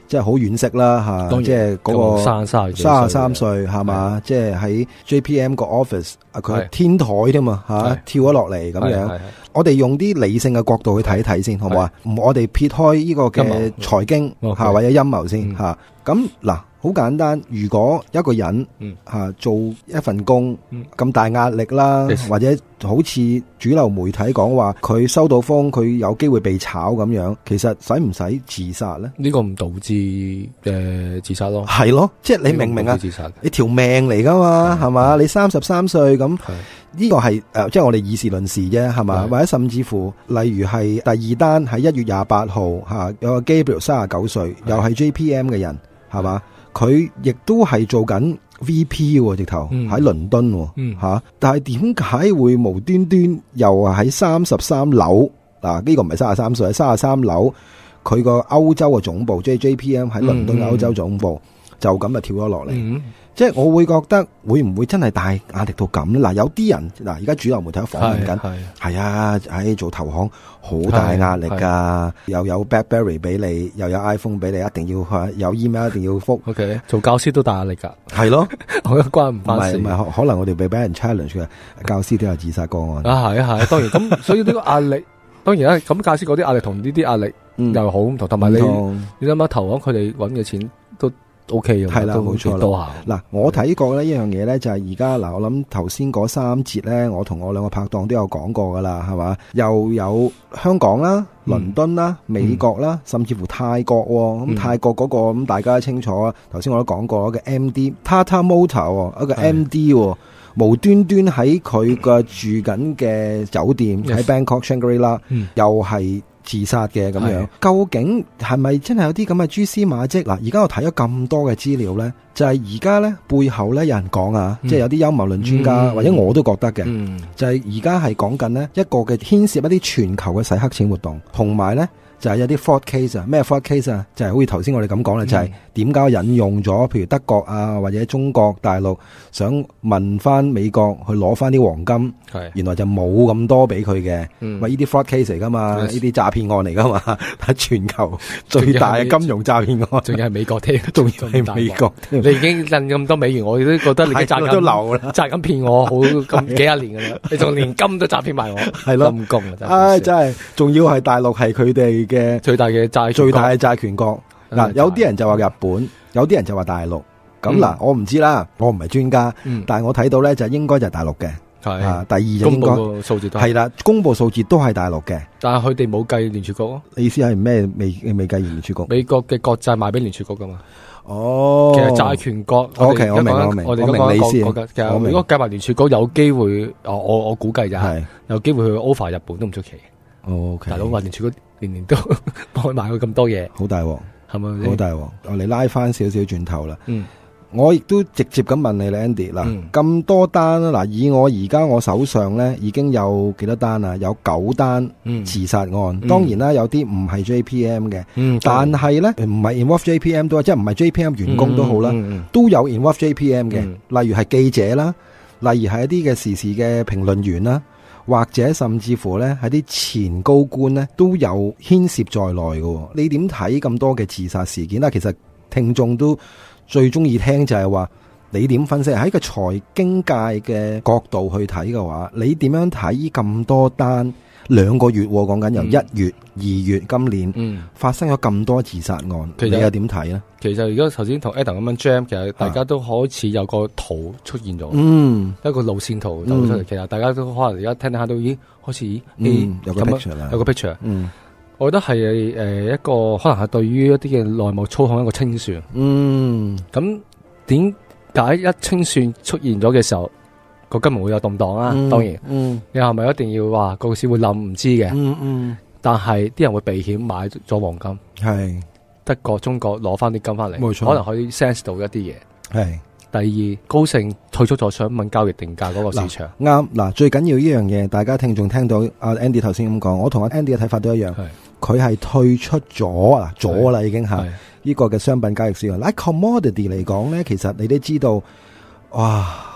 即係好惋惜啦吓，即係嗰個33歲係嘛，即係喺 JPM 個 office 佢係天台啫嘛吓，跳咗落嚟咁樣。我哋用啲理性嘅角度去睇一睇先，好唔好啊？我哋撇開呢個嘅財經吓或者陰謀先吓。咁嗱，好簡單，如果一個人做一份工咁大壓力啦，或者好似主流媒體講話佢收到風，佢有機會被炒咁樣，其實使唔使自殺咧？ 呢個唔導致自殺咯， 係咯，即係你明唔明啊？你條命嚟噶嘛，係嘛？你33歲咁，呢個係即係我哋以事論事啫，係嘛？或者甚至乎，例如係第二單喺1月28號吓，有個 Gabriel 39歲，又係 JPM 嘅人，係嘛？佢亦都係做緊 VP 喎，直頭喺倫敦吓，但係點解會無端端又喺33樓嗱？呢個唔係33歲，係33樓，佢個歐洲嘅總部，即係 JPM 喺倫敦嘅歐洲總部，就咁啊跳咗落嚟。即係我會覺得會唔會真係大壓力到咁咧？嗱，有啲人嗱，而家主流媒體訪問緊，係啊，做投行好大壓力噶，又有 BlackBerry 俾你，又有 iPhone 俾你，一定要有 email 一定要覆。 OK， 做教師都大壓力噶， 係咯， 我覺得關唔關事？ 唔係，可能我哋俾人 challenge 嘅，教師都有自殺個案。 係啊，當然咁，所以呢個壓力，當然啦，咁教師嗰啲壓力同呢啲壓力又好唔同，同埋你諗下投行佢哋揾嘅錢都。OK 嘅， 係啦，冇錯啦。嗱，我睇過呢一樣嘢咧，就係而家嗱，我諗頭先嗰3節咧，我同我兩個拍檔都有講過噶啦，係嘛？又有香港啦、倫敦啦、美國啦，甚至乎泰國。咁泰國嗰個咁大家都清楚啊。頭先我都講過一個 MD Tata Motor 一個 MD 無端端喺佢嘅住緊嘅酒店喺 Bangkok Shangri-La 又係自殺嘅咁樣，究竟係咪真係有啲咁嘅蛛絲馬跡？嗱，而家我睇咗咁多嘅資料呢，就係而家呢背後呢有人講啊，即係有啲陰謀論專家或者我都覺得嘅，就係而家係講緊呢一個嘅牽涉一啲全球嘅洗黑錢活動，同埋呢就係有啲 fraud case 啊，咩 fraud case 啊？就係好似頭先我哋咁講啦，就係點解引用咗譬如德國啊或者中國大陸想問翻美國去攞翻啲黃金，原來就冇咁多俾佢嘅，喂呢啲 fraud case 嚟噶嘛，呢啲詐騙案嚟噶嘛，係全球最大嘅金融詐騙案， 仲要係美國添， 仲要係美國， 你已經印咁多美元，我都覺得你嘅詐都流啦， 詐緊騙我好咁幾廿年噶啦，你仲連金都詐騙埋我， 係咯，陰公啊真係，仲要係大陸係佢哋嘅最大嘅債權國嗱，有啲人就話日本，有啲人就話大陸。咁嗱，我唔知啦，我唔係專家，但係我睇到咧就應該就係大陸嘅。係第二就應該數字係啦，公布數字都係大陸嘅。 但係佢哋冇計聯儲局咯。 你意思係咩？未計聯儲局？ 美國嘅國債賣俾聯儲局噶嘛？ 哦， 其實債權國。 OK，我明。我明你意思。 其實如果計埋聯儲局，有機會，我估計就係有機會去 offer 日本都唔出奇。 OK， 大佬話聯儲局年年都幫佢買佢咁多嘢， 好大鑊， 係咪？ 好大鑊。我哋拉翻少少轉頭啦。我亦都直接咁問你啦 Andy 嗱，咁多單嗱，以我而家我手上咧已經有幾多單啊？有9單自殺案。當然啦，有啲唔係 JPM 嘅，但係咧唔係 involve JPM 都，即係唔係 JPM 員工都好啦，都有 involve JPM 嘅。例如係記者啦，例如係一啲嘅時事嘅評論員啦，或者甚至乎咧係啲前高官咧都有牽涉在內嘅。你點睇咁多嘅自殺事件啦？其實聽眾都最中意聽就係話你點分析喺個財經界嘅角度去睇嘅話，你點樣睇咁多單2個月講緊由1月、2月今年發生咗咁多自殺案，你又點睇咧？ 其實而家頭先同 Adam 咁樣 jam， 其實大家都開始有個圖出現咗，一個路線圖走出嚟。其實大家都可能而家聽聽下都已經開始有個 picture 啦， 有個 picture。我覺得係一個可能係對於一啲嘅內幕操控一個清算。咁點解一清算出現咗嘅時候，個金融會有動盪啊？當然，你係咪一定要話個市會冧？唔知嘅。但係啲人會避險買咗黃金。係德國、中國攞翻啲金翻嚟，冇錯，可能可以 sense 到一啲嘢。係。第二，高盛退出咗想問交易定價嗰個市場。 啱嗱，最緊要呢樣嘢，大家聽眾聽到阿 Andy 頭先咁講，我同阿 Andy 嘅睇法都一樣。佢係退出咗啦，已經係呢個嘅商品交易市場。嗱，commodity 嚟講咧，其實你都知道，哇，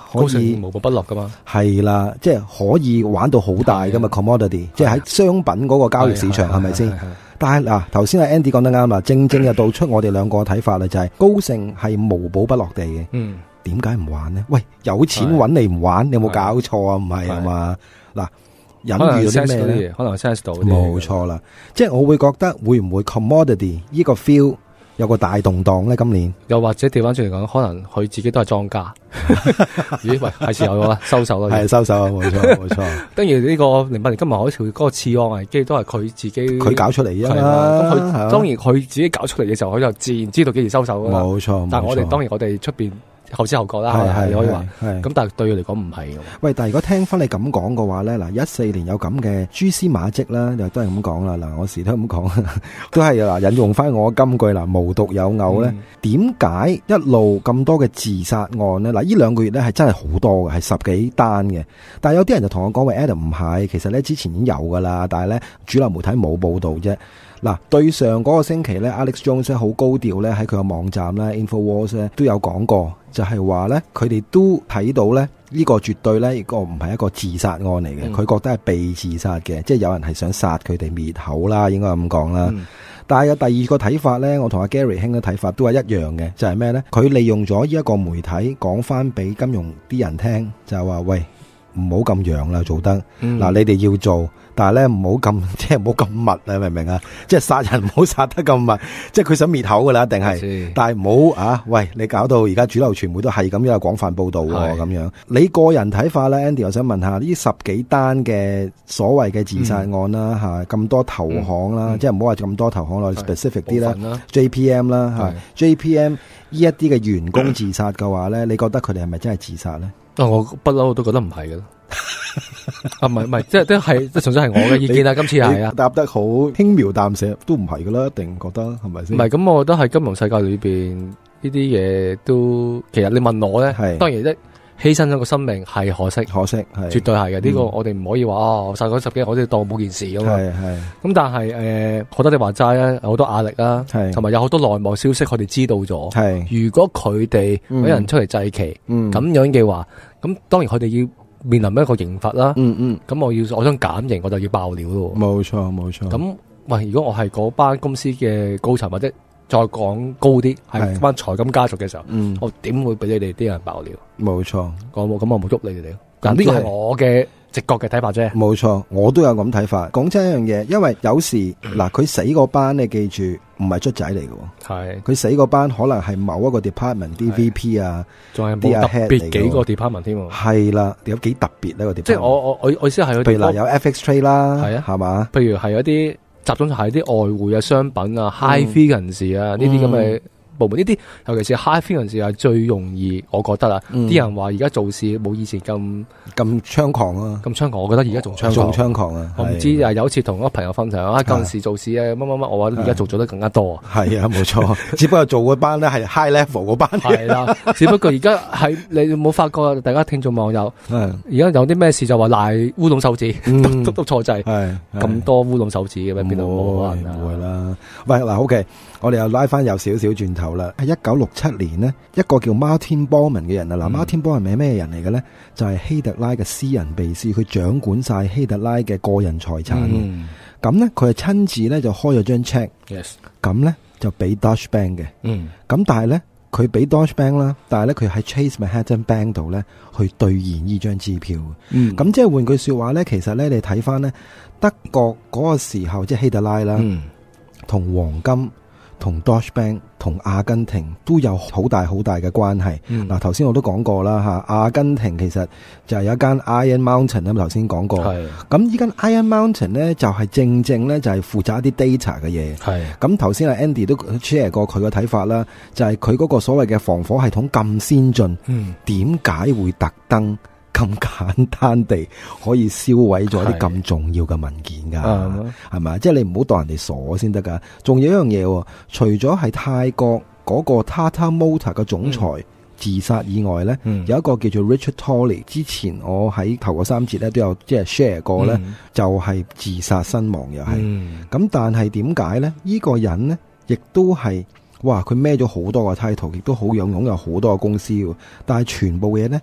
可以無寶不落噶嘛， 係啦，即係可以玩到好大噶嘛 commodity， 即係喺商品嗰個交易市場係咪先？但係嗱，頭先阿 Andy 講得啱啦，正就道出我哋兩個睇法啦，就係高盛係無寶不落地嘅。點解唔玩呢？喂，有錢揾你唔玩，你有冇搞錯啊？唔係啊嘛？嗱，隱喻咗啲咩咧？ 可能 sense 到， 冇錯啦。即係我會覺得會唔會 commodity 呢個 feel 有個大動盪咧？今年又或者調翻轉嚟講，可能佢自己都係莊家。咦？喂，係時候啦，收手啦， 係收手啊！冇錯，冇錯。 當然呢個08年金融海嘯嗰個次按危機都係佢自己佢搞出嚟啊嘛。 咁佢當然佢自己搞出嚟嘅時候，佢就自然知道幾時收手噶啦。 冇錯， 但係我哋當然我哋出邊。後知後覺啦，係可以話，咁但係對佢嚟講唔係嘅。 喂，但係如果聽翻你咁講嘅話咧，嗱14年有咁嘅蛛絲馬跡啦，又都係咁講啦。嗱，我時都咁講，都係嗱引用翻我金句啦，無獨有偶咧。點解一路咁多嘅自殺案咧？嗱，呢2個月咧係真係好多嘅，係10幾單嘅。但係有啲人就同我講話 Adam 唔係，其實咧之前已經有噶啦，但係咧主流媒體冇報道啫。嗱，對上嗰個星期咧 Alex Jones 好高調咧喺佢個網站咧 Infowars 咧都有講過，就係話咧佢哋都睇到咧呢個絕對咧個唔係一個自殺案嚟嘅，佢覺得係被自殺嘅，即係有人係想殺佢哋滅口啦，應該咁講啦。但係有第二個睇法咧，我同阿 Gary 兄嘅睇法都係一樣嘅，就係咩咧？佢利用咗呢一個媒體講翻俾金融啲人聽，就係話喂，唔好咁揚啦，做得嗱，你哋要做。但係咧唔好咁，即係唔好咁密啊！明唔明啊？即係殺人唔好殺得咁密，即係佢想滅口噶啦，一定係。但係唔好啊！喂，你搞到而家主流傳媒都係咁樣廣泛報道咁樣。你個人睇法咧 ，Andy， 我想問下呢10幾單嘅所謂嘅自殺案啦，吓咁多投行啦，即係唔好話咁多投行啦 ，specific 啲啦 ，JPM 啦，吓 JPM 呢一啲嘅員工自殺嘅話咧，你覺得佢哋係咪真係自殺咧？ 我不嬲都覺得唔係嘅。唔係，即係都係，即係純粹係我嘅意見啦。今次係啊， 答得好輕描淡寫，都唔係噶啦，一定覺得係咪先？ 唔係咁，我覺得喺金融世界裏邊呢啲嘢都，其實你問我咧，當然犧牲咗個生命係可惜，係絕對係嘅。呢個我哋唔可以話我殺咗10幾人，我哋當冇件事咁嘛。咁但係覺得你話齋咧，有好多壓力啦，同埋有好多內幕消息，佢哋知道咗。如果佢哋俾人出嚟祭旗，咁樣嘅話，咁當然佢哋要面臨一個刑罰啦，咁我想減刑，我就要爆料咯。 冇錯。 咁喂，如果我係嗰班公司嘅高層，或者再講高啲，係班財金家族嘅時候，我點會俾你哋啲人爆料？ 冇錯， 咁我冇喐你哋。嗱，呢個係我嘅直覺嘅睇法啫。 冇錯，我都有咁睇法。講真一樣嘢，因為有時嗱，佢死嗰班你記住唔係卒仔嚟嘅，係佢死嗰班可能係某一個 department 啲 VP 啊， 仲係冇特別幾個 department 添。係啦，有幾特別呢個 department？即係我意思係， 譬如嗱有 FX trade 啦，係啊，係嘛？ 譬如係有啲集中係啲外匯啊、商品啊、high fee 人士啊呢啲咁嘅部門，呢啲尤其是 high fee 人士係最容易，我覺得啊，啲人話而家做事冇以前咁猖狂啊， 咁猖狂，我覺得而家仲猖狂啊！我唔知有一次同一個朋友分享啊，嗰陣時做事啊乜，我話而家做得更加多。係啊，冇錯，只不過做嗰班咧係 high level 嗰班。 係啦，只不過而家係你冇發覺，大家聽眾網友，而家有啲咩事就話賴烏龍手指，督錯掣，咁多烏龍手指嘅咩？邊度冇可能啊？ 唔會啦。喂，嗱，OK，我哋又拉翻有少少轉頭啦。喺1967年呢，一個叫 Martin Bormann 嘅人啊，嗱，Martin Bormann 係咩人嚟嘅咧？就係希特拉嘅私人秘書，佢掌管晒希特拉嘅個人財產。咁咧，佢係親自咧就開咗張 check，咁咧就俾 Deutsche Bank 嘅。咁但係咧，佢俾 Deutsche Bank 啦，但係咧佢喺 Chase Manhattan Bank 度咧去兌現呢張支票。咁即係換句說話咧，其實咧你睇翻咧德國嗰個時候，即係希特拉啦，同黃金、同 Deutsche Bank、同阿根廷都有好大嘅關係。嗱，頭先我都講過啦吓，阿根廷其實就係有一間 Iron Mountain 啦，頭先講過。咁呢間 Iron Mountain 咧就係正正咧就係負責一啲 data 嘅嘢。咁頭先阿 Andy 都 share 過佢嘅睇法啦，就係佢嗰個所謂嘅防火系統咁先進，點解會特登咁簡單地可以燒毀咗啲咁重要嘅文件㗎？係咪？即係你唔好當人哋傻先得㗎。仲有一樣嘢，除咗係泰國嗰個 Tata Motor 嘅總裁自殺以外咧，有一個叫做 Richard Tolley， 之前我喺頭嗰3節咧都有即係 share 過咧，就係自殺身亡又係。咁但係點解咧？呢個人咧亦都係哇，佢孭咗好多個 title， 亦都好擁有好多個公司，但係全部嘢咧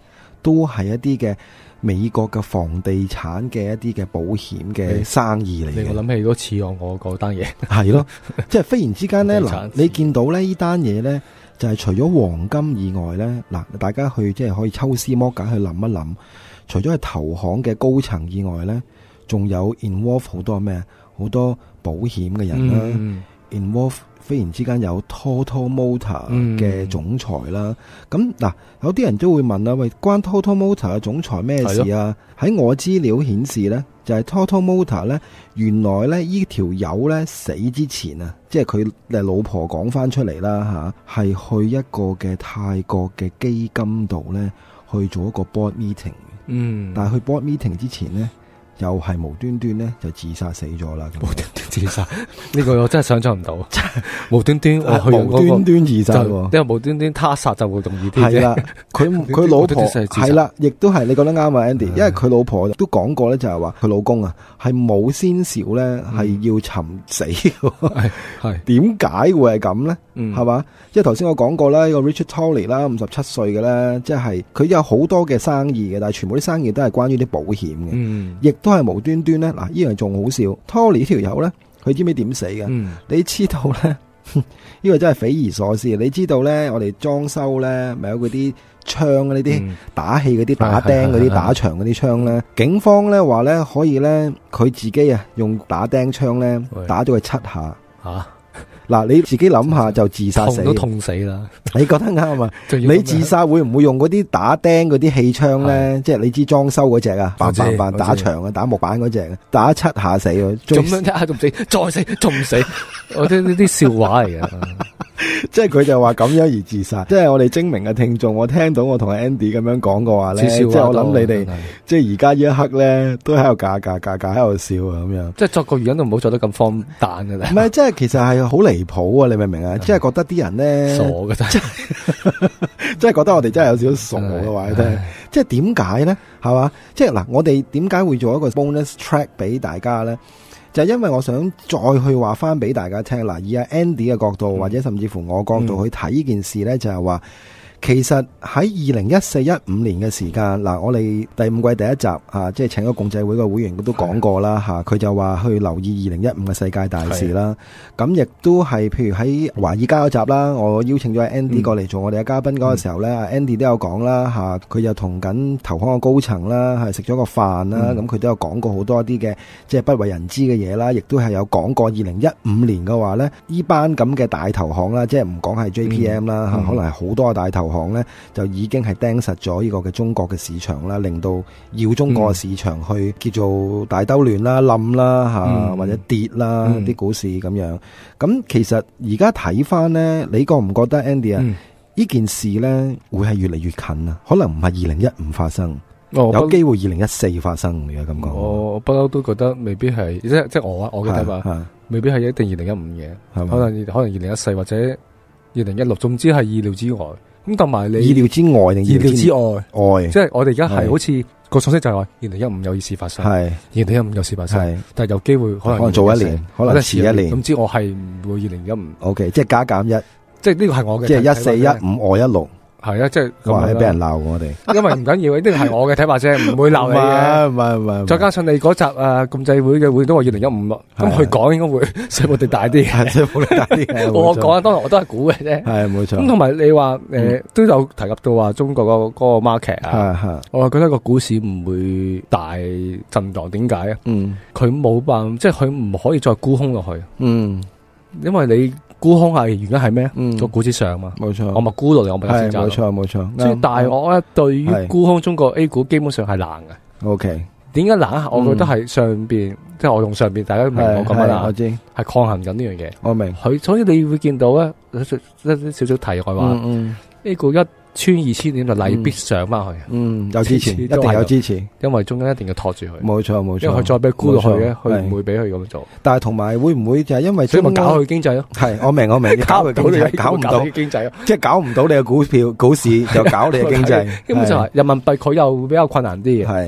都係一啲嘅美國嘅房地產嘅一啲嘅保險嘅生意嚟嘅。 我諗起都似我嗰單嘢， 係咯，即係忽然之間咧，嗱，你見到咧呢單嘢咧，就係除咗黃金以外咧，嗱，大家去即係可以抽絲剝繭去諗一諗，除咗係投行嘅高層以外咧，仲有 involve 好多咩？好多保險嘅人啦，involve 忽然之間有 Total Motor 嘅總裁啦。咁嗱，有啲人都會問啦，喂，關 Total Motor 嘅總裁咩事啊？喺我資料顯示咧，就係 Total Motor 咧，原來咧呢條友咧死之前啊，即係佢老婆講翻出嚟啦吓，係去一個嘅泰國嘅基金度咧去做一個 board meeting。但係去 board meeting 之前咧，又係無端端咧就自殺死咗啦！ 無端端自殺呢個我真係想象唔到，無端端無端端自殺， 因為無端端他殺就會容易啲。 係啦，佢老婆係啦，亦都係你講得啱啊 ，Andy，因為佢老婆都講過咧，就係話佢老公啊係冇先兆咧係要尋死，係點解會係咁咧？係嘛？即係頭先我講過啦，呢個 Richard Tolley 啦，57歲嘅咧，即係佢有好多嘅生意嘅，但係全部啲生意都係關於啲保險嘅，亦都係無端端咧。嗱，呢樣仲好笑 ，Tolley 呢條友咧，佢知唔知點死嘅？你知道咧？呢個真係匪夷所思。你知道咧，我哋裝修咧，咪有嗰啲窗呢啲打氣嗰啲打釘嗰啲打牆嗰啲窗咧？警方咧話咧可以咧，佢自己啊用打釘槍咧打咗佢7下。吓！嗱，你自己諗下就自殺死， 都痛死啦！ 你覺得啱啊？你自殺會唔會用嗰啲打釘嗰啲氣槍咧？即係你知裝修嗰隻啊，扮打牆啊，打木板嗰隻，打7下死喎！ 咁樣一下仲死，再死仲唔死？我覺得呢啲笑話嚟嘅。 即係佢就話咁樣而自殺，即係我哋精明嘅聽眾，我聽到我同 Andy 咁樣講嘅話咧，即係我諗你哋，即係而家呢一刻咧，都喺度假喺度笑啊咁樣。即係作個語音都唔好作得咁荒誕嘅咧。 唔係，即係其實係好離譜啊！你明唔明啊？即係覺得啲人咧傻嘅真係， 即係覺得我哋真係有少少傻嘅話咧。即係點解咧？係嘛？即係嗱，我哋點解會做一個 bonus track 俾大家咧？就係因為我想再去話翻俾大家聽嗱，以阿 Andy 嘅角度，或者甚至乎我角度去睇呢件事咧，就係話其實喺2014-15年嘅時間嗱，我哋第5季第1集即係請咗共濟會嘅會員都講過啦，佢就話去留意2015嘅世界大事啦。咁亦都係譬如喺華爾街嗰集啦，我邀請咗 Andy 過嚟做我哋嘅嘉賓嗰個時候咧，Andy 都有講啦，佢又同緊投行嘅高層啦，係食咗個飯啦，咁佢都有講過好多一啲嘅即係不為人知嘅嘢啦，亦都係有講過2015年嘅話咧，呢班咁嘅大投行啦，即係唔講係 JPM 啦，可能係好多大投行咧，就已經係釘實咗呢個嘅中國嘅市場啦，令到要中國嘅市場去叫做大兜亂啦、冧啦或者跌啦啲股市咁樣。咁其實而家睇翻咧，你覺唔覺得 Andy 啊？呢件事咧會係越嚟越近啊？可能唔係2015發生，有機會2014發生嘅咁講。我不嬲都覺得未必係，即係我嘅睇法，未必係一定2015嘅，可能2014或者2016，總之係意料之外。咁同埋你意料之外定意料之外，即係我哋而家係好似個信息就係話2015有事發生，係2015有事發生，但係有機會可能做一年，可能遲一年。 總之我係唔會2015。 OK， 即係加減1， 即係呢個係我嘅， 即係14、15、我16。 係啊，即係話係俾人鬧我哋， 因為唔緊要，呢個係我嘅睇法啫，唔會鬧你嘅。 唔係， 再加上你嗰集共濟會嘅會都話2015咯，咁佢講應該會說服力大啲， 說服力大啲。 我講當然我都係估嘅啫，係冇錯。咁同埋你話都有提及到話中國嗰個 market 啊，我覺得個股市唔會大震盪，點解啊？佢冇辦法，即係佢唔可以再沽空落去。因為你沽空係原因係咩？個股市上嘛，冇錯。我咪沽落嚟，我咪先賺。冇錯。即係大鱷咧，對於沽空中國 A 股基本上係難嘅。OK， 點解難啊？我覺得係上邊，即係我用上邊，大家明我咁樣啦。我知係抗衡緊呢樣嘢。我明。佢所以你會見到咧，少少題外話。A 股一穿2000點就例必上翻去，有支持，一定有支持，因為中間一定要托住佢。冇錯，因為佢再俾佢沽落去咧，佢唔會俾佢咁做。但係同埋會唔會就係因為所以咪搞佢經濟咯？係，我明，搞佢經濟，搞唔到經濟，即係搞唔到你嘅股市，就搞你嘅經濟。基本上係人民幣佢又比較困難啲嘅。係，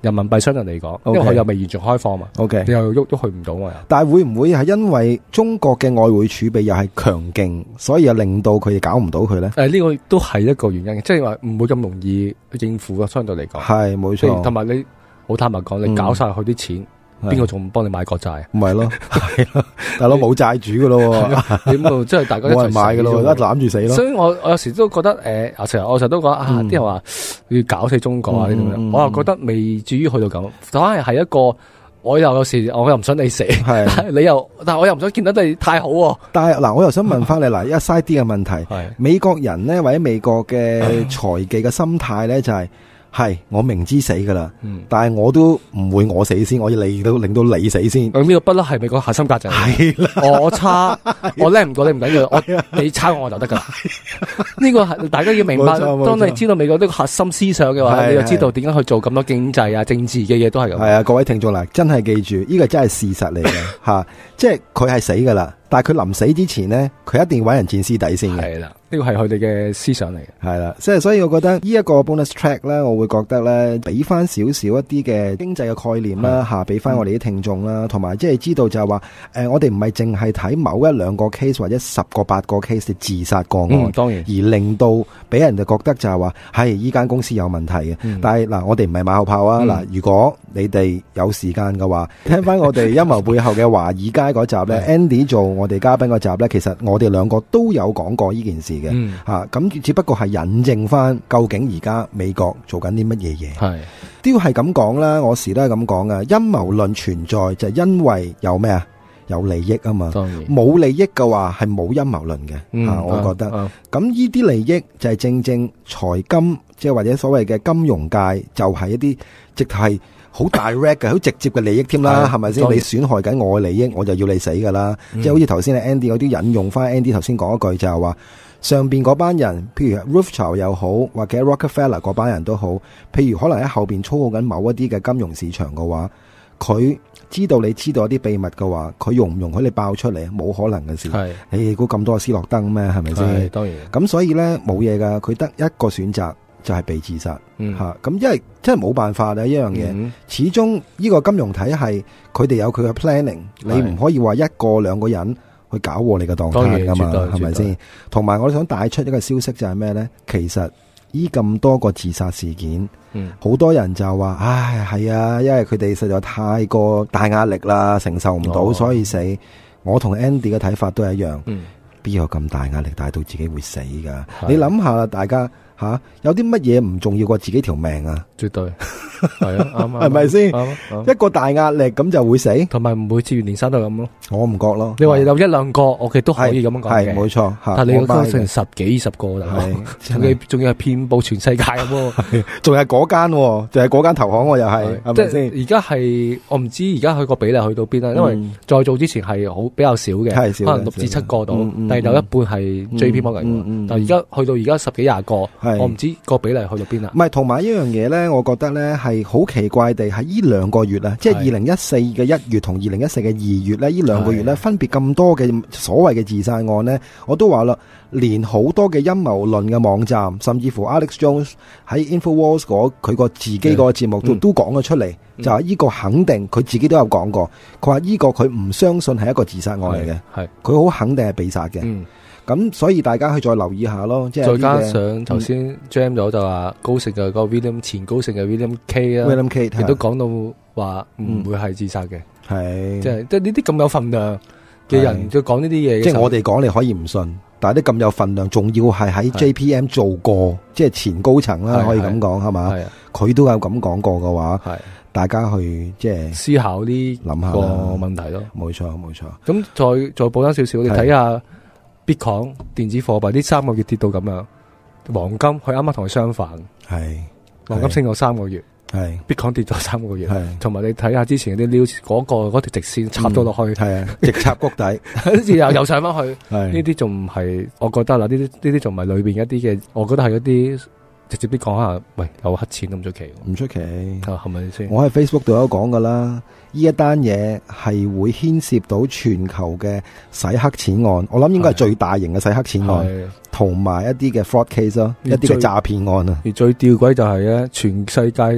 人民幣相對嚟講，因為佢又未完全開放嘛。 OK， 你又喐去唔到嘛。 但係會唔會係因為中國嘅外匯儲備又係強勁，所以又令到佢哋搞唔到佢咧？ 呢個都係一個原因嘅，即係話唔會咁容易應付啊。相對嚟講， 係冇錯。 同埋你好坦白講，你搞晒佢啲錢。邊個仲幫你買國債？ 唔係咯，係咯，大佬冇債主噶咯， 點啊？即係大家一齊買噶咯，一攬住死咯。 所以我有時都覺得我成日都覺得啲人話要搞死中國啊呢啲咁樣，我又覺得未至於去到咁，反而係一個我又有時我又唔想你死，但係我又唔想見到你太好。 但係嗱，我又想問翻你嗱，一 side 啲嘅問題，美國人咧或者美國嘅財技嘅心態咧就係我明知死噶啦，但係我都唔會我死先，我要令到你死先。 呢個不嬲係美國核心價值。 係啦， 我差，我叻唔過你唔緊要，你差我就得噶啦。呢個係大家要明白。當你知道美國呢個核心思想嘅話，你就知道點解去做咁多經濟啊、政治嘅嘢都係咁。 係啊，各位聽眾啦，真係記住，呢個真係事實嚟嘅吓，即係佢係死噶啦，但係佢臨死之前呢，佢一定要搵人墊屍底先嘅。 係啦。呢個係佢哋嘅思想嚟嘅， 係啦，即係所以我覺得呢一個 bonus track 咧，我會覺得咧，俾翻少少一啲嘅經濟嘅概念啦，吓俾翻我哋啲聽眾啦，同埋即係知道就係話，我哋唔係淨係睇某一兩個 case 或者10個8個 case 嘅自殺個案， 當然， 而令到俾人哋覺得就係話，係呢間公司有問題嘅。但係嗱，我哋唔係馬後炮啊，嗱，如果你哋有時間嘅話，聽翻我哋陰謀背後嘅華爾街嗰集咧，Andy 做我哋嘉賓嗰集咧，其實我哋兩個都有講過呢件事。咁只不過係引證翻究竟而家美國做緊啲乜嘢嘢，係都要係咁講啦。我時都係咁講噶，陰謀論存在就係因為有咩啊？有利益啊嘛，冇利益嘅話係冇陰謀論嘅。我覺得咁呢啲利益就係正財金，即係或者所謂嘅金融界，就係一啲直頭係好 direct 嘅，好直接嘅利益添啦，係咪先？你損害緊我嘅利益，我就要你死噶啦。即係好似頭先 Andy 有啲引用翻 Andy 頭先講一句就係話。上邊嗰班人，譬如 Rothschild 又好，或者 Rockefeller 嗰班人都好，譬如可能喺後邊操控緊某一啲嘅金融市場嘅話，佢知道你知道一啲秘密嘅話，佢容唔容許你爆出嚟？冇可能嘅事。你估咁多斯諾登咩？係咪先？當然。咁所以咧冇嘢噶，佢得一個選擇就係被自殺。咁因為真係冇辦法啦，一樣嘢。始終呢個金融體系，佢哋有佢嘅 planning，你唔可以話一個兩個人去搞禍你嘅檔攤噶嘛，係咪先？同埋我想帶出一個消息就係咩呢？其實依咁多個自殺事件，好多人就話，唉，係啊，因為佢哋實在太過大壓力啦，承受唔到，所以死。我同 Andy 嘅睇法都係一樣，邊有咁大壓力大到自己會死噶？你諗下啦，大家有啲乜嘢唔重要過自己條命啊？ 絕對係啊，啱啊， 係咪先？一個大壓力咁就會死， 同埋唔會接二連三都咁咯。我唔覺咯。 你話有一兩個，我哋都可以咁樣講嘅， 係冇錯。 但係你講成10幾20個啦，仲要係遍佈全世界咁， 仲係嗰間，仲係嗰間投行，我又係，係咪先？ 而家係我唔知而家佢個比例去到邊啦，因為再做之前係好比較少嘅，可能6至7個度，但係有一半係 JP Morgan，但係而家去到而家10幾20個。我唔知個比例去到邊啦。 唔係，同埋一樣嘢咧，我覺得咧係好奇怪地喺呢兩個月啦，即係2014嘅1月同2014嘅2月咧，呢兩個月咧分別咁多嘅所謂嘅自殺案咧，我都話啦，連好多嘅陰謀論嘅網站，甚至乎 Alex Jones 喺 Infowars 佢個自己個節目度都講咗出嚟，就係呢個肯定佢自己都有講過，佢話呢個佢唔相信係一個自殺案嚟嘅，係佢好肯定係被殺嘅。咁所以大家去再留意下咯，即係再加上頭先 jam 咗就話高盛嘅個 William 前高盛嘅 William K 啦，William K 亦都講到話唔會係自殺嘅，係即係呢啲咁有份量嘅人就講呢啲嘢， 即係我哋講你可以唔信，但係啲咁有份量，仲要係喺 JPM 做過，即係前高層啦，可以咁講係嘛？佢都有咁講過嘅話，大家去即係思考啲諗下個問題咯。 冇錯冇錯。 咁再補多少少，你睇下。Bitcoin 電子貨幣呢3個月跌到咁樣，黃金佢啱啱同佢相反，係黃金升咗3個月，係 Bitcoin 跌咗3個月，係同埋你睇下之前啲 news 嗰條直線插咗落去，係啊， 直插谷底， 跟住又上翻去，呢啲仲唔係？我覺得啦，呢啲仲唔係裏邊一啲嘅，我覺得係一啲。直接啲講下，喂，有黑錢都唔出奇， 唔出奇， 係咪先？ 我喺 Facebook 度有講噶啦，呢一單嘢係會牽涉到全球嘅洗黑錢案，我諗應該係最大型嘅洗黑錢案，同埋一啲嘅 fraud case 咯，一啲嘅詐騙案啊。 而最吊詭就係咧，全世界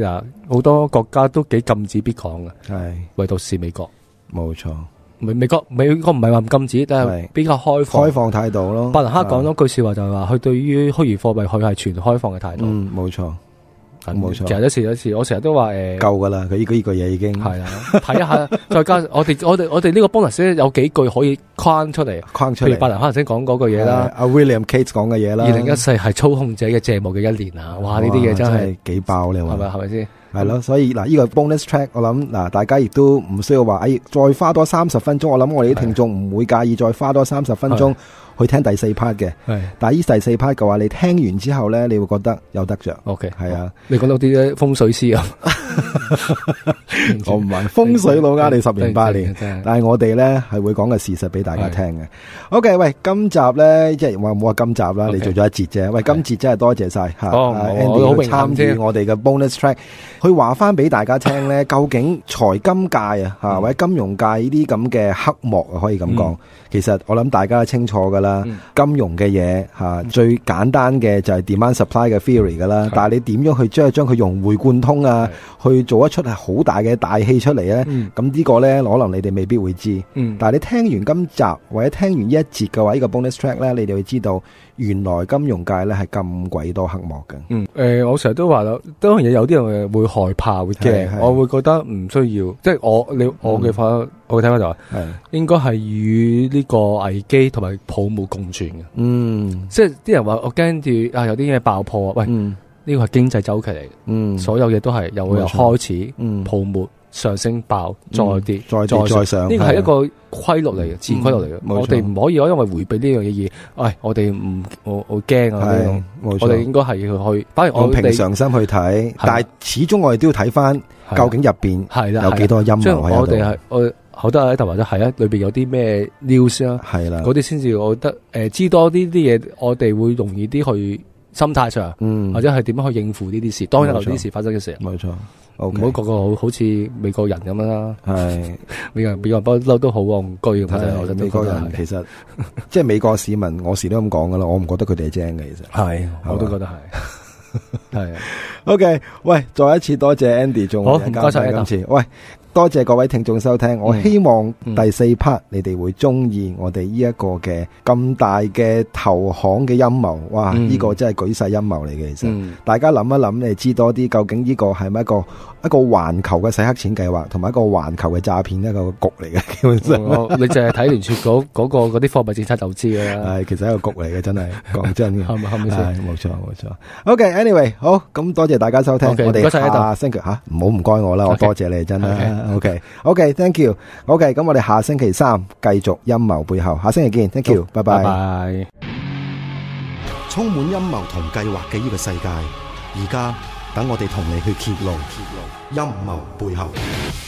好多國家都幾禁止 Bitcoin 嘅， 係唯獨是美國， 冇錯。 美國唔係話唔禁止，但係比較開放態度咯。 伯南克講咗句說話就係話，佢對於虛擬貨幣佢係全開放嘅態度。 冇錯。冇錯， 其實有時我成日都話夠噶啦，佢呢個嘢已經係啦，睇一下，再加我哋呢個 bonus 有幾句可以框出嚟，譬如伯南克頭先講嗰句嘢啦， 阿 William Cates 講嘅嘢啦 ，2014係操控者嘅借務嘅一年啊！哇，呢啲嘢真係幾爆你話係咪先？ 係咯，所以嗱，呢個 bonus track 我諗嗱，大家亦都唔需要話，再花多30分鐘，我諗我哋啲聽眾唔會介意再花多30分鐘去聽第4 part 嘅。但係呢第4 part 嘅話，你聽完之後咧，你會覺得有得着。 OK， 係啊， 你講到啲風水師啊， 我唔係風水佬呃你10年8年，但係我哋咧係會講嘅事實俾大家聽嘅。OK， 喂，今集咧即係我冇話今集啦，你做咗一節啫。喂，今節真係多謝晒吓 Andy 去參與我哋嘅 bonus track。去話翻俾大家聽咧，究竟財金界啊，或者金融界呢啲咁嘅黑幕啊，可以咁講。其實我諗大家都清楚噶啦，金融嘅嘢最簡單嘅就係 demand supply 嘅 theory 噶啦。但係你點樣去將佢融會貫通啊，去做一出係好大嘅大戲出嚟咧？咁呢個咧，可能你哋未必會知。但係你聽完今集或者聽完呢一節嘅話，呢個 bonus track 咧，你哋會知道原來金融界咧係咁鬼多黑幕嘅。 我成日都話啦，當然有啲人會害怕會驚，我會覺得唔需要，即係我嘅法，我嘅睇法就係應該係與呢個危機同埋泡沫共存嘅。即係啲人話我驚住有啲嘢爆破啊，喂，呢個係經濟周期嚟嘅，所有嘢都係由開始泡沫上升爆再跌再上，呢個係一個規律嚟嘅，自然規律嚟嘅。我哋唔可以因為迴避呢樣嘢而，我哋我驚啊！我哋應該係去，反而我平常心去睇，但係始終我哋都要睇翻究竟入邊有幾多陰謀喺度。 我哋係我好多喺度或者係裏邊有啲咩 news 啊， 係啦， 嗰啲先至我覺得知多啲嘢，我哋會容易啲去心態上，或者係點樣去應付呢啲事。當有呢啲事發生嘅時候， 冇錯。 唔好個個好似美國人咁樣啦，美國人不嬲都好戇居咁。我覺得美國人其實即係美國市民，我時都咁講噶啦，我唔覺得佢哋係精嘅，其實係，我都覺得係。係 ，OK， 喂，再一次多謝 Andy 仲好，唔該晒今次，喂。多謝各位聽眾收聽，我希望第4 part 你哋會中意我哋呢一個嘅咁大嘅投行嘅陰謀，哇！呢個真係舉世陰謀嚟嘅，其實大家諗一諗，你知多啲究竟呢個係咪一個環球嘅洗黑錢計劃，同埋一個環球嘅詐騙一個局嚟嘅，基本上你淨係睇聯儲嗰啲貨幣政策就知嘅啦。 係，其實係一個局嚟嘅，真係講真嘅。 係咪先？ 冇錯。OK，anyway， 好，咁多謝大家收聽，我哋下星期唔該我啦，我多謝你真係。OK，thank you。OK， 咁我哋下星期3繼續陰謀背後，下星期見 ，thank you，拜拜。 充滿陰謀同計劃嘅呢個世界，而家等我哋同你去揭露陰謀背後。